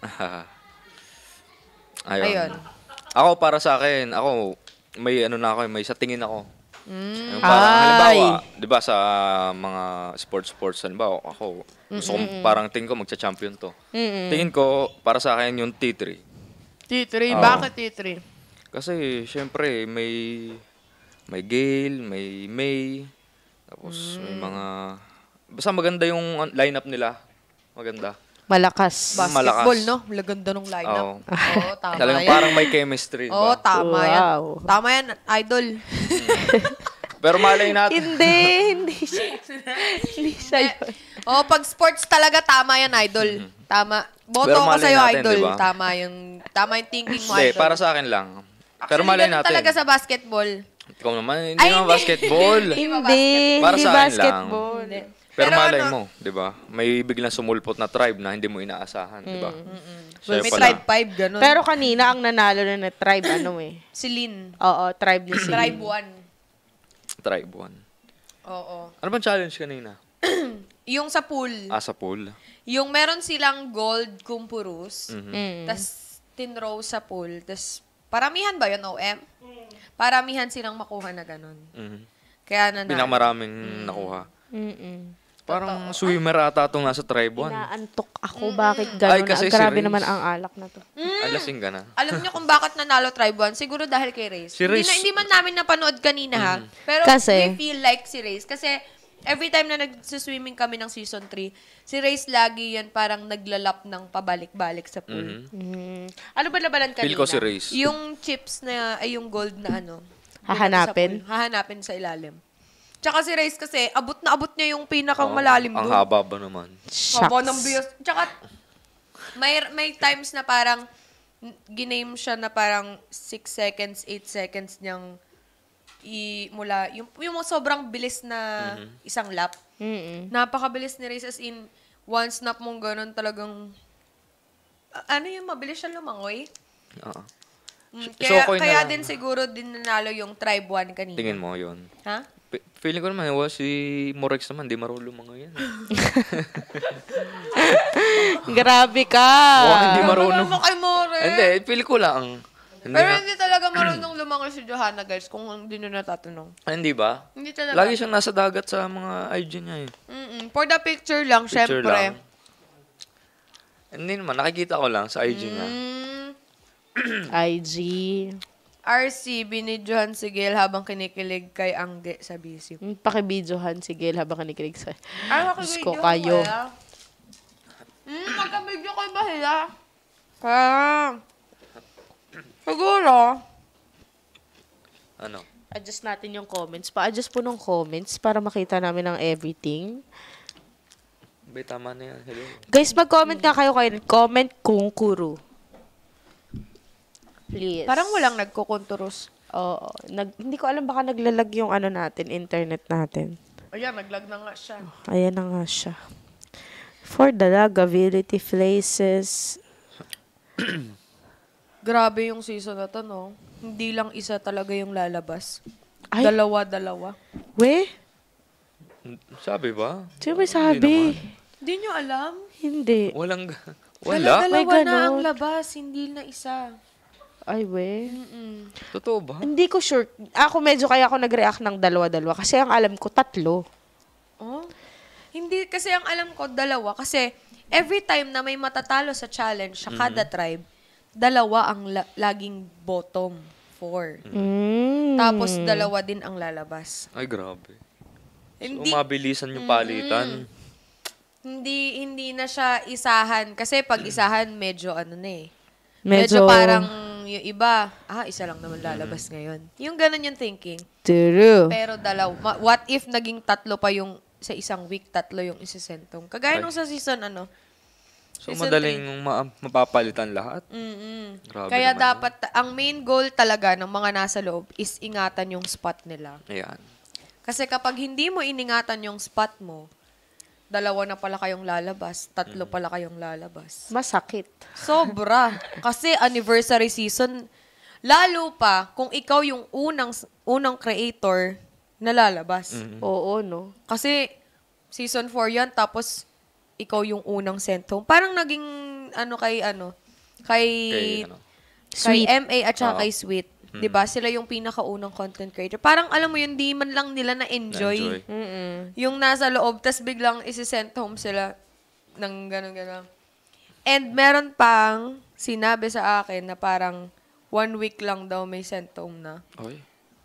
Ayun. Ayun. Ako, para sa akin, ako, may ano na ako, may sa tingin ako. Mm. Yung parang, Ay. halimbawa, di ba sa mga sports-sports, halimbawa, ako, gusto kong parang tingin ko, magcha-champion to. Mm-mm. Tingin ko, para sa akin, yung T three. T three, Oo. bakit T three? Kasi, syempre, may, may Gail, may May, tapos may mga, basta maganda yung uh, lineup nila. Maganda. Malakas. Basketball, Malakas. no? Maganda nung lineup. Oo. Oo, tama Talagang yan. parang may chemistry, Oo, ba? tama yan. Wow. Tama yan, idol. Pero malay natin. Hindi, hindi siya. Hindi siya yun. Oo, pag sports talaga, tama yan, idol. Tama. Boto Pero ako malay sa'yo, natin, idol. diba? Tama yung, tama yung thinking mo, Hindi, idol. para sa akin lang. Pero Actually, malay ganun natin. talaga sa basketball. Ikaw naman, hindi Ay, naman hindi. basketball. Hindi, Para hindi sa akin lang. basketball. Hindi. Pero, Pero malay ano- mo, di ba? May biglang sumulpot na tribe na hindi mo inaasahan, di ba? Siya May pala. tribe five, ganun. Pero kanina, ang nanalo na na tribe, ano eh. si Lynn. Oo, tribe ni Celine. Tribe one. Tribe one. Oo. Ano bang challenge kanina? Yung sa pool. Ah, sa pool. Yung meron silang gold kumpurus. Mhm. Mm. Tas tinrow sa pool. Tas paramihan ba yun, O M? Paramihan silang makuha na ganun. Mhm. Kaya nanalo. Pinakamaraming nakuha. Mm-mm. Parang swimmer ata itong nasa tribe one. Inaantok ako. Bakit Ay, gano'n? kasi Ang si grabe Reis. naman ang alak na to. Alasing ka na. Alam niyo kung bakit nanalo Tribe one? Siguro dahil kay Reyes. Si Reyes- Hindi, na, hindi man namin napanood kanina ha. Pero Kasi- we feel like si Reyes. Kasi every time na nag-swimming kami ng season three, si Reyes lagi yan parang naglalap ng pabalik-balik sa pool. Mhm. Mm. Ano ba labanan kanina? Feel ko si Race. Yung chips na, ay yung gold na ano. Hahanapin? sa pool. Hahanapin sa ilalim. Tsaka si Reyes kasi, abot na abot niya yung pinakang malalim Ang doon. haba ba naman? Haba ng Shucks. bias. Tsaka, may, may times na parang, n- giname siya na parang six seconds, eight seconds niyang i, mula, yung, yung sobrang bilis na isang lap. Mm-mm. Napakabilis ni Reyes as in, one snap mong ganun talagang, a- ano yung mabilis siya lumangoy? Oo. Mm, So, kaya okay na kaya lang. din siguro din nanalo yung Tribe one kanina. Tingin mo yun. Ha? P- feeling ko naman, well, si Morex naman, di marunong mga yan. Grabe ka. Mukhang hindi marunong. Ano kay More? Hindi, feel ko lang. Hindi, Pero nga- hindi talaga marunong lumangoy si Johanna, guys, kung hindi nyo natatanong. Ah, hindi ba? Hindi talaga. Lagi siyang nasa dagat sa mga I G niya eh. Mm-mm. For the picture lang, Picture syempre. lang. Hindi naman, nakikita ko lang sa I G niya. Mm, I G. R C, binidyohan si Gail habang kinikilig kay Angge sa bisip. Mm, Pakibidyohan si Gail habang kanikilig sa... Ay, Diyos ko makibidyo kayo. kaya? Hmm, magkabidyo kayo ba sila? Kaya, siguro, Ano? Adjust natin yung comments. Pa-adjust po ng comments para makita namin ang everything. Bay, tama na yan. Hello. Guys, mag-comment nga kayo kayo. Comment kung kuro. Please. parang walang nagkukonturos. Oo. Nag, hindi ko alam baka naglalag yung ano natin, internet natin. Ayan, naglag na nga siya. Ayan na nga siya. For the lagability places. Grabe yung season na to, no? Hindi lang isa talaga yung lalabas. Ay. Dalawa, dalawa. We? Sabi ba? Sino may sabi? Hindi nyo alam? Hindi. Walang... Dala, Wala? dalawa May na ganon. ang labas, hindi na isa. Ay, we. Mm-mm. Totoo ba? Hindi ko sure. Ako medyo kaya ako nag-react ng dalawa-dalawa. Kasi ang alam ko, tatlo. Oh? Hindi, kasi ang alam ko, dalawa. Kasi every time na may matatalo sa challenge sa kada tribe, dalawa ang la- laging bottom four. Mm. Tapos dalawa din ang lalabas. Ay, grabe. Hindi, So, mabilisan yung palitan. hindi hindi na siya isahan. Kasi pag isahan, medyo ano na eh. Medyo, Medyo parang yung iba, ah, isa lang naman lalabas ngayon. Yung ganun yung thinking. True. Pero dalaw, ma- what if naging tatlo pa yung sa isang week, tatlo yung isisentong? Kagaya nung sa season, ano? So, Season madaling ma- mapapalitan lahat. Mm-mm. Grabe Kaya naman dapat, ang main goal talaga ng mga nasa loob is ingatan yung spot nila. Ayan. Kasi kapag hindi mo iningatan yung spot mo, dalawa na pala kayong lalabas, tatlo pala kayong lalabas. Masakit. Sobra. Kasi anniversary season, lalo pa kung ikaw yung unang unang creator na lalabas. Oo, no? Kasi season four yan, tapos ikaw yung unang sent home. Parang naging ano kay ano, kay Kay, ano? kay Sweet. M A at saka Oo. kay Sweet. 'Di ba? Sila yung pinakaunang content creator. Parang alam mo yun, di man lang nila na-enjoy. Na-enjoy. Mm-mm. Yung nasa loob, tas biglang isi-send home sila ng gano'n-gano'n. And meron pang sinabi sa akin na parang one week lang daw may sent home na. Ay.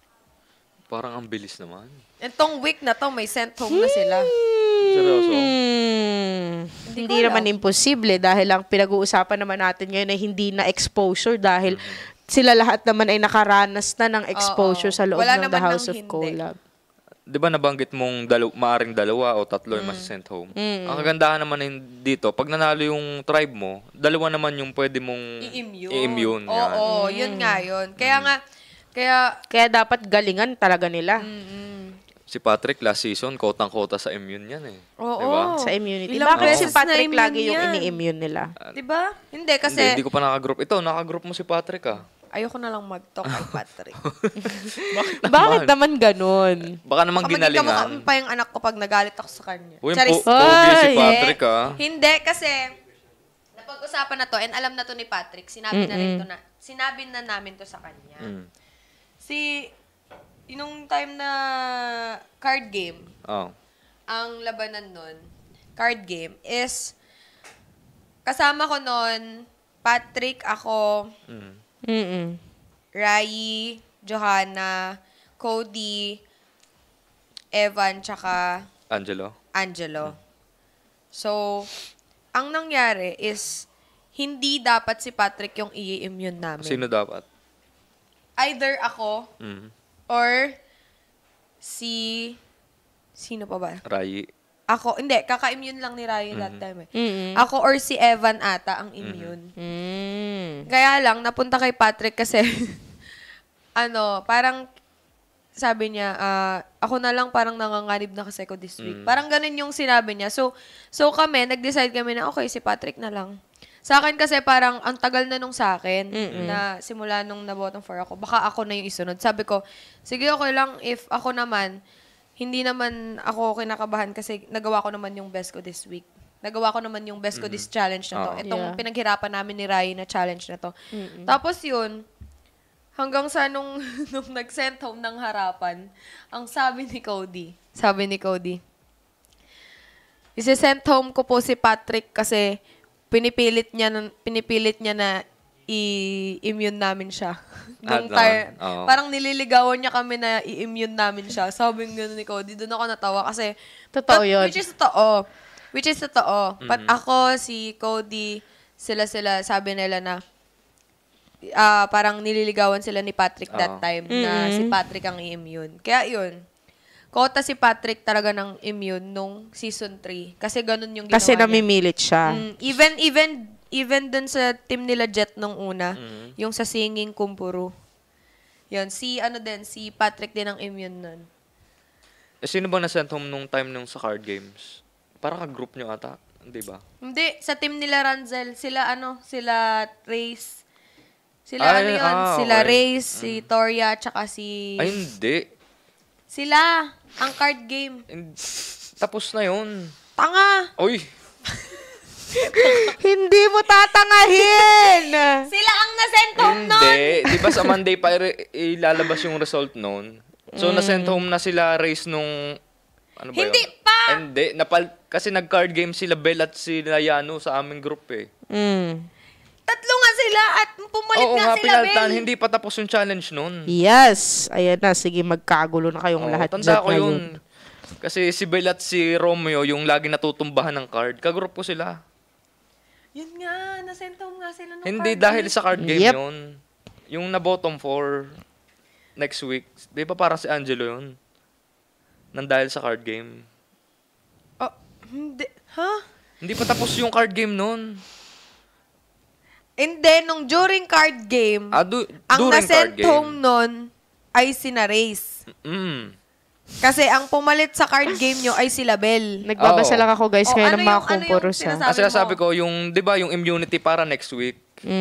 Parang ang bilis naman. Itong week na to, may sent home na sila. Seryoso? Hmm. Hindi Hindi ko alam. naman imposible dahil ang pinag-uusapan naman natin ngayon ay hindi na exposure dahil sila lahat naman ay nakaranas na ng exposure Oo. sa loob Wala ng naman The House ng of hindi. Collab. Di ba nabanggit mong dalaw- maaring dalawa o tatlo yung masisend home? Ang kagandahan naman din dito, pag nanalo yung tribe mo, dalawa naman yung pwede mong I-immune. i-immune. Oo, yan. oo, yun nga yun. Kaya nga, kaya, Kaya dapat galingan talaga nila. mm, Si Patrick last season, kotang-kota sa immune yan eh. Oo. Diba? Sa immunity. Ilang Bakit si beses na Patrick immune lagi yung yan? ini-immune nila? Diba? Hindi, kasi Hindi, hindi ko pa nakagroup. Ito, nakagroup mo si Patrick ah. ayoko na lang mag-talk kay Patrick. Bakit naman ganun? Baka naman Baka maging ginalingan. kamukha pa yung anak ko pag nagalit ako sa kanya. Uy, Charis. po- pogi si Ay! Patrick ah. Hindi, kasi napag-usapan na to and alam na to ni Patrick. Sinabi na rin to na, sinabi na namin to sa kanya. Mm. Si, yung time na card game, Oh. ang labanan nun, card game, is kasama ko nun, Patrick, ako, Mm. Mm-mm. Rai, Johanna, Cody, Evan, tsaka Angelo. Angelo. So, ang nangyari is, hindi dapat si Patrick yung i-immune namin. Sino dapat? Either ako, Mm. or si... Sino pa ba? Rai. Ako, hindi, kaka-immune lang ni Rai that time eh. Mm-mm. Ako or si Evan ata ang immune. Mm. Kaya lang, napunta kay Patrick kasi, ano, parang, sabi niya, ah, ako na lang parang nanganganib na kasi ko this week. Parang ganun yung sinabi niya. So, so kami, nag-decide kami na, okay, si Patrick na lang. Sa akin kasi parang, ang tagal na nung sa akin, na simula nung na-bottom four ako, baka ako na yung isunod. Sabi ko, sige, okay lang, if ako naman, hindi naman ako kinakabahan kasi nagawa ko naman yung best ko this week. Nagawa ko naman yung best ko this challenge na to. Oo. Itong Yeah. pinaghirapan namin ni Rai na challenge na to. Tapos yun, hanggang sa nung, nung nag-send home ng harapan, ang sabi ni Cody, sabi ni Cody, isi-send home ko po si Patrick kasi pinipilit niya, na- pinipilit niya na i-immune namin siya. Nung Ah, tar- oo. parang nililigawan niya kami na i-immune namin siya. Sabi ng gano'n ni Cody, doon ako natawa kasi Totoo but- yun. Which is totoo. Which is totoo. But ako, si Cody, sila-sila, sabi nila na ah, parang nililigawan sila ni Patrick that Oo. time na si Patrick ang i-immune. Kaya yun, kota si Patrick talaga ng immune nung season three. Kasi ganun yung ginawa Kasi niya. namimilit siya. Mm, even, even, even dun sa team nila Jet nung una, yung sa singing kumpuro. Yun, si ano din, si Patrick din ang immune nun. Eh, sino ba na-sent home nung time nung sa card games? Para ka-group nyo ata. Hindi ba? Hindi, sa team nila Ranzel, sila ano, sila Race. Sila Ay, ano yun, ah, sila okay. Race, si Toria, tsaka si... Ay, hindi. Sila, ang card game. Hin- Tapos na yun. Tanga! Uy! Hindi mo tatangahin! Sila ang nasend home nun! Hindi. Di ba sa Monday pa i- ilalabas yung result noon? So, na-sent home na sila race nung... Ano ba Hindi yun? pa! Hindi. Napal kasi nag-card game sila Bel at sila Yano sa aming group eh. Mm. Tatlo nga sila at pumalit Oo nga nga, sila, pinaltan. Bel. Hindi pa tapos yung challenge noon. Yes. Ayan na. Sige, magkagulo na kayong Oo, lahat tanda dyan ko ngayon. yun. Kasi si Bel at si Romeo, yung lagi natutumbahan ng card, kagroup ko sila. Yun nga, nasend home nga sila ng Hindi card dahil game. sa card game Yep. yun. Yung na bottom four next week, di ba para si Angelo yun? Nang dahil sa card game. Oh, hindi. Ha? Hindi pa tapos yung card game noon. And then, nung during card game, Ah, du- ang during nasend card game. home nun ay sina Race. Mm. Kasi ang pumalit sa card game nyo ay sila Bel. Nagbabasa Oo. lang ako guys, Oh, kaya ano ng mga yung- ano yung kumpuros ha. sinasabi- Kasi mo. sabi ko, yung, di ba, yung immunity para next week.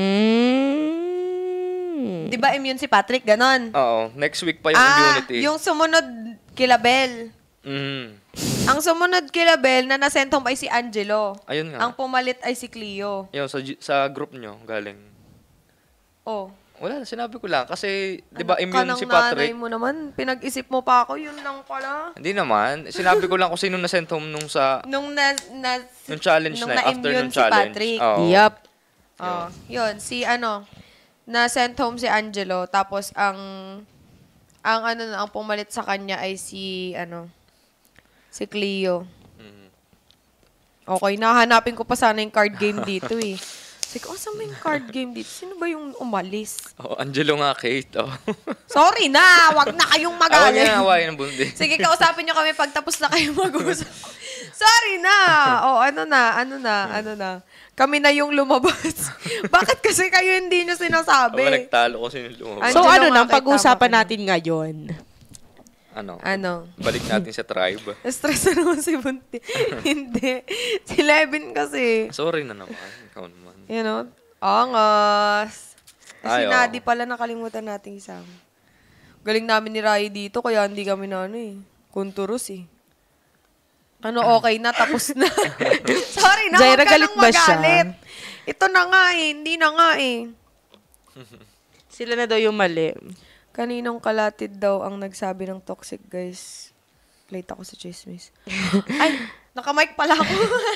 Mm. Di ba immune si Patrick? Ganon. Oo, next week pa yung ah, immunity. yung sumunod kila Bel. Mm. Ang sumunod kila Bel na nasend home ay si Angelo. Ayun nga. Ang pumalit ay si Cleo. Yun, sa, G- sa group nyo, galing. Oh. Wala, sinabi ko lang. Kasi, di ba, Anak ka immune ng si nanay Patrick. mo naman. Pinag-isip mo pa ako. Yun lang pala. Hindi naman. Sinabi ko lang kung sino na-sent home nung sa Nung na, na yung challenge nung na, after na-immune nung si challenge. Patrick. Oo. Yup. Oh, yun, si ano, na sent home si Angelo, tapos ang, ang ano, na, ang pumalit sa kanya ay si, ano, si Cleo. Mhm. Okay, nahanapin ko pa sana yung card game dito eh. Sabi ko, oh, saan ba yung card game dito? Sino ba yung umalis? Oh, Angelo nga, Kate. Oh. Sorry na, wag na kayong Awag magaling. nga, away ng bundi. Sige, kausapin nyo kami pag tapos na kayo mag-usap. Sorry na. O, ano na, ano na, ano na. Kami na yung lumabas. Bakit kasi kayo hindi nyo sinasabi? Ako nagtalo ko sino lumabas. Ano? So Angelo ano nga, nang kahit pag-uusapan tama ka na. natin ngayon? Ano? Ano? Balik natin sa tribe. Stress na naman si Bunti. Hindi. Si Levin kasi. Sorry na naman. Ikaw naman. You know? Angas. Si Ay, oo. Nadi pala nakalimutan natin isang. Galing namin ni Rai dito, kaya hindi kami na ano eh. Kunturus eh. Ano, okay na, tapos na. Sorry na, Jaira, huwag ka galit nang ba siya? magalit. Ito na nga eh, hindi na nga eh. Sila na daw yung mali. Kaninong kalatid daw ang nagsabi ng toxic, guys? Late ako sa chismis. Ay, nakamic pala ako.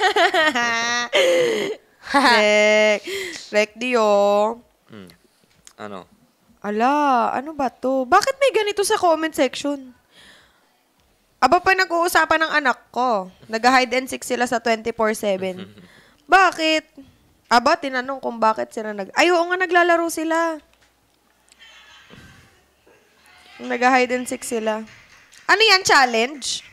Rek. Rek, Dio. Hmm. Ano? Ala, ano ba to? Bakit may ganito sa comment section? Aba pa nag-uusapan ng anak ko. Nag-hide and seek sila sa twenty-four seven. Bakit? Aba, tinanong kung bakit sila nag... Ay, oo nga, naglalaro sila. Nag-hide and seek sila. Ano yan, challenge?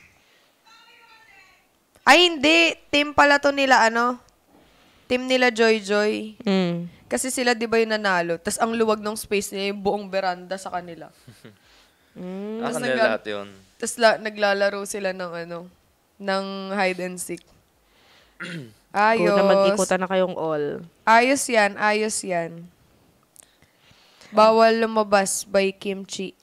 Ay, hindi. Team pala to nila, ano? Team nila Joy Joy. Mm. Kasi sila, di ba yung nanalo? Tapos ang luwag ng space nila, yung buong veranda sa kanila. Mm. Ah, Tas kanila nagla- lahat yun. Tapos la- naglalaro sila ng ano, ng hide and seek. Ayos. Kung na mag-ikutan na kayong all. Ayos yan, ayos yan. Bawal lumabas by Kimchi.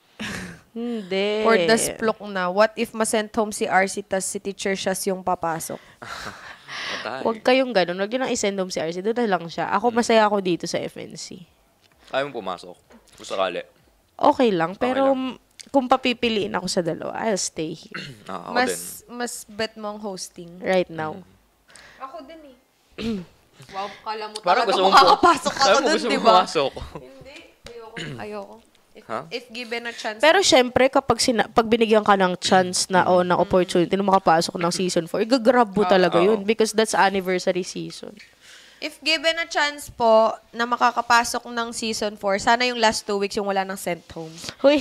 Hindi. For the splok na. What if masent home si R C tas si teacher siya yung papasok? Patay. Huwag kayong ganun. Huwag nyo nang isend home si R C. Doon na lang siya. Ako, masaya ako dito sa F N C. Ayaw mo pumasok. Kung sakali. Okay lang. Pero Okay m- kung papipiliin ako sa dalawa, I'll stay here. Ah, ako din. Mas mas bet mo ang hosting. Right now. Ako din eh. Wow, kala mo Parang talaga gusto mong makakapasok ako Parang dun, gusto di mong ba? pumasok. Hindi. Ayoko. Ayoko. If, Ha? if given a chance. Pero syempre, kapag sina- pag binigyan ka ng chance na o ng opportunity na makapasok ng season four, igagrab mo talaga Oo. yun because that's anniversary season. If given a chance po na makakapasok ng season four, sana yung last two weeks yung wala nang sent home. Huy.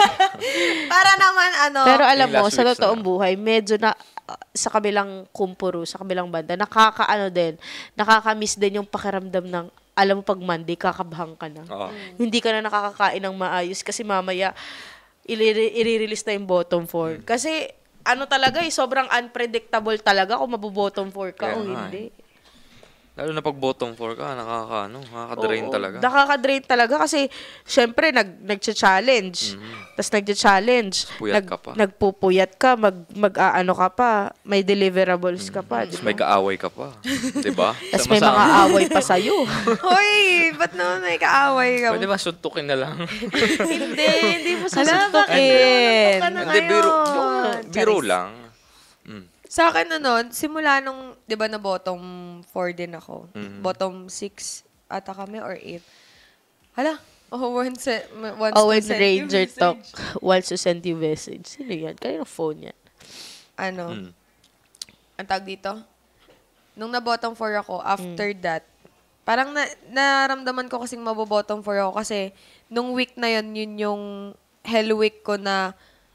Para naman ano. Pero alam Yung mo, last sa weeks totoong na. buhay, medyo na uh, sa kabilang kumpuro, sa kabilang banda, nakakaano din, nakakamiss din yung pakiramdam ng, alam mo pag Monday, kakabhang ka na. Oo. Hindi ka na nakakakain ng maayos kasi mamaya, ilire- i-release na yung bottom four. Kasi, ano talaga eh, sobrang unpredictable talaga kung mabu-bottom four ka Kaya o nga hindi. Lalo na pag bottom four ka, nakaka, ano, nakaka-drain Oo, talaga. Nakaka-drain talaga kasi, syempre, nag, nag-challenge. Tapos nag-challenge. Puyat ka pa. Nagpupuyat ka, mag, mag-aano ka pa, may deliverables ka pa. Tapos may kaaway ka pa. Diba? Tapos may mga away pa sa'yo. Hoy, ba't naman may kaaway ka? Pwede ba suntukin na lang? hindi, hindi mo Hala, bakit susuntukin. ka na Hindi, biro, ngayon? biro Charis. lang. Mm. Sa akin ano, simula nung, di ba na bottom four din ako. Mhm. Bottom six ata kami or eight. Hala, oh, once, once Oh, to when send Ranger you talk, message. wants to send you message. Sino yan? Kanino phone yan? Ano, Mm. ang tag dito? Nung na bottom four ako, after that, parang na, naramdaman ko kasing mabo-bottom four ako kasi nung week na yun, yun yung hell week ko na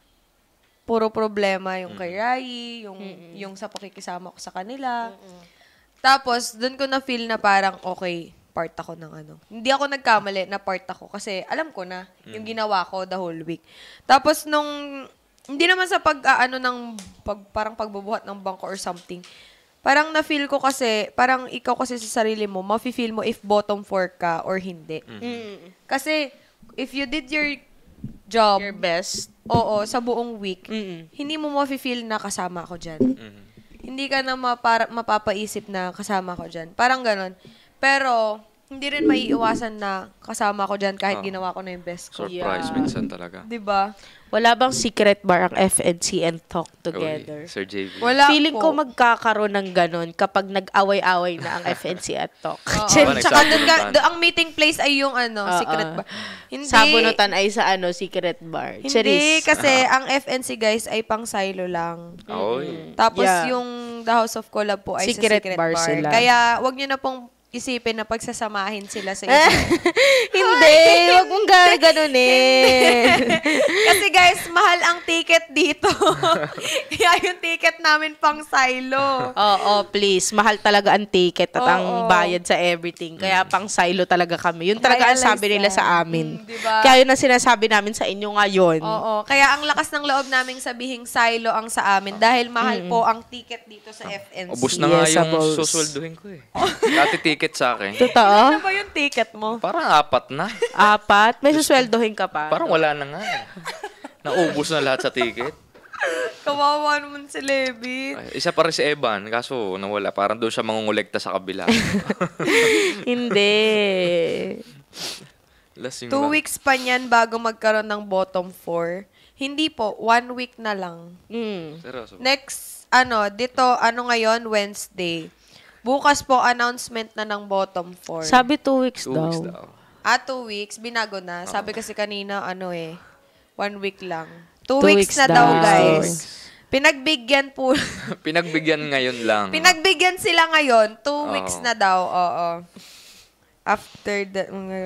puro problema yung kay Rai, yung, yung sa pakikisama ko sa kanila. Tapos, doon ko na-feel na parang, okay, part ako ng ano. Hindi ako nagkamali na part ako kasi alam ko na yung ginawa ko the whole week. Tapos, nung, hindi naman sa pag, ah, ano, ng, pag, parang pagbubuhat ng bangko or something, parang na-feel ko kasi, parang ikaw kasi sa sarili mo, mafe-feel mo if bottom four ka or hindi. Kasi, if you did your job, Your best. oo, sa buong week, Mm-mm. hindi mo mafe-feel na kasama ako dyan. Mhm. Hindi ka na mapara- mapapaisip na kasama ko dyan. Parang ganon. Pero, hindi rin maiiwasan na kasama ko dyan kahit Oo. ginawa ko na yung best ko. Surprise Yeah. minsan talaga. Diba? Wala bang secret bar ang F N C and talk together? Uy, Sir J V. Wala Feeling po. ko magkakaroon ng ganun kapag nag-away-away na ang F N C at talk. Oo. Tsaka Tsaka dun ka, nagsabunutan. dun- ang meeting place ay yung ano, Oo. secret bar. Hindi. Sabunutan ay sa ano, secret bar. Hindi, Charis. kasi ang F N C guys ay pang silo lang. Oy. Tapos Yeah. yung The House of Collab po ay Secret sa secret bar bar. sila. Kaya wag niyo na pong isipin na pagsasamahin sila sa isang Hindi, wag mong gano'n eh. Kasi guys, mahal ang ticket dito. Kaya yung ticket namin pang silo. Oo, please. Mahal talaga ang ticket at ang Oo. bayad sa everything. Kaya pang silo talaga kami. Yun talaga ang Realize sabi nila yan. sa amin. Mm, diba? Kaya yun ang sinasabi namin sa inyo ngayon. Oo. Kaya ang lakas ng loob naming sabihing silo ang sa amin dahil mahal po ang ticket dito sa F N C. Ubus na nga Yes, yung apples. susweldohin ko eh. Dati ticket sa akin. Totoo? Ano ba yung ticket mo? Parang apat na. Apat? May susweldohin ka pa? Parang wala na nga. eh. Naubos na lahat sa ticket. Kawawa naman si Levi. Ay, isa pa rin si Evan, kaso nawala. Parang doon siya mangungulekta sa kabila. Hindi. Lasing Two lang. weeks pa niyan bago magkaroon ng bottom four. Hindi po, one week na lang. Mm. Seryoso. Next, ano, dito, ano ngayon, Wednesday. Bukas po, announcement na ng bottom four. Sabi two weeks Two daw. weeks daw. Ah, two weeks, binago na. Sabi kasi kanina, ano eh, one week lang. Two, Two weeks, weeks na daw. daw, Two guys. weeks. Pinagbigyan po. Pinagbigyan ngayon lang. Pinagbigyan sila ngayon. Two Oo. weeks na daw, oo. After the...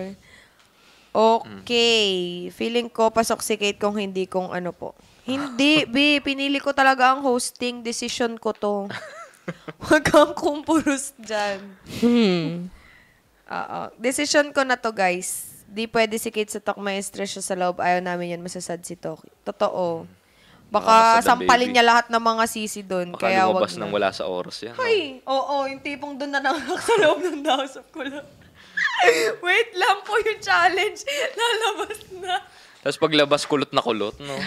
Okay. Feeling ko, pasok si Kate kung hindi kung ano po. Hindi, B. Pinili ko talaga ang hosting. Decision ko to. Huwag kang kumpuros dyan. Hmm. Oo. Decision ko na to, guys. Di pwede si Kate sa talk, may stress siya sa loob. Ayaw namin yan, masasad si Toki. Totoo. Baka Baka masad ang sampalin baby. niya lahat ng mga sisi doon. Baka Kaya wag lumabas na. nang wala sa oras yan. Ay, oo, yung tipong doon na nanganak sa loob ng dasap ko lang. Wait lang po yung challenge. Lalabas na. Tapos paglabas, kulot na kulot, no?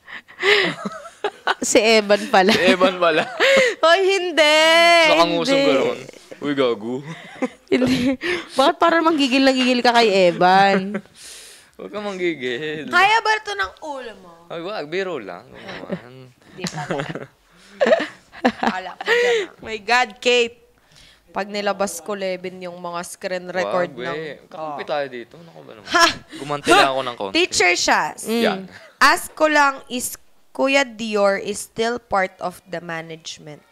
Si Evan pala. Si Evan pala. Hoy, hindi. Nakangusog hindi. gano'n. Uy, gago. Hindi. Bakit parang manggigil na gigil ka kay Evan? Huwag ka manggigil. Kaya ba ito ng ulo mo? Ay, wag. Biro lang. Naman. Hindi pa ba? Kala ko dyan ah. My God, Kate. Pag nilabas ko, Levin, yung mga screen record Wag, ng... we. Kakampi tayo dito. Naku ba naman? Ha! Gumanti lang ako ng konti. Teacher siya. Yan. Ask ko lang, is Kuya Dior is still part of the management?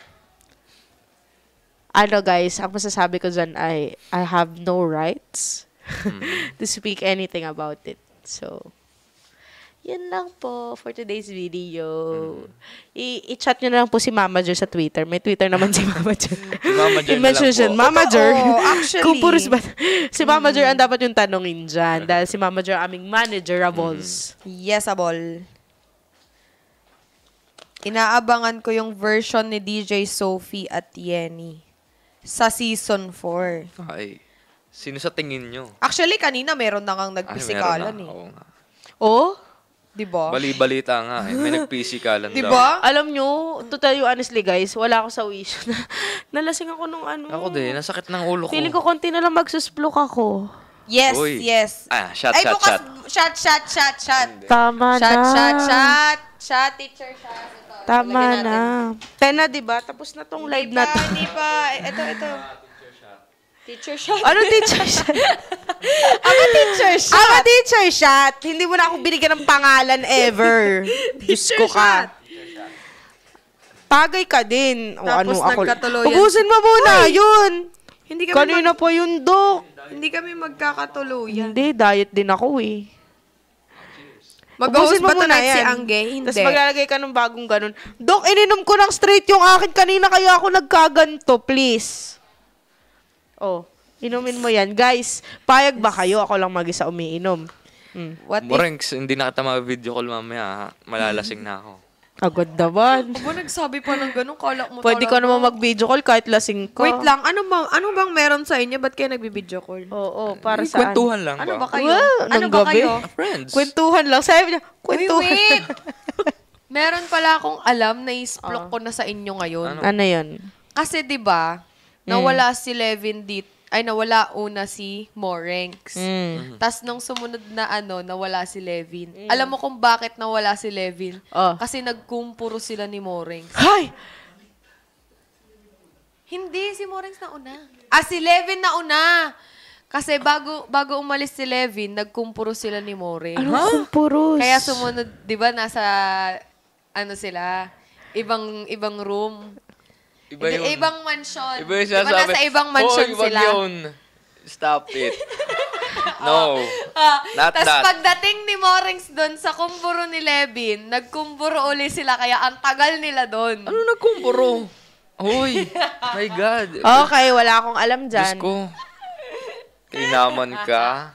Ano guys, ang masasabi ko dyan ay I have no rights to speak anything about it. So, yun lang po for today's video. I- I-chat nyo na lang po si Mama Jer sa Twitter. May Twitter naman si Mama Jer. Si Mama Jer na lang I-mention siya, po. Mama Jer. Oo, actually. Kung puros ba? Si Mama Jer ang dapat yung tanongin dyan. Dahil si Mama Jer aming managerables. Yes, abol. Inaabangan ko yung version ni D J Sophie at Yenny sa season four. Ay. Sino sa tingin nyo? Actually, kanina meron na kang Ay, nagpisikalan meron na. eh. Oo nga. Oh? Diba? Bali-balita nga eh. May nagpisikalan daw. Diba? Alam nyo, to tell you honestly guys, wala ako sa wish. Nalasing ako nung ano. Ako din. Nasakit ng ulo ko. Feeling ko konti na lang magsusplok ako. Yes, Uy. yes. Ah, shot, Ay, shot, bukas, shot. shot, shot, shot, shot. Tama Shot, na. shot, shot. Shot, teacher, shot. Ito, Tama lagyan na. natin. Ten na, di ba? Tapos na tong live Hindi na pa, to. hindi pa. Ito, ito. Teacher shot. Ano teacher shot? Ako teacher shot. Ako teacher shot. Hindi mo na ako binigyan ng pangalan ever. Diyos ko ka. Tagay ka din. O Tapos ano ako. nagkatuloyan. Ubusin mo muna. Yun. Hindi kami, Kanina mag- pa yung dok. hindi kami magkakatuluyan. Hindi, diet din ako eh. Mag-host Ubusin mo ba muna tonight si yan. Angge? Hindi. Tapos maglalagay ka ng bagong ganun. Dok, ininom ko ng straight yung akin kanina kaya ako nagkaganto. Please. Oh, inumin mo yan. Guys, payag ba kayo? Ako lang mag-isa umiinom. Hmm. What if... Morengs, hindi na kita mag-video call mamaya. ha? Malalasing na ako. Agad naman. Aba, nagsabi pa ng ganun, kala mo Pwede ka talaga. naman mag-video call kahit lasing ka. Wait lang, ano bang, ano bang meron sa inyo? Ba't kayo nagbi-video call? Oo, para Ay, saan? kwentuhan lang Ano ba ba? kayo? Wow, ano ng ba gabi. kayo? Friends. Kwentuhan lang. Sabi niya, Uy, kwentuhan. wait! Meron pala akong alam na isplok ko na sa inyo ngayon. Ano? Ano yun? Kasi 'di ba, nawala si Levin dito. Ay, nawala una si Morenx. Mm. Tapos nung sumunod na ano, nawala si Levin. Alam mo kung bakit nawala si Levin? Oh. Kasi nagkumpuro sila ni Morenx. Hay! Hindi, si Morenx na una. Ah, si Levin na una. Kasi bago bago umalis si Levin, nagkumpuro sila ni Morenx. Ano kung puros? Kaya sumunod, 'di ba, nasa ano sila, ibang ibang room. Iba Hindi, yun. ibang mansion. Iba yung Di ba sinasabi. nasa ibang mansion "Hoy, wag sila? yun. Stop it. No. Ah, Not tas that. pagdating ni Morings doon sa kumburo ni Levin, nagkumburo uli sila kaya ang tagal nila doon. Ano nagkumpuro? Hoy, my God. Okay, wala akong alam Diyos dyan. ko. Kinaman ka.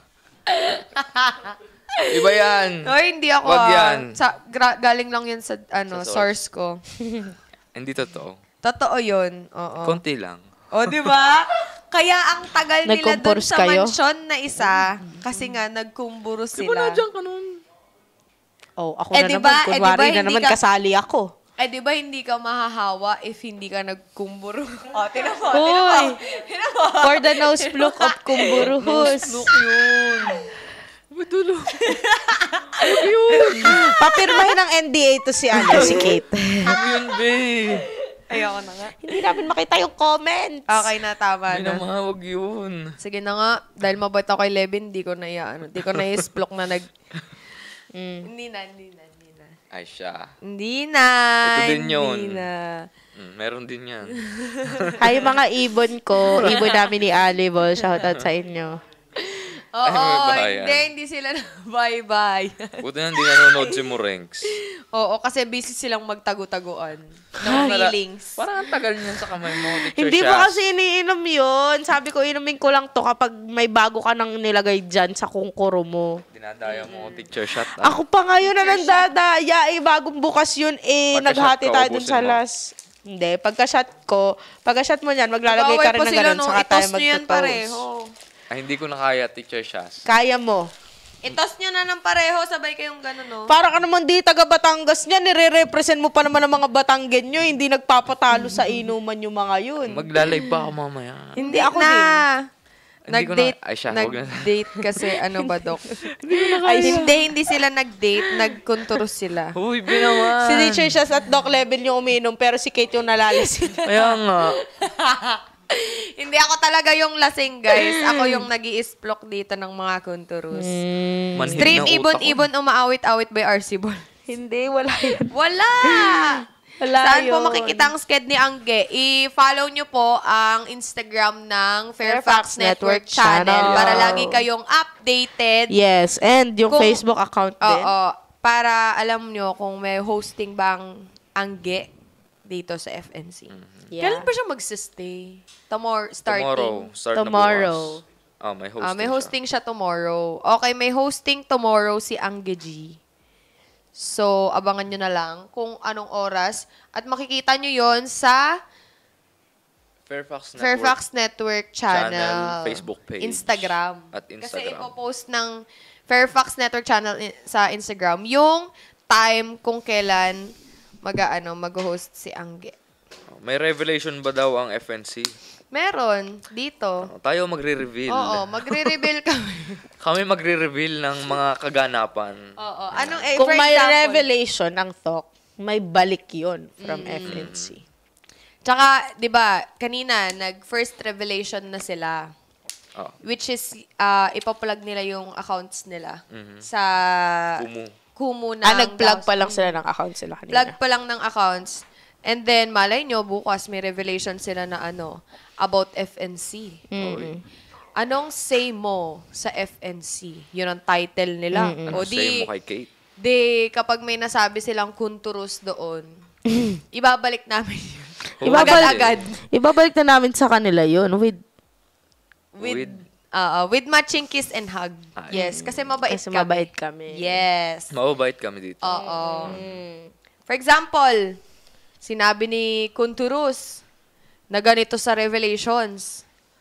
Iba yan. Hoy, hindi ako. Wag ah. yan. Sa, gra- galing lang yan sa ano, Sa source ko. Hindi totoo. Totoo yun. Oo. Konti lang. O, di ba? Kaya ang tagal nila doon Nagkumpurs sa kayo? mansion na isa, kasi nga nagkumburo Di ba sila. nandiyan ka nun? Oh, ako Eh, na di naman. ba- eh, di Kunwari ba na hindi naman ka- kasali ako. Eh, di ba hindi ka mahahawa if hindi ka nagkumburo? O, tinan mo, Hoy! tinan mo. For the nose look of kumburuhos. Look yun. Madulo. Papirmahin ng N D A to si, ano, si Kate. Ano yun, be? Ayoko na nga. Hindi namin makita yung comments. Okay na, tama Hindi na. na mahawag yun. Sige na nga, dahil mabait ako kay Levin, di ko na ano, di ko na i-splok na nag... Hindi na, hindi na, hindi na. Ay, siya. Hindi na. Ito din yun. Hindi na. Mm, meron din yan. Hi mga ibon ko. Ibon namin ni Alibol. Shoutout sa inyo. Oo, may bayan. hindi, hindi sila na bye-bye. Buti na hindi nanonood si Morenx. Oo, kasi busy silang magtago-taguan ng feelings. Parang ang tagal niyan sa kamay mo. Teacher Hindi Shaz. mo kasi iniinom yun. Sabi ko, inumin ko lang to kapag may bago ka nang nilagay dyan sa kungkuro mo. Dinadaya mo, teacher shot. Ah. Ako pa ngayon na nandadaya. Eh, bagong bukas yun. Eh, Pagka-shot naghati ka, tayo dun ubusin sa mo. last. Hindi, pagka-shot ko, pagka-shot mo yan, maglalagay Nag-away ka rin pa ng sila, ganun. no? Saka tayo Itos nyo yan magtutoast. pareho. Ay, hindi ko na kaya, teacher Shaz. Kaya mo. Itos nyo na ng pareho, sabay kayong gano'n, no? Para ka naman di taga Batangas niya, nire-represent mo pa naman ang mga Batanggenyo, hindi nagpapatalo sa inuman yung mga yun. Maglalay pa ako mamaya. Hindi ako na. din. Hindi ko Nag-date, na- ay, siya, wag na. nag-date kasi, ano ba, Dok? Ay, hindi, hindi sila nag-date, nagkunturos sila. Uy, binaman. Si Teacher Shaz at Doc Level yung uminom, pero si Kate yung nalalasin. Kaya nga. Hindi ako talaga yung lasing, guys. Ako yung nag i-splok dito ng mga kunturos. Manhid Stream ng utak ko. Ibon-Ibon Umaawit-Awit by R C Ball. Hindi, wala yun. Wala! Wala Saan po yun. makikita ang sked ni Angge? I-follow nyo po ang Instagram ng Fairfax, Fairfax Network, Network Channel Channel. para lagi kayong updated. Yes, and yung Kung- Facebook account din. Oo. Para alam nyo kung may hosting bang Angge dito sa F N C. Yeah. Kailan pa siya magsistay? Tomorrow, starting. Tomorrow. Start Tomorrow. na bukas. Ah, may hosting Ah, may siya. hosting siya tomorrow. Okay, may hosting tomorrow si Angge G. So, abangan nyo na lang kung anong oras. At makikita nyo yon sa Fairfax Network. Fairfax Network Channel. Channel, Facebook page. Instagram. At Kasi Instagram. ipopost ng Fairfax Network Channel i- sa Instagram yung time kung kailan mag-ano, mag-host si Angge. May revelation ba daw ang F N C? Meron dito. Tayo magre-reveal. Oo, magre-reveal kami. Kami magre-reveal ng mga kaganapan. Oo. Anong, eh, Kung for may example, revelation ang talk, may balik yun from F N C. Tsaka, di ba, kanina, nag-first revelation na sila. Oh. Which is, uh, ipaplug nila yung accounts nila sa Kumu. Kumu ng Ah, nag-plug pa Gauss. lang sila ng account sila kanina. Plug pa lang ng accounts. And then, malay nyo, bukas may revelation sila na ano, about F N C. Mm-mm. Anong say mo sa F N C? Yun ang title nila. Ano O say di, mo kay Kate? di, kapag may nasabi silang kunturus doon, ibabalik namin yun. Ibabalik, Agad-agad. ibabalik na namin sa kanila yun with With, With- uh, with matching kiss and hug. Ay. Yes, kasi mabait kasi kami. mabait kami. Yes. Mababait kami dito. Oo. For example, sinabi ni Kunturus na ganito sa Revelations.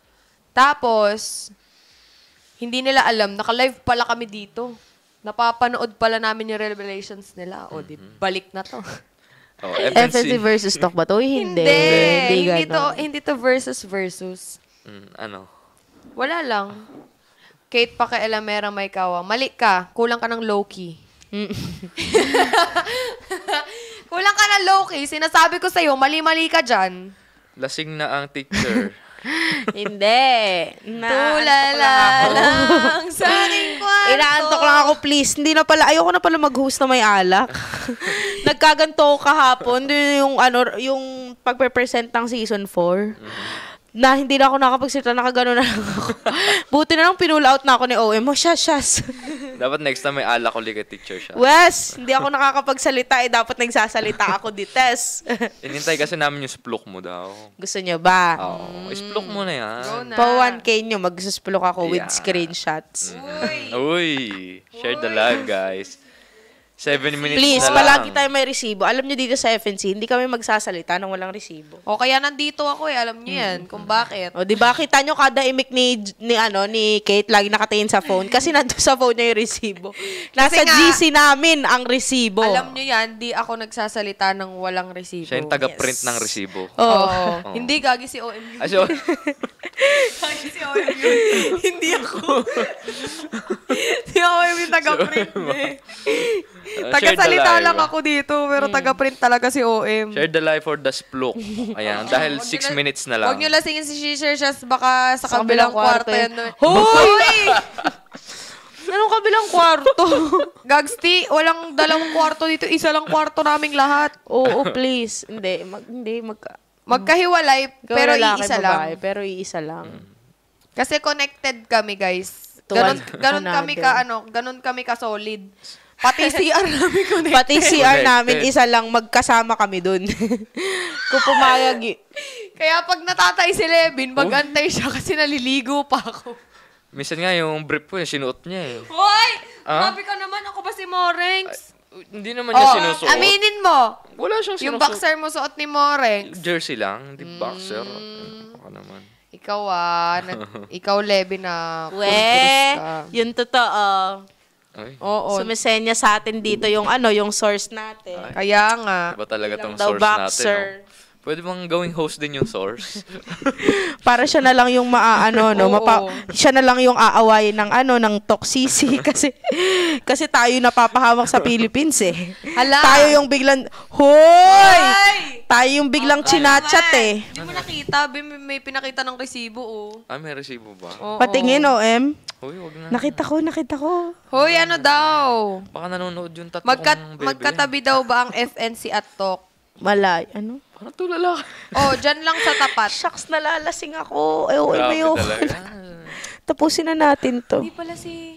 Tapos, hindi nila alam, naka-live pala kami dito. Napapanood pala namin yung Revelations nila. O, di, balik na to. Oh, F F N C. N C versus talk ba to? Uy, hindi. Hindi. Hindi to, ganon. hindi to versus versus. Mm, ano? Wala lang. Kate Pakialamera may kawa. Mali ka. Kulang ka ng low-key. Kulang ka ng low-key. Sinasabi ko sa'yo, mali-mali ka dyan. Lasing na ang teacher. Hindi. Tulala lang sa aking kwarto. Inaantok lang ako, please. Hindi na pala, ayoko na pala mag-host na may alak. Nagkaganto ko kahapon. Doon yung, ano, yung pagpe-present ng season four. na hindi na ako nakapagsalita, nakagano na lang ako. Buti na lang pinula out na ako ni O M. Oh, syas, syas. Dapat next time may alak ulit kay teacher siya. Wes, hindi ako nakakapagsalita eh. Dapat nagsasalita ako di test. Inintay kasi namin yung splok mo daw. Gusto nyo ba? Oo. Mm. Splok mo na yan. Go na. Pa one K nyo, magsusplok ako with Yeah. screenshots. Uy! Uy! Share the live, guys. Seven minutes Please, na lang. palagi tayo may resibo. Alam nyo dito sa F N C, hindi kami magsasalita nang walang resibo. O kaya nandito ako eh, alam niyo yan, kung bakit. O, di ba? Kita nyo kada imik ni, ni, ano, ni Kate, lagi nakatingin sa phone. Kasi nandun sa phone niya yung resibo. Nasa Kasi nga, G C namin ang resibo. Alam niyo yan, di ako nagsasalita ng walang resibo. Siya yung taga-print ng resibo. Oo. Oo. Hindi, gagi si O M U. Ay, so, Gagi si O M U. Hindi ako. Si O M U taga-print eh. Taga-salita lang ako dito, pero taga-print talaga si O M. share the live for the splok. Ayan, dahil Wag six niyo na- minutes na lang. Huwag niyo lasingin si Shisher Shas, baka sa, Sa kabilang kabilang kwarto kwarto yan. yan. Hoy! Anong kabilang kwarto? Gagsti, walang dalawang kwarto dito. Isa lang kwarto naming lahat. Oo, please. Hindi, mag, hindi, mag, Magkahiwalay, pero lalaki, iisa babae, lang. Pero iisa lang. Kasi connected kami, guys. To Ganon, one ganon kami ka, another. ano, ganon kami ka solid. Pati C R namin connected. Pati C R namin, Connected. isa lang, magkasama kami dun. Kung pumayag, y- Kaya pag natatay si Levin, mag-antay siya kasi naliligo pa ako. Minsan nga yung brief ko, yung sinuot niya eh. Hoy! Ah? Grabe ka naman, ako ba si Morengs? Hindi naman niya Oh, sinusuot. aminin mo. Wala siyang sinusuot. Yung boxer mo suot ni Morengs. Jersey lang, hindi boxer. Mm. Ako naman. Ikaw ah, nag- ikaw Levin na we, kurus ka. yun totoo. Ay, Oo. Sumisenya sa atin dito yung ano, yung source natin. Kaya nga. iba talaga tong Daw source boxer. natin. No? Pwede bang gawing host din yung source? Para siya na lang yung maaano, no, Oo. mapa, siya na lang yung aawayin ng ano, ng toxicity kasi kasi tayo napapahamak sa Philippines eh. Hala. Tayo yung biglang, hoy! Ay! Tayo yung biglang chinachat eh. Hindi mo nakita, Bim, may pinakita ng resibo oh. ah, may resibo ba? Oo. Patingin, O M. Uy, wag na. Nakita ko, nakita ko. Hoy, ano daw? Baka nanonood yung tatlo Magkat kong bebe. magkatabi daw ba ang F N C at Talk? Malay, ano? Parang tulala ka. Oh, dyan lang sa tapat. Shucks, nalalasing ako. Eh, oh, Grabe ayoko. talaga. Tapusin na natin to. Hindi pala si...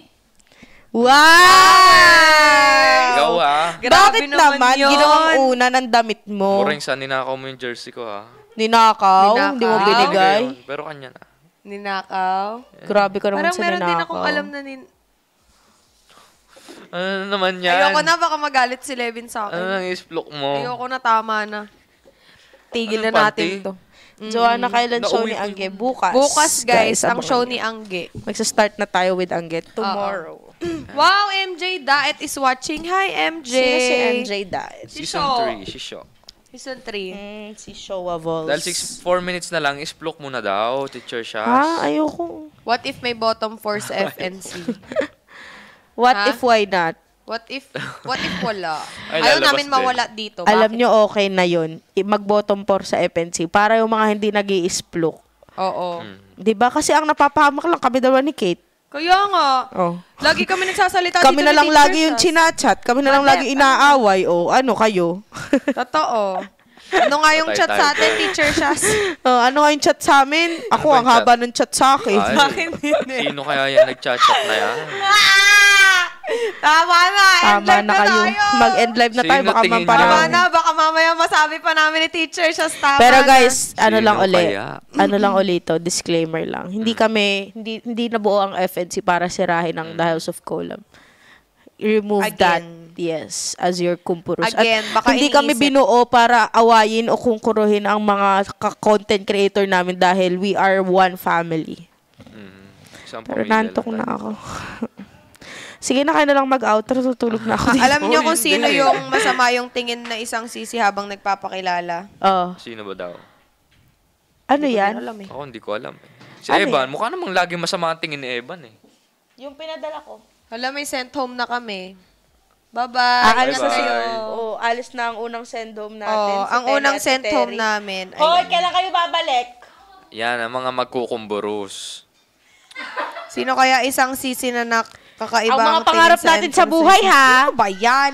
Wow! Ikaw ah. Grabe Bakit naman, yun. ginawang una ng damit mo? Moreng, sa ninakaw mo yung jersey ko ha. Ninakaw? Ninakaw. Hindi mo Ah. binigay? Yun, pero kanya na. Ninakaw. Grabe ka naman Parang sa meron ninakaw. din akong alam na nin... Ano naman yan? Ayoko na, baka magalit si Levin sa Ano akin. nang isplok mo? Ayoko na, tama na. Tigil Anong na natin panty? to. Joanna, kailan show Nauwi ni ko Angge? Bukas. Bukas, guys, ang abangan show niyo. ni Angge. Magsa-start na tayo with Angge tomorrow. Wow, M J Daet is watching. Hi, M J. Sino si M J Diet? Si Season Shaw. three, si Shaw. Season three. Mm, si Showa Vols. Dahil six, four minutes na lang, isplok mo na daw, teacher Shaz. Ha? Ayoko. What if may bottom four sa F N C? What Ha? if why not? What if, what if wala? Ay, Ayaw lalabas namin din. mawala dito. Alam Bakit? nyo, okay na yun. I- Mag-bottom four sa F N C para yung mga hindi nag i-splok. Oo. Hmm. Di ba? Kasi ang napapahamak lang kami dalawa ni Kate. Kaya nga. Oh. Lagi kami nagsasalita Kami dito na ni lang Teacher lagi yung Shaz. chinachat. Kami na lang Mali, lagi inaaway. O, ano kayo? Totoo. Ano nga yung Patay chat tayo sa atin, dyan. Teacher Shaz? Oh, ano nga yung chat sa amin? Ako, ba ang yung chat? haba ng chat sa akin. Ay, sino kaya yan nagchat-chat na yan? Tama na. End Tama live na kayo. tayo. Mag-end live na tayo. Sino Baka tingin mamparaw. Tama na. Baka mamaya masabi pa namin ni Teacher Shaz. Tama Pero na. guys, ano Sino lang uli. kaya? Ano lang ulit to, disclaimer lang. Hindi kami, hindi hindi nabuo ang F N C para sirahin ang The House of Collab. Remove that, Again. yes, as your kumpurus. Again, At baka hindi kami iniisip. binuo para awayin o kungkuruhin ang mga ka- content creator namin dahil we are one family. Mm, isang Pero pamilya nantok lang na tayo. ako. Sige na, kayo na lang mag-outro. Tutulog na ako. Alam niyo Oh, kung hindi. sino yung masama yung tingin na isang sisi habang nagpapakilala? Oh. Sino ba daw? Ano Hindi ko yan? din alam eh. Ako hindi ko alam. Eh. Si Ano Evan, mukha namang lagi masama ang tingin ni Evan eh. Yung pinadala ko. Hala, may sent home na kami. Bye-bye. Aalis na Bye-bye. siya. Oh, alis na ang unang send home natin. Oh, si ang Telly unang at si sent home Terry. namin. Hoy, Ayun. kailan kayo babalik? Yan, ang mga magkukumburus. Sino kaya isang sisi na nakakaiba Ang mga tingin pangarap natin sa entrance buhay, exam? ha? Ano ba yan?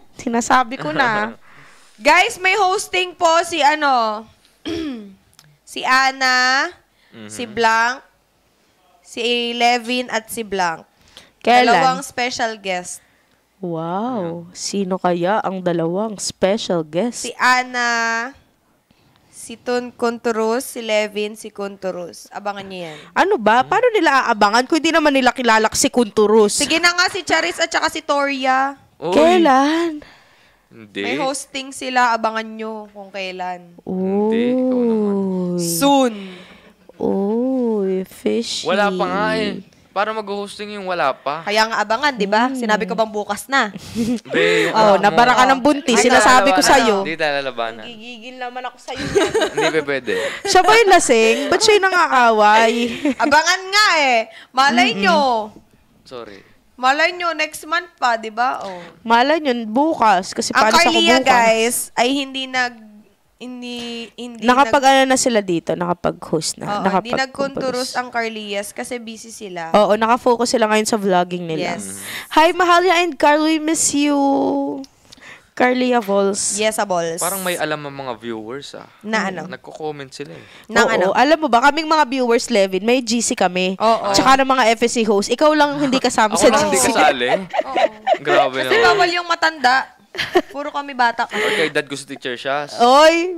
Sinasabi ko na. Guys, may hosting po si ano, si Ana, Mhm. si Blanc, si Levin at si Blanc. Kailan? Dalawang special guest. Wow. Sino kaya ang dalawang special guest? Si Ana, si Tun Conturus, si Levin, si Conturus. Abangan niyo yan. Ano ba? Paano nila aabangan kung hindi naman nila kilala si Kunturus? Sige na nga si Charis at saka si Toria. Uy, Kailan? Hindi. May hosting sila. Abangan nyo kung kailan. Hindi, ikaw naman. Uy. Soon. Uy, fishy. Wala pa nga eh. Para mag-hosting yung wala pa. Kaya nga abangan, di ba? Sinabi ko bang bukas na? Be, yung Oh, anak mo. nabara ka ng buntis. Hindi Sinasabi ko tayo sa'yo. Hindi tayo lalabanan. Gigigil naman ako sa'yo. Hindi pa pwede. Siya ba yung lasing? Ba't siya yung nangakaway? Abangan nga eh. Malay nyo. Sorry. Malay nyo, next month pa, di ba? Oh. Malay yun, bukas. Kasi Ang paano sa Carlia, bukas? guys, ay hindi nag... Hindi, hindi Nakapag nag... ano na sila dito, nakapag-host na. Oo, nakapag hindi nagkunturus ang Carlias kasi busy sila. Oo, nakafocus sila ngayon sa vlogging nila. Yes. Hi, Mahalia and Carl, we miss you. Carlia Vols. Yes, Abols. Parang may alam ang mga viewers ah. Na ano? Nagko-comment sila eh. Nang Oo, ano? alam mo ba, kaming mga viewers, Levin, may G C kami. Oo. Tsaka ng mga F S C host. Ikaw lang hindi kasama Ako sa lang G hindi C. kasali. Oo. Grabe Kasi naman. bawal yung matanda. Puro kami bata. Or kay dad ko si teacher siya. Oy,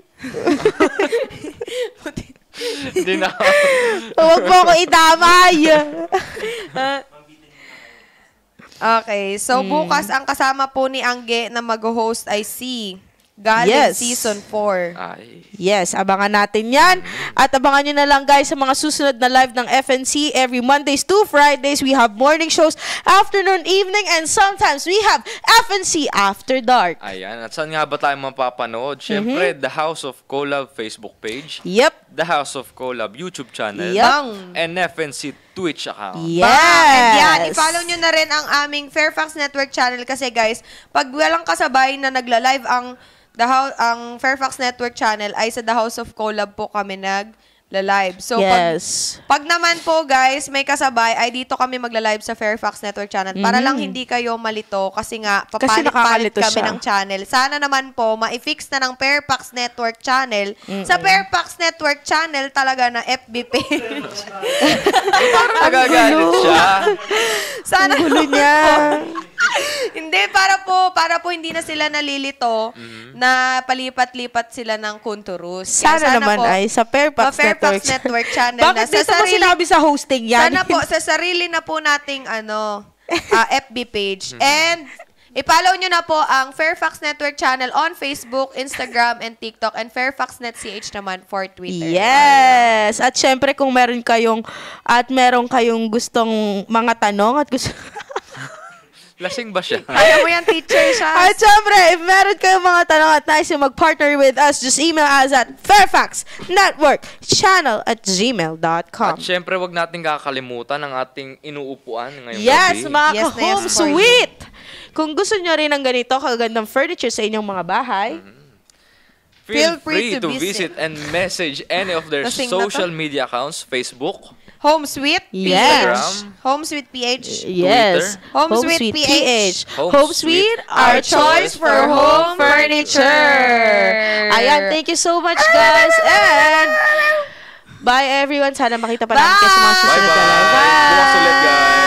Hindi na. huwag mo ako idamay. Okay, so Hmm. bukas ang kasama po ni Angge na mag-host ay si Galing Yes. Season four. Ay. Yes, abangan natin yan. At abangan nyo na lang guys sa mga susunod na live ng F N C. Every Mondays to Fridays, we have morning shows, afternoon, evening, and sometimes we have F N C After Dark. Ayan. At saan nga ba tayo mapapanood? Siyempre, The House of Collab Facebook page. Yep. The House of Collab YouTube channel. Yep. Bang! And F N C Twitch account. Yes. And yan, i-follow nyo na rin ang aming Fairfax Network Channel kasi guys, pag walang kasabay na nagla-live ang The House, ang Fairfax Network Channel ay sa The House of Collab po kami nag-live. So, Yes. pag, pag naman po guys, may kasabay, ay dito kami magla-live sa Fairfax Network Channel para lang hindi kayo malito kasi nga papalit-palit nakakalito kami siya. ng channel. Sana naman po, ma-fix na ng Fairfax Network Channel sa Fairfax Network Channel talaga na F B page. Nagagalit siya. Sana Gulo naman niya. po. Hindi, para po, para po hindi na sila nalilito na palipat-lipat sila ng kunturus. Kaya Sana, naman po, ay sa Fairfax, sa Fairfax Network. Network Channel Bakit na sa dito mo sarili, sinabi sa hosting yan? sana po, sa sarili na po nating ano, ah, F B page. And, i-follow nyo na po ang Fairfax Network Channel on Facebook, Instagram, and TikTok, and Fairfax Net C H naman for Twitter. Yes. At syempre kung meron kayong at meron kayong gustong mga tanong at gusto Lasing ba siya? Kaya mo yan, teacher siya. At syempre, if meron kayong mga tanong at nais yung mag-partner with us, just email us at Fairfax Network Channel at gmail dot com. At syempre, wag natin kakalimutan ang ating inuupuan ngayong Yes, gabi. mga Yes na yes ka-home for you. suite! Kung gusto nyo rin ng ganito, kagandang furniture sa inyong mga bahay, Feel Feel free free to to visit visit. and message any of their Lasing na to. social media accounts, Facebook, Home Sweet Yes. Instagram, Home Sweet P H. yes. Home Sweet P H. Home Home Sweet, Sweet, our choice for home furniture. Ayan, thank you so much, guys. And bye, everyone. Sana makita pa namin kayo sa mga susunod na live. Bye-bye! Bukas ulit, guys!